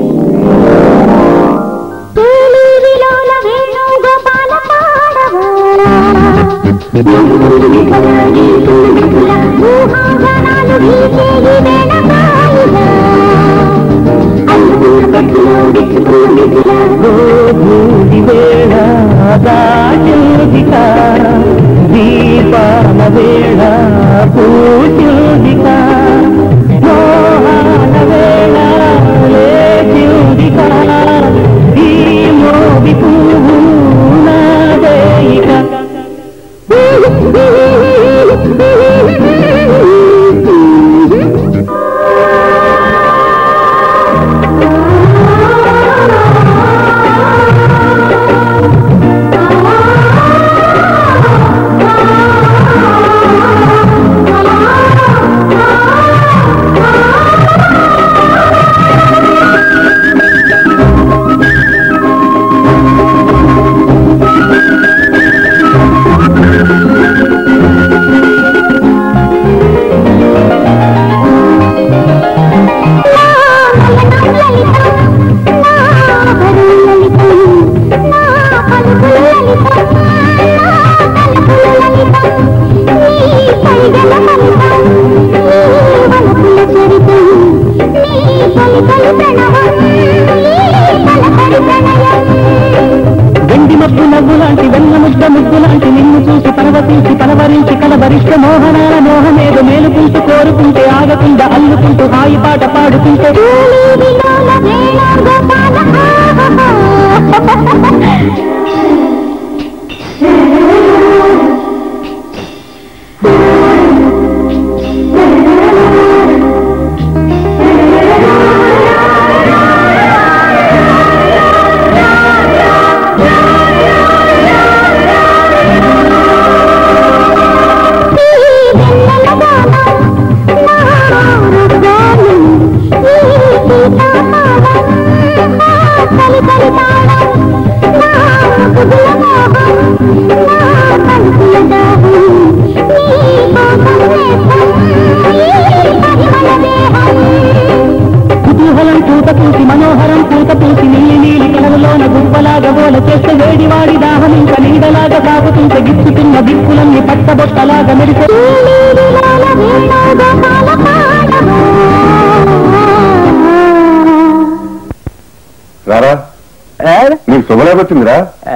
వేళ దాచోదిక దీపాల వేళ పూజోదిక మోహాల వేళ లేచోదిక ఈ మోది పువ్వు నాదేయిక. వెండి మబ్బు నవ్వు లాంటి వెన్న ముద్ద ముగ్గు లాంటి నిన్ను చూసి పరవశించి పలవరించి కలవరిష్ట మోహనాల మోహమేదో మేలుకుంటూ కోరుకుంటే ఆగకుండా అల్లుకుంటూ హాయి పాట పాడుకుంటే వేడివాడి దాహం ఇంక నీడలాగా సాగుతుంటే గిచ్చుతున్న దిక్కులన్నీ పట్టబొట్టలాగా మెరిసే రారా నీకు శుభలేఖ వచ్చిందిరా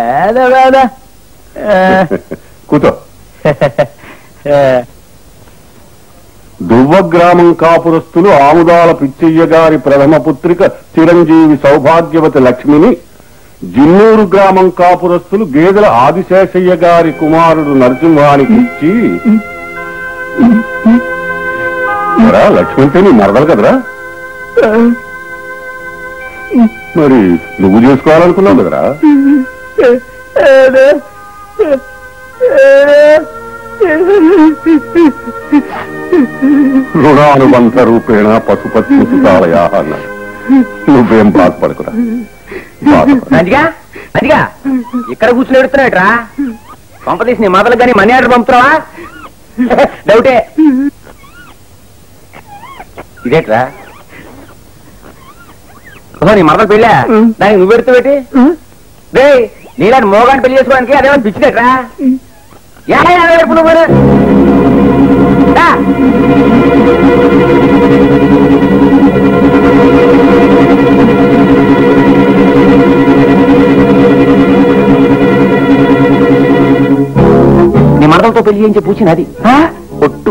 కూర్చో. దువ్వ గ్రామం కాపురస్తులు ఆముదాల పిచ్చయ్య గారి ప్రథమ పుత్రిక చిరంజీవి సౌభాగ్యవతి లక్ష్మిని, జిన్నూరు గ్రామం కాపురస్తులు గేదెల ఆదిశేషయ్య గారి కుమారుడు నరసింహానికి ఇచ్చి, లక్ష్మి అంటే నీ మరదలు కదరా, మరి నువ్వు చేసుకోవాలనుకున్నావు కదరా. రుణానుబంధ రూపేణ పశుపతి సుతాలయా అన్నాడు. నువ్వేం బాధపడకురా. మంచిగా మంచిగా ఇక్కడ కూర్చుని ఎడుతున్నాయట్రా, పంపదీసి నీ మొదలు కానీ మనీ ఆర్డర్ పంపుతావా? డౌటే. ఇదేట్రా నీ మరదలు పెళ్ళా, దానికి నువ్వు పెడుతూ పెట్టి రే నీలాంటి మోగాన్ని పెళ్లి చేసుకోవడానికి అదేమో పిచ్చిదేట్రా. ఎడుపు నువ్వు నీ మరదలతో పెళ్లి చేయించి పూచింది అది ఒట్టు.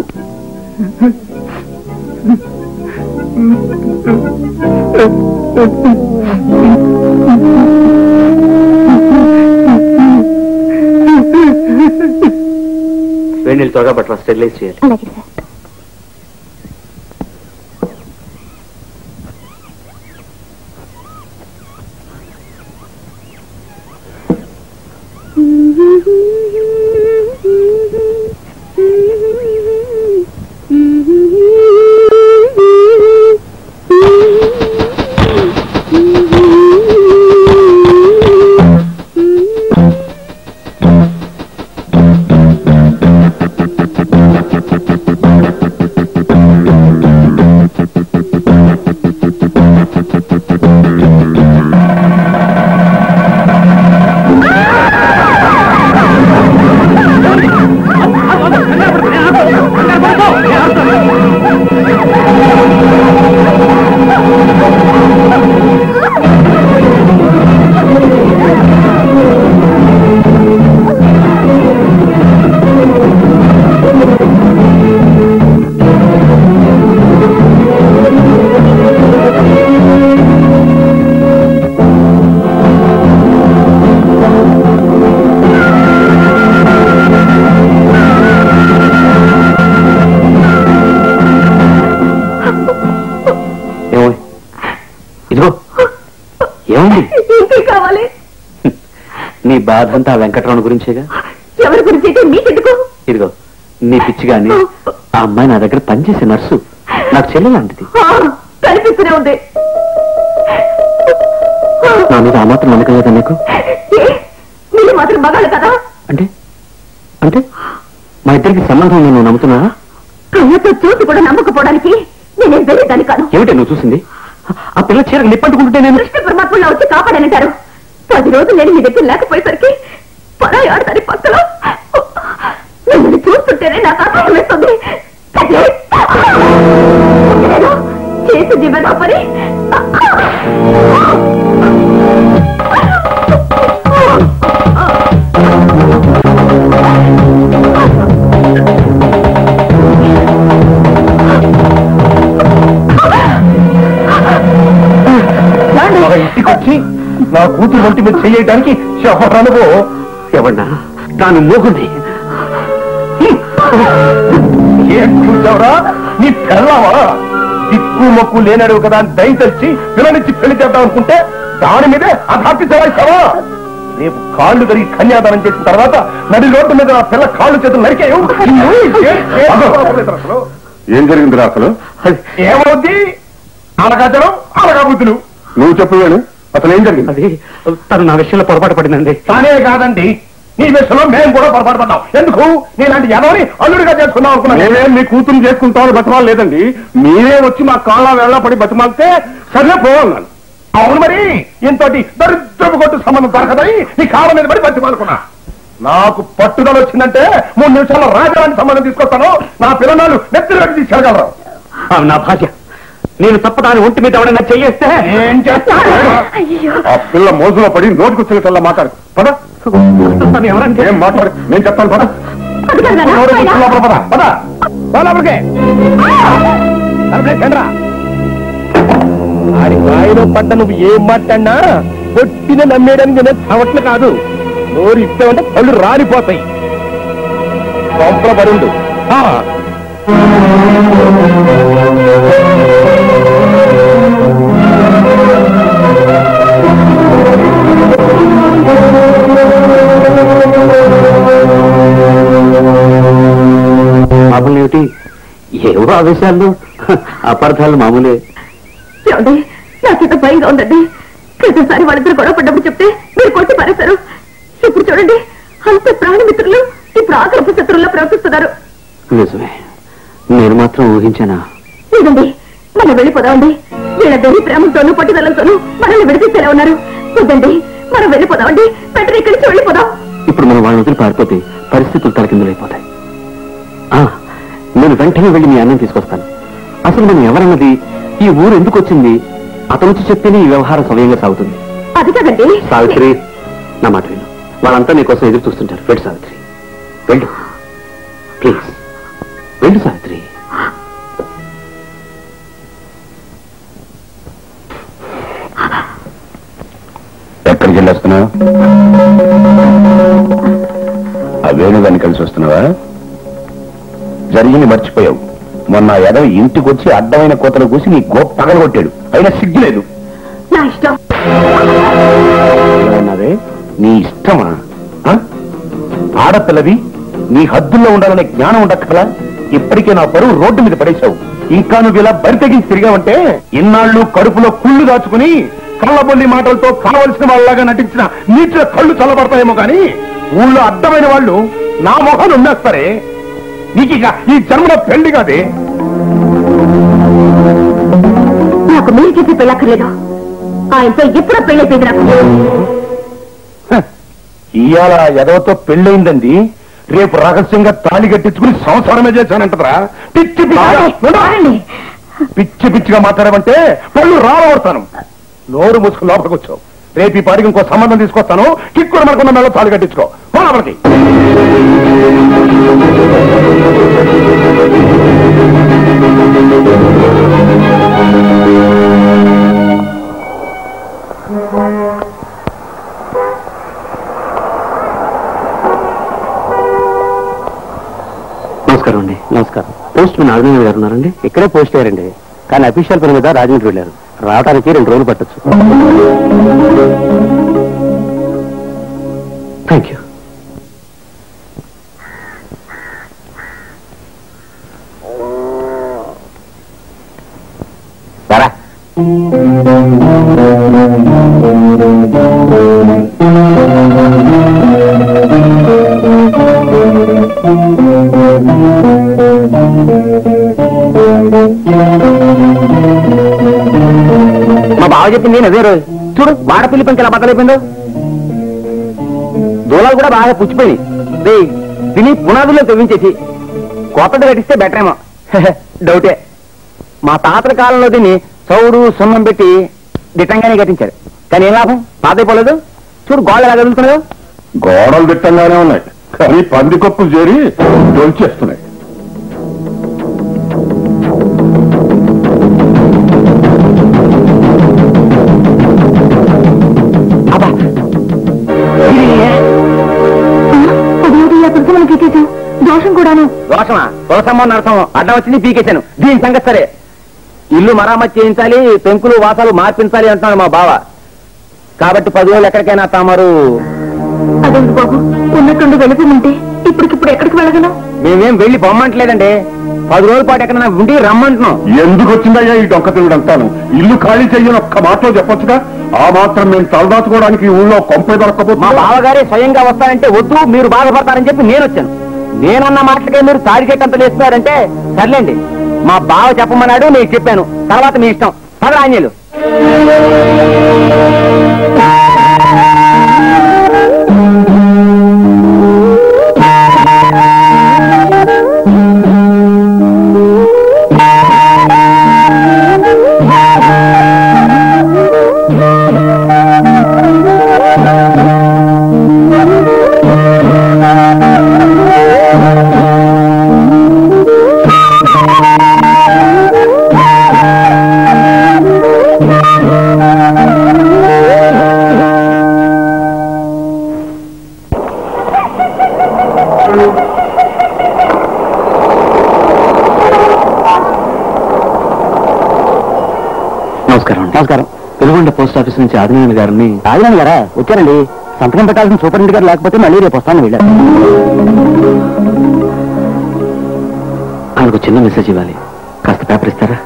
వేడి త్వరగా పట్ల స్టెరిలైజ్ చేయాలి. అలాగే సార్. నీ బాధ అంతా వెంకటరమణ గురించేగా. ఎవరి గురించి అయితే మీకెందుకు? ఇదిగో నీ పిచ్చి గాని ఆ అమ్మాయి నా దగ్గర పనిచేసే నర్సు, నాకు చెల్లెలాంటిది. కనిపిస్తూనే ఉంది. నా మీద ఆ మాత్రం నమ్మకం లేదా నీకు? మీరు మాత్రం మగాళ్ళు కదా. అంటే అంటే మా ఇద్దరికి సంబంధం నేను నమ్ముతున్నావా? కళ్ళతో చూసి కూడా నమ్మకపోవడానికి నేనేం వెళ్ళేదాన్ని కాదు. ఏమిటి నువ్వు చూసింది? ఆ పిల్ల చీర నిప్పట్టుకుంటే నేను కృష్ణ పరమాత్మలో వచ్చి కాపాడనంటారు. 10 రోజులు నేను మీ దగ్గర లేకపోయేసరికి పరాయి ఆడతారి పక్కలో మిమ్మల్ని చూస్తుంటేనే నాకు ఆకాశం వేస్తుంది. చేసి జీవన పని ఇంటికొచ్చి నా కూతురు వంటి మీద చేయడానికి చెప్పరానుకో. ఎవన్నా తాను మోగుంది. ఏం చూసావురా? నీ పెళ్ళావా? దిక్కు మొక్కు లేనడుగు కదా అని దయ తెచ్చి పిల్లనిచ్చి పెళ్లి చేద్దాం అనుకుంటే దాని మీదే అధాపి చలాయిస్తావా? రేపు కాళ్ళు కరిగి కన్యాదానం చేసిన తర్వాత నడి రోడ్డు మీద నా పిల్ల కాళ్ళు చేతులు నరికేయు. ఏం జరిగిందిరా అసలు? ఏమవుద్ది? అలగాచలం అలగాబుద్ధులు. నువ్వు చెప్పవేను, అసలు ఏం జరిగింది? అది తను నా విషయంలో పొరపాటు పడిందండి. తానే కాదండి, నీ విషయంలో మేము కూడా పొరపాటు పడ్డాం. ఎందుకు? నీలాంటి ఎవరిని అల్లుడిగా చేసుకున్నాం అనుకున్నా. మేమేం మీ కూతురు చేసుకుంటామని బతిమాలు లేదండి. మీరే వచ్చి మా కాళ్ళ వేళ్ళ పడి బతిమాలితే సరే పోవాలన్నాను. అవును మరి ఇంతటి దరిద్రపు కొట్టు సంబంధం దొరకదని నీ కాళ్ళ మీద పడి బతిమాలుకున్నా. నాకు పట్టుదల వచ్చిందంటే 3 నిమిషాల్లో రాజాని సంబంధం తీసుకొస్తాను. నా పిల్లలు నెత్తిన పెట్టి తీసుకెళ్ళగలరు. నా భార్య నేను తప్పదాని ఒంటి మీద ఎవడన్నా చెయ్యేస్తే ఏం చేస్తాను? ఆ పిల్ల మోజులో పడి నోటుకొచ్చిన మాట్లాడు పద. ఎవరంటే ఏం మాట్లాడు, నేను చెప్తాను పద. పద పద లోపలికే. ఆడి వాయిలో పడ్డ నువ్వు ఏం మాట్లాడినా కొట్టిన నమ్మేయడానికి నేను చవట్లు కాదు. నోరు ఇచ్చావంటే కళ్ళు రాలిపోతాయి. కొంపల పరుండు. మామూలు ఏవో ఆవేశాలు అపార్థాలు మామూలే. నాకేదో భయంగా ఉందండి. ప్రతిసారి వాళ్ళిద్దరు గొడవ పడ్డప్పుడు చెప్తే మీరు కొట్టి పారేశారు. ఇప్పుడు చూడండి, అంత ప్రాణమిత్రులు ఇప్పుడు ఆకరపు శత్రువుల్లో ప్రవర్తిస్తున్నారు. నిజమే, నేను మాత్రం ఊహించానా? లేదండి, మనం వెళ్ళిపోదామండి. వీళ్ళ ప్రేమతోనూ పట్టుదలతోనూ మనల్ని విడిపిస్తేనే ఉన్నారు. వద్దండి, మనం వెళ్ళిపోదామండి. వెంటనే ఇక్కడి నుంచి వెళ్ళిపోదాం. ఇప్పుడు మనం వాళ్ళ వదిలి పారిపోతే పరిస్థితులు తలకిందులైపోతాయి. నేను వెంటనే వెళ్ళి మీ అన్నం తీసుకొస్తాను. అసలు మనం ఎవరన్నది, ఈ ఊరు ఎందుకు వచ్చింది, అతను వచ్చి చెప్తేనే ఈ వ్యవహారం సమయంగా సాగుతుంది. అది కదండి. సావిత్రి, నా మాట విను. వాళ్ళంతా నీకోసం ఎదురు చూస్తుంటారు. వెళ్ళు సావిత్రి, వెళ్ళు ప్లీజ్, వెళ్ళు సావిత్రి. ఎక్కడికి వెళ్ళొస్తున్నావు? అవేను దాన్ని కలిసి వస్తున్నావా? జరిగింది మర్చిపోయావు. మొన్న ఎదవ ఇంటికి వచ్చి అడ్డమైన కోతలు కూసి నీ గోప్ పగలగొట్టాడు. అయినా సిగ్గులేదు. నా ఇష్టం. ఏమన్నావే? నీ ఇష్టమా? ఆడపిల్లవి, నీ హద్దుల్లో ఉండాలనే జ్ఞానం ఉండక్కలా? ఇప్పటికే నా పరువు రోడ్డు మీద పడేశావు. ఇంకా నువ్వు ఇలా బరి తెగించి తిరిగావంటే ఇన్నాళ్ళు కడుపులో కుళ్ళు దాచుకుని కళ్ళబొల్లి మాటలతో కావలసిన వాళ్ళలాగా నటించిన నీటిలో కళ్ళు చల్లబడతాయేమో కానీ ఊళ్ళో అడ్డమైన వాళ్ళు నా మొహాన్ని ఉండేస్తారే. నీకు ఈ జన్మలో పెళ్లి కాదే. నాకు మీరు చెప్పి పెళ్ళక్కర్లేదు. ఆయనతో ఎప్పుడో పెళ్ళైపోయింది నాకు. ఇవాళ ఎదవతో పెళ్ళయిందండి, రేపు రహస్యంగా తాళి కట్టించుకుని సంసారమే చేశానంటరా. పిచ్చి పిచ్చిగా మాట్లాడమంటే పళ్ళు రావడతాను. నోరు మూసుకుని లోపలికి వచ్చావు. రేపు ఈ పాటికి ఇంకో సంబంధం తీసుకొస్తాను. కిక్కుడు మనకున్న మెల్ల తాళి కట్టించుకో. లోపలికి. నమస్కారం అండి. నమస్కారం. పోస్ట్ మ్యాన్ నాగనాథ్ గారు ఉన్నారండి? ఇక్కడే పోస్ట్ అయ్యారండి, కానీ అఫీషియల్ పని మీద రాజమండ్రి వెళ్ళారు. రావడానికి 2 రోజులు పట్టచ్చు. Thank you. సరే మా బావ చెప్పింది అదే రోజు. చూడు, వాడపిల్లి పంచి ఎలా బద్దలైపోయిందో. దూలాలు కూడా బాగా పుచ్చిపోయి తిని పునాదుల్లో తవ్వించేసి కొత్తది కట్టిస్తే బెటర్ ఏమో. డౌటే. మా తాతల కాలంలో దీన్ని చౌడు సున్నం పెట్టి దిట్టంగానే కట్టించారు. కానీ ఏం లాభం, పాతైపోలేదు. చూడు గోడలు ఎలా కదులుతున్నాయో. గోడలు దిట్టంగానే ఉన్నాయి, కానీ పందికొప్పులు చేరి దొల్చేస్తున్నాయి. దోషం కూడాను. దోషమా? దోషమో నరసమో అడ్డం వచ్చింది, పీకేశాను. దీని సంగతి సరే. ఇల్లు మరామతి చేయించాలి, పెంకులు వాసాలు మార్పించాలి అంటున్నాడు మా బావ. కాబట్టి 10 రోజులు ఎక్కడికైనా తామరు. అదేంటి బాబు, ఉన్నట్టుండి వెళుతుందంటే ఇప్పటికిప్పుడు ఎక్కడికి వెళ్ళగలం? మేమేం వెళ్ళి పొమ్మంటలేదండి. 10 రోజుల పాటు ఎక్కడైనా ఉండి రమ్మంటున్నాం. ఎందుకు వచ్చిందయ్యా ఈ డొక్క తిరుగుడు అంతాను? ఇల్లు ఖాళీ చెయ్యని ఒక్క మాటలో చెప్పొచ్చుగా. ఆ మాత్రం మేము తలదాచుకోవడానికి ఊళ్ళో కొంపే దొరకపోతే మా బావగారే స్వయంగా వస్తారంటే వద్దు, మీరు బాధపడతారని చెప్పి నేను వచ్చాను. నేనన్న మాటలకే మీరు తాడికెట్టంత లేస్తున్నారంటే సర్లేండి. మా బావ చెప్పమన్నాడు, నేను చెప్పాను. తర్వాత మీ ఇష్టం. పద ఆంజనేయులు. నమస్కారం. వెలుగొండ పోస్ట్ ఆఫీస్ నుంచి ఆదినారాయణ గారిని. ఆదినారాయణ గారా? వచ్చారండి. సంతకం పెట్టాల్సిన సూపరింటెండెంట్ గారు లేకపోతే మళ్ళీ రేపు వస్తాను వెళ్ళారు. ఆయనకు చిన్న మెసేజ్ ఇవ్వాలి. కాస్త పేపర్ ఇస్తారా?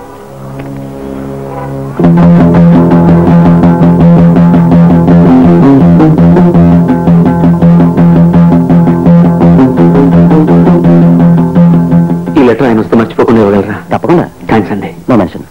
ఈ లెటర్ ఆయన వస్తే మర్చిపోకుండా ఇవ్వగలరా? తప్పకుండా. థ్యాంక్స్ అండి. No mention.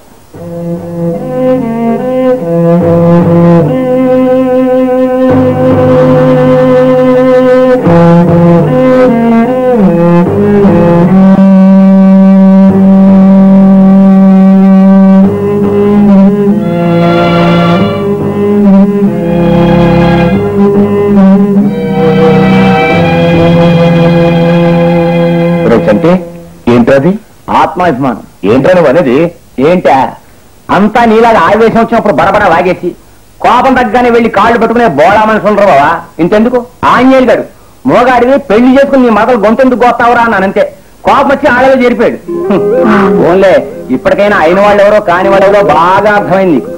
అంటే ఏంటది? ఆత్మాభిమానం. ఏంటో నువ్వు అనేది? ఏంటా? అంతా నీలాగా ఆవేశం వచ్చినప్పుడు బడబడ వాగేసి కోపం తగ్గగానే వెళ్లి కాళ్ళు పట్టుకునే బోళా మనుషులు ఉండరు బావా. ఇంతెందుకు ఆంజనేయులు గారు మోగాడిని పెళ్లి చేసుకుని నీ మగలు గొంతెందుకు కోస్తావురా అన్నానంతే. కోపం వచ్చి ఆడలో చేరిపోయాడు. ఓన్లే ఇప్పటికైనా అయిన వాళ్ళెవరో కాని వాళ్ళెవరో బాగా అర్థమైంది నీకు.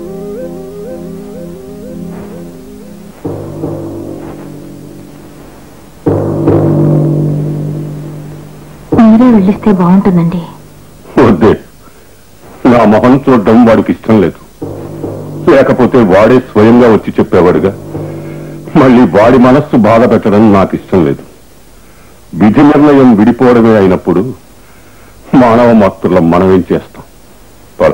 మీరే వెళ్ళిస్తే బాగుంటుందండి. వద్దే, నా మొహం చూడడం వాడికి ఇష్టం లేదు. లేకపోతే వాడే స్వయంగా వచ్చి చెప్పేవాడుగా. మళ్ళీ వాడి మనస్సు బాధ పెట్టడం నాకు ఇష్టం లేదు. విధి నిర్ణయం విడిపోవడమే అయినప్పుడు మానవ మాత్రులం మనమేం చేస్తాం? పద.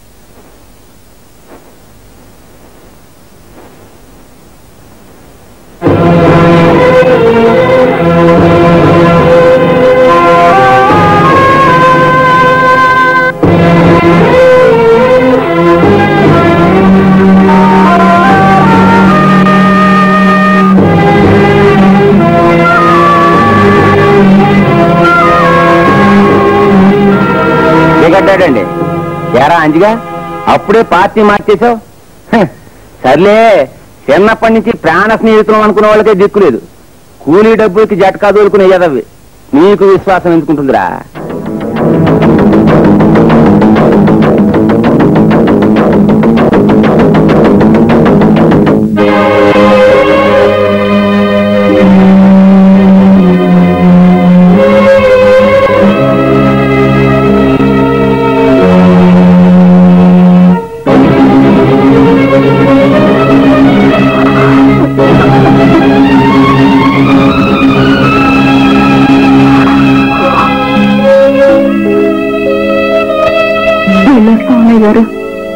అండి ఎరా అంజిగా అప్పుడే పార్టీ మార్చేశావు. సర్లే, చిన్నప్పటి నుంచి ప్రాణ స్నేహితులు అనుకున్న వాళ్ళకే దిక్కులేదు. కూలీ డబ్బులకి జట్కా దోలుకునే ఎదవి నీకు విశ్వాసం ఎందుకుంటుందిరా? గారు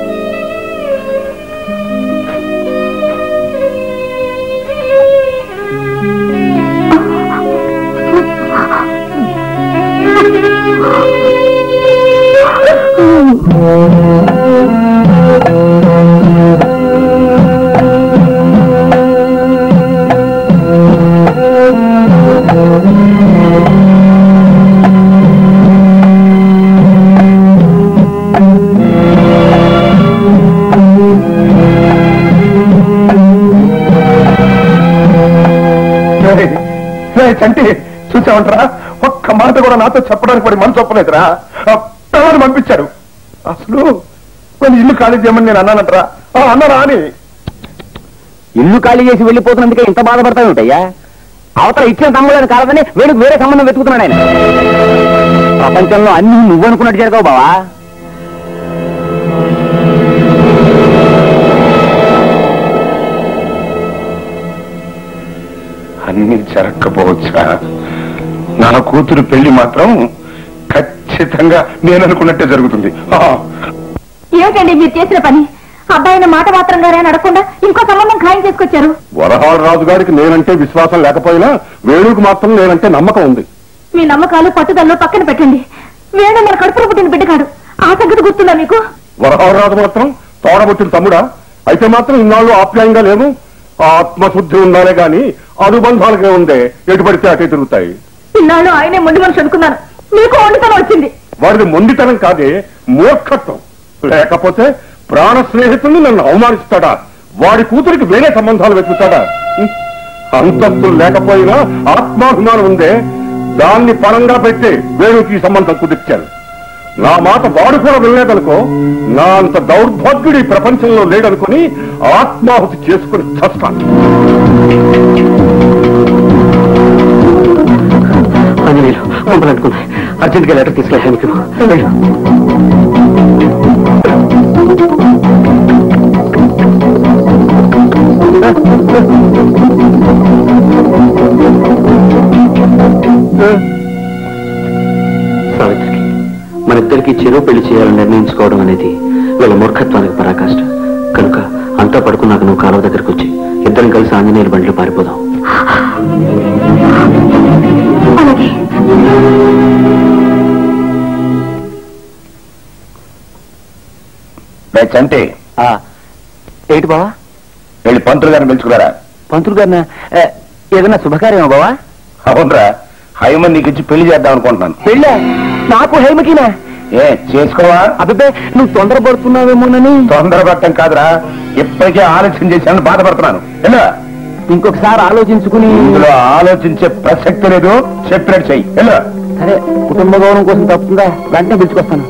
చంటి చూసామంటారా? ఒక్క మాట కూడా నాతో చెప్పడానికి వాడి మనసు ఒప్పలేదురా. పిల్లలు పంపించారు. అసలు కొన్ని ఇల్లు ఖాళీ చేయమని నేను అన్నానంటరా. అన్నారా అని ఇల్లు ఖాళీ చేసి వెళ్ళిపోతున్నందుకే ఇంత బాధపడతాను ఉంటాయా? అవతల ఇచ్చిన తమ్ముళ్ళని కాదని వీడికి వేరే సంబంధం వెతుకుతున్నాడు ఆయన. ప్రపంచంలో అన్ని నువ్వనుకున్నట్టు జరగవు బావా. అన్ని జరగకపోవచ్చా? నా కూతురు పెళ్లి మాత్రం ఖచ్చితంగా నేను అనుకున్నట్టే జరుగుతుంది. ఏమిటండి మీరు చేసిన పని? అబ్బాయిని మాట మాత్రంగానే అని అడగకుండా ఇంకో సంబంధం ఖాయం చేసుకొచ్చారు. వరహాల రాజు గారికి నేనంటే విశ్వాసం లేకపోయినా వేణుకు మాత్రం నేనంటే నమ్మకం ఉంది. మీ నమ్మకాలు పట్టుదలలో పక్కన పెట్టండి. వేణు మన కడుపులో పుట్టిన బిడ్డగాడు. ఆ సంగతి గుర్తుందా మీకు? వరహాల రాజు మాత్రం తోడబుట్టిన తమ్ముడా? అయితే మాత్రం ఇన్నాళ్ళు ఆప్యాయంగా లేవు. ఆత్మశుద్ధి ఉండాలే గాని అనుబంధాలకే ఉందే ఎటు పడితే అటే తిరుగుతాయి. ఇన్నాళ్ళు ఆయనే మొండి మనిషి అనుకున్నాను. మీకు ఒండితనం వచ్చింది. వాడిది మొండితనం కాదే, మూర్ఖత్వం. లేకపోతే ప్రాణ స్నేహితుల్ని నన్ను అవమానిస్తాడా? వాడి కూతురికి వేరే సంబంధాలు వెతుకుతాడా? అంతస్తులు లేకపోయినా ఆత్మాభిమానం ఉందే, దాన్ని పరంగా పెట్టి వేణుకి ఈ సంబంధం కుదిర్చాను. నా మాట వాడు కూడా వెళ్ళలేదనుకో, నా అంత దౌర్భాగ్యుడి ప్రపంచంలో లేడనుకుని ఆత్మాహుతి చేసుకుని చస్తాను. అర్జెంట్గా లెటర్ తీసుకెళ్ళాను. సావిత్రికి మన ఇద్దరికి చెరువు పెళ్లి చేయాలని నిర్ణయించుకోవడం అనేది వీళ్ళ మూర్ఖత్వానికి పరాకాష్ట. కనుక అంతా పడుకున్నాక నువ్వు కాలువ దగ్గరకు వచ్చి ఇద్దరం కలిసి ఆంజనేయుల బండిలో పారిపోదాం. చంటే ఏంటి బావా? వెళ్ళి పంతులు గారిని పిలుచుకున్నారా? పంతులు గారిన ఏదైనా శుభకార్యమా బావా? అవునరా, హైమన్ నీకు ఇచ్చి పెళ్లి చేద్దాం అనుకుంటున్నాను. పెళ్ళా? నాకు హైమకినా? ఏ చేసుకోవా? అబ్బే, నువ్వు తొందరపడుతున్నావేమోనని. తొందరపడటం కాదురా, ఇప్పటికే ఆలోచన చేశాను, బాధపడుతున్నాను. ఎలా ఇంకొకసారి ఆలోచించుకుని. ఇందులో ఆలోచించే ప్రసక్తి లేదు, చెప్పినట్టు చెయ్యి. ఎలా? సరే, కుటుంబ గౌరవం కోసం తప్పుతుందా? వెంటనే పిలుచుకొస్తాను.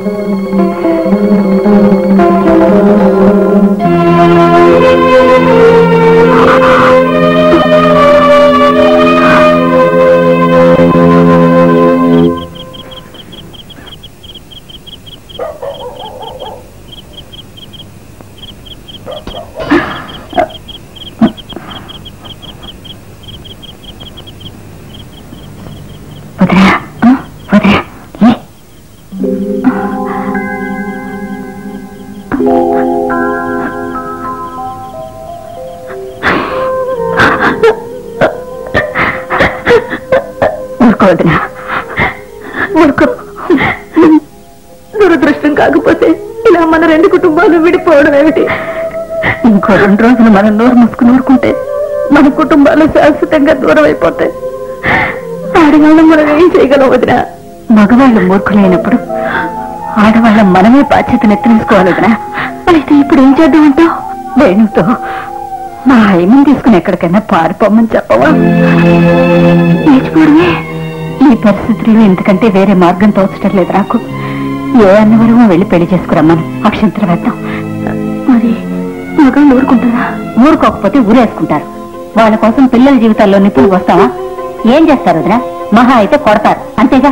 దురదృష్టం కాకపోతే ఇలా మన రెండు కుటుంబాలు విడిపోవడం ఏమిటి? ఇంకో 2 రోజులు మనం నోరు మూసుకుని ఊరుకుంటే మన కుటుంబాలు శాశ్వతంగా దూరం అయిపోతాయి. ఆడవాళ్ళం మనం ఏం చేయగలం వదినా? మగవాళ్ళు మూర్ఖులైనప్పుడు ఆడవాళ్ళం మనమే బాధ్యతను ఎత్తునేసుకోవాలి వదినా. అయితే ఇప్పుడు ఏం చేద్దామంటావు? వేణుతో మా హైమని తీసుకుని ఎక్కడికైనా పారిపోమని చెప్పవా? లేచిపోవడమే. ఈ పరిస్థితుల్లో ఎందుకంటే వేరే మార్గం తోచడం లేదు నాకు. ఏ అన్నవరమో వెళ్ళి పెళ్లి చేసుకురమ్మను, అక్షంతలు వేద్దాం. మరి మగాళ్ళు ఊరుకుంటారా? ఊరుకోకపోతే ఊరేసుకుంటారు. వాళ్ళ కోసం పిల్లల జీవితాల్లో నిప్పులు వస్తావా? ఏం చేస్తారు వదినా? మహా అయితే కొడతారు, అంతేగా?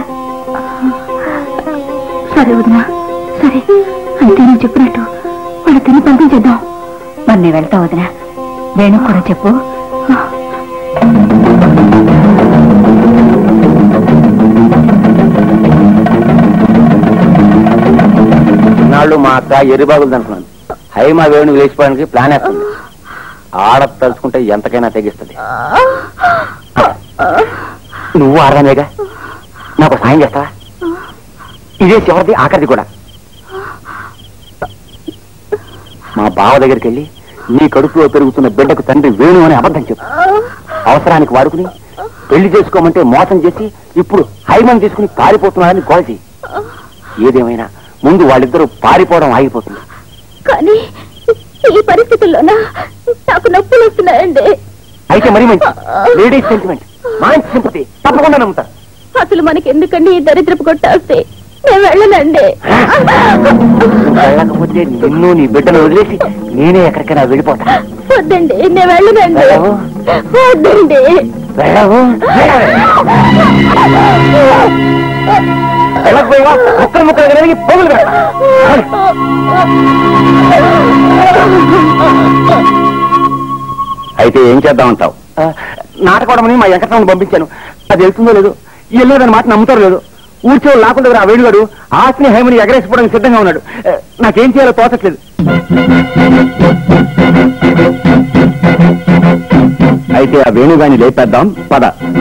సరే వదినా, సరే. అయితే నువ్వు చెప్పినట్టు వాళ్ళు తిని పంపించేద్దాం. మరి నేను వెళ్తా వదినా. వేణు కూడా చెప్పు. నాళ్ళు మా అక్క ఎర్రిబాగులు అంటున్నాను. హైమా వేణు లేచిపోవడానికి ప్లాన్ వేస్తుంది. ఆడ తలుచుకుంటే ఎంతకైనా తెగిస్తుంది. నువ్వు ఆడదానేగా, నాకు సాయం చేస్తావా? ఇదే చివరిది, ఆఖరిది కూడా. మా బావ దగ్గరికి వెళ్ళి నీ కడుపులో పెరుగుతున్న బిడ్డకు తండ్రి వేణు అని అబద్ధం చెప్పు. అవసరానికి వాడుకుని పెళ్లి చేసుకోమంటే మోసం చేసి ఇప్పుడు హైమన్ తీసుకుని పారిపోతున్నాడని గోల్చి. ఏదేమైనా ముందు వాళ్ళిద్దరూ పారిపోవడం ఆగిపోతుంది. కానీ ఈ పరిస్థితుల్లోనా నాకు నొప్పులు వస్తున్నాయండి. అయితే మరి మంచి లేడీస్ సెంటిమెంట్, మంచి సింపతి తప్పకుండా నమ్ముతా. అసలు మనకి ఎందుకండి ఈ దరిద్రపు కొట్టాస్తే? నేను వెళ్ళనండి. వెళ్ళకపోతే నిన్ను నీ బిడ్డను వదిలేసి నేనే ఎక్కడికైనా వెళ్ళిపోతా. వద్దండి, నేను వెళ్ళనండి. వద్దండి, వెళ్ళవు. వెళ్ళకపోయావా? ముక్కలు ముక్కలు కలిగి పొగులు. అయితే ఏం చేద్దామంటావు? నాటకోవడమని మా వెంకటరావుని పంపించాను. అది వెళ్తుందో లేదు, వెళ్ళలేదని మాట నమ్ముతారు లేదు. ఊడ్చేవాళ్ళు లేకుండా ఆ వేణుగాడు ఆస్తిని హేమని ఎగరేసిపోవడానికి సిద్ధంగా ఉన్నాడు. నాకేం చేయాలో తోచట్లేదు. అయితే ఆ వేణుగాని లేపేద్దాం పద.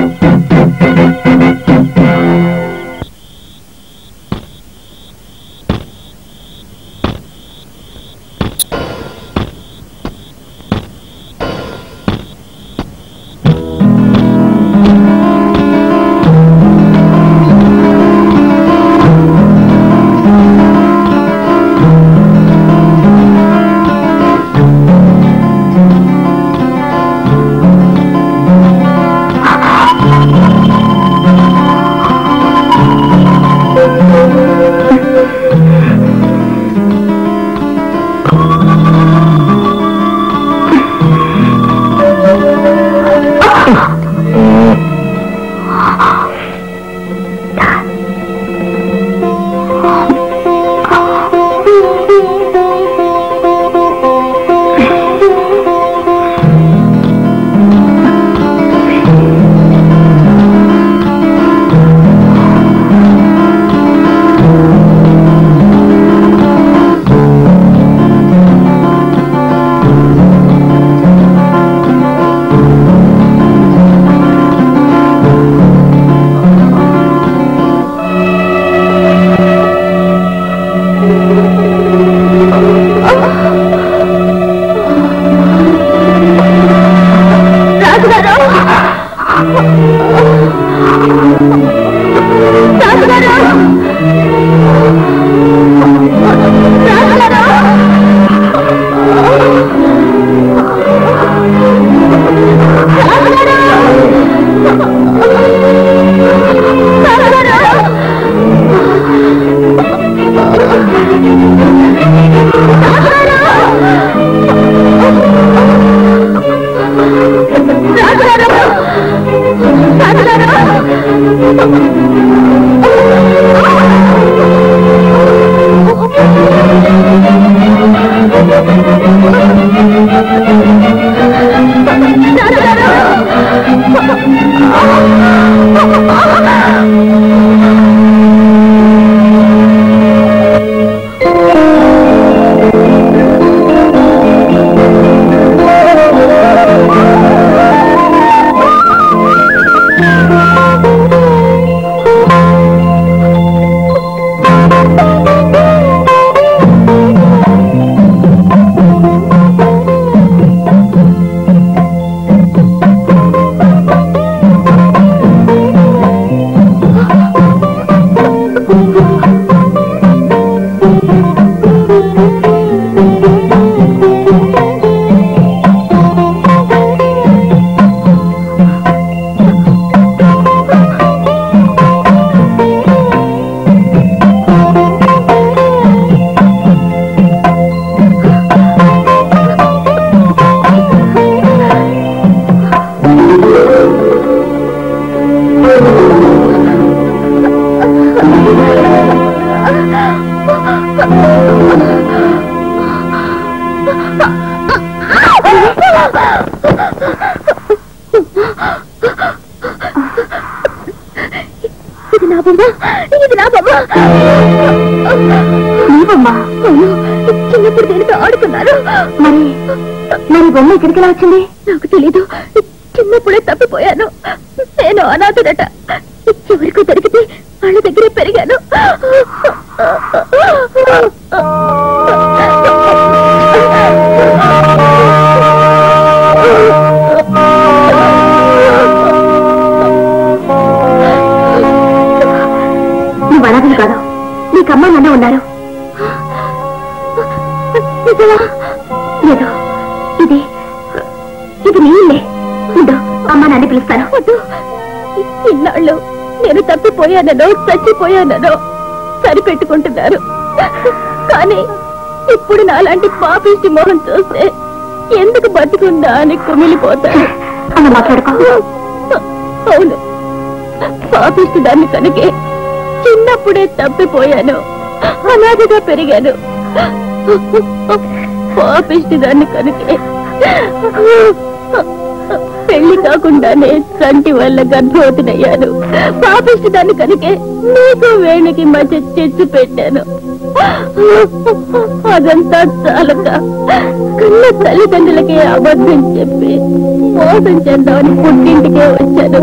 చిన్నప్పుడు దేనితో ఆడుకున్నారు. మరి బొమ్మ ఇక్కడికి ఎలా వచ్చింది? నాకు తెలీదు. చిన్నప్పుడే తప్పిపోయాను. నేను అనాథుడట. ఎవరికో దొరికితే వాళ్ళ దగ్గరే పెరిగాను. నువ్వు అనాథులు కాదు. నీకమ్మ నాన్న ఉన్నారు. లేదు, ఇది నీ ఇల్లే. ఉండు, అమ్మ నాన్న పిలుస్తాను. ఇన్నాళ్ళు నేను తప్పిపోయానో చచ్చిపోయానో సరిపెట్టుకుంటున్నారు. కానీ ఇప్పుడు నాలాంటి పాపిష్టి మోహన్ చూస్తే ఎందుకు బతుకుందా అని కుమిలిపోతాను. అవును, పాపిష్టి దాన్ని కనుకే చిన్నప్పుడే తప్పిపోయాను. అనాథగా పెరిగాను. పాపిష్టి దాన్ని కనుకే పెళ్లి కాకుండానే చంటి వల్ల గర్భవతినయ్యాను. పాపిష్టిదాన్ని కనుకే నీకు వేణికి మధ్య తెచ్చి పెట్టాను. అదంతా చాలక కన్న తల్లిదండ్రులకే అబద్ధం చెప్పి మోసం చేద్దామని పుట్టింటికే వచ్చాను.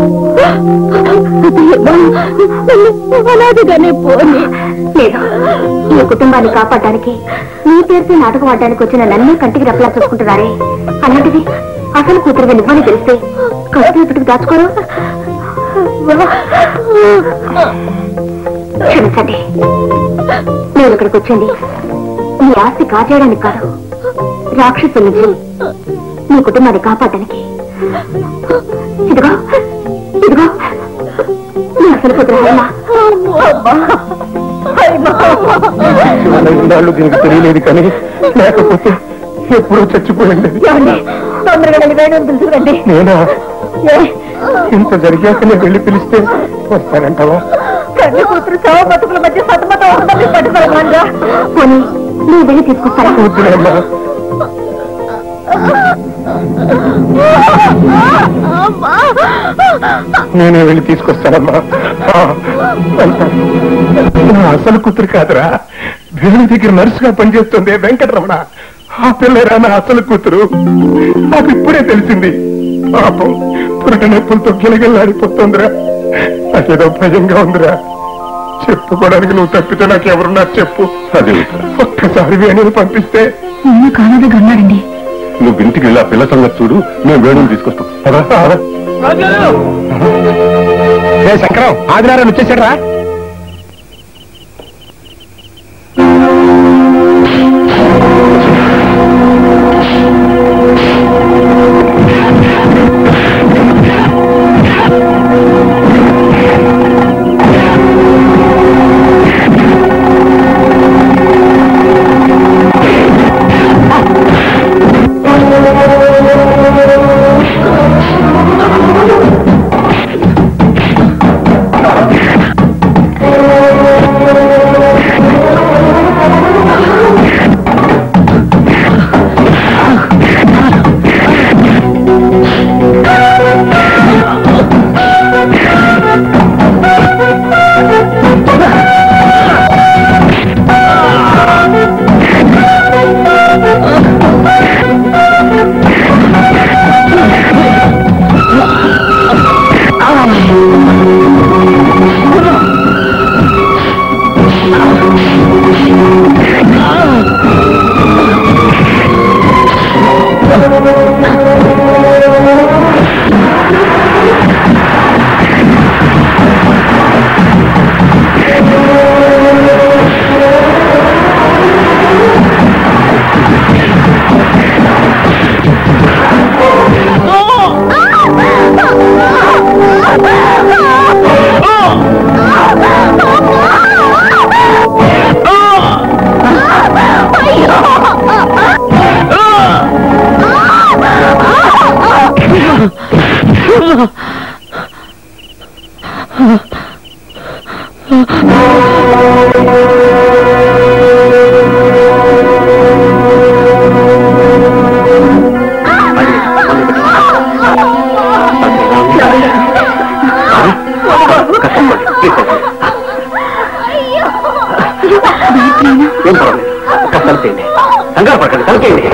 అలాదిగానే పోనీ లేదు, ఈ కుటుంబాన్ని కాపాడడానికి నీ పేరుతో నాటకం ఆడడానికి వచ్చిన నన్ను కంటికి రెప్పలా చూసుకుంటున్నారే. అలాంటిది అసలు కూతురుగా నువ్వని తెలిస్తే కడుపు ఎప్పటికి దాచుకోరు. క్షమించండి, నేను ఇక్కడికి వచ్చింది నీ ఆస్తి కాజేయడానికి కాదు, రాక్షసుల నుంచి నీ కుటుంబాన్ని కాపాడడానికి. ఇదిగో ఇదిగో నీ అసలు కూతురు దీనికి తెలియలేదు, కానీ లేకపోతే ఎప్పుడూ చచ్చిపోయింది. తొందరగా వేణుని తెలుసుకురండి. నేనా? ఇంత జరిగాకనే వెళ్ళి పిలిస్తే వస్తానంటావా? కన్ను కూతురు చావ బతుకుల మధ్య సతమతం అవుతుందని పట్టుకోరా. పోనీ నీ వెళ్ళి తీసుకొస్తారా? వద్దులేమ్మా, నేనే వెళ్ళి తీసుకొస్తానమ్మా. నా అసలు కూతురు కాదురా, వేణు దగ్గర నర్సుగా పనిచేస్తుంది వెంకటరమణ. ఆ పిల్లరా నా అసలు కూతురు. నాకు ఇప్పుడే తెలిసింది. పాపం పురుట నొప్పులతో గిలగిల్లాడిపోతుందిరా. నాకేదో భయంగా ఉందిరా. చెప్పుకోవడానికి నువ్వు తప్పితే నాకెవరున్నారు చెప్పు. అదే ఒక్కసారి వేణుని పంపిస్తే. నేను కాలేజీ ఉన్నాడండి. నువ్వు ఇంటికి వెళ్ళి ఆ పిల్ల సంగతి చూడు, మేము వేణుని తీసుకొస్తాం. శంకరం, ఆదినారాయణ వచ్చేసాడు రా. ఏం పర్వాలేదు, తలచేయండి, కంగారు పడకండి, తలచేయండి.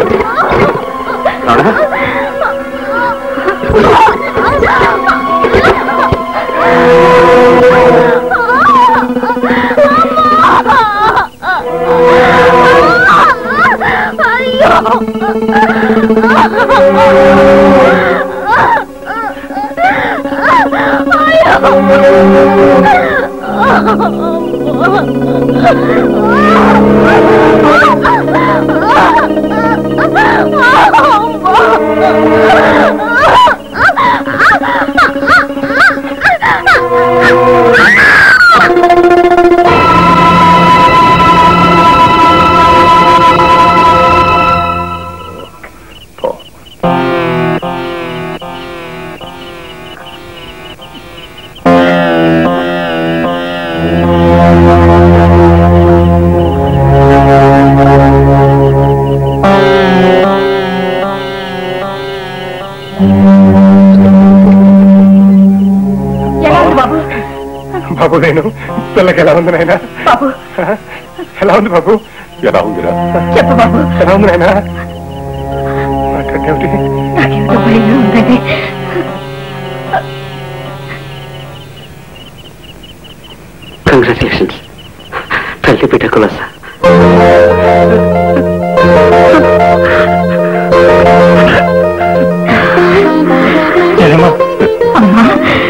బాబు నేను పిల్లకి ఎలా ఉంది నాయన? బాబు ఎలా ఉంది బాబు? ఎలా ఉందిరా? చెప్పు బాబు. ఎలా ఉంది నాయన? నాకేమిటి? నాకెంతో భయంగా ఉందండి. కంగ్రాచులేషన్స్ తల్లి బిడ్డ కులసా. అమ్మా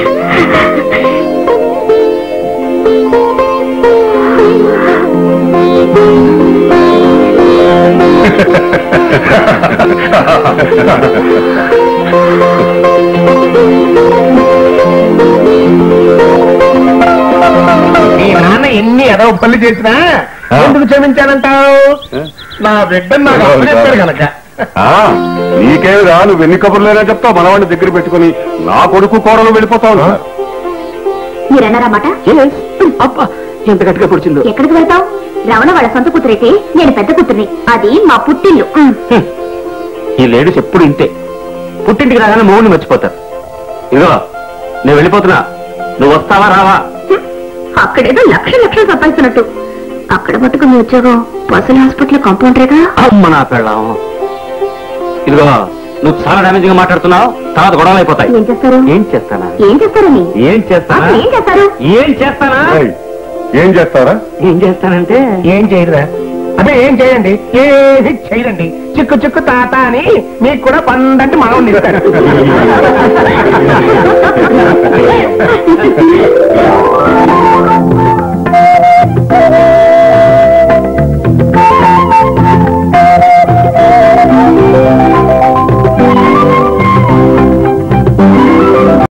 మీ నాన్న ఎన్ని ఎదవ పనులు చేసినా ఎందుకు క్షమించానంటావు? నా బిడ్డను నాకు అప్పచెప్పాడు కనుక. నీకేమి రా, నువ్వు ఎన్ని కబుర్లేనా చెప్తావు? మనవాడిని దగ్గర పెట్టుకుని నా కొడుకు కోడలు వెళ్ళిపోతావు. మీరన్నారన్నమాట. అబ్బా ఎంత గట్టిగా పొడిచిందో. ఎక్కడికి వెళ్తావు? రమణ వాళ్ళ సొంత కూతురైతే నేను పెద్ద కూతుర్ని. అది మా పుట్టిల్లు. ఈ లేడీస్ ఎప్పుడు ఇంతే, పుట్టింటికి రాగానే మౌని మర్చిపోతారు. ఇదిగో నేను వెళ్ళిపోతున్నా, నువ్వు వస్తావా రావా? అక్కడేదో లక్షలు సంపాదిస్తున్నట్టు, అక్కడ పట్టుకుని ఉద్యోగం పసుల హాస్పిటల్ కాంపౌండరేగా. అమ్మ నా పెళ్ళాం. ఇదిగో నువ్వు చాలా డామేజ్ గా మాట్లాడుతున్నావు, తర్వాత గొడవలు అయిపోతాయి. ఏం చేస్తారు? ఏం చేస్తానా? ఏం చేస్తారని? ఏం చేస్తానా? ఏం చేస్తారు? ఏం చేస్తానా? ఏం చేస్తారా? ఏం చేస్తానంటే ఏం చేయరురా? అదే ఏం చేయండి, ఏది చేయరండి. చిక్కు చిక్కు తాత అని మీకు కూడా పండంటే మనం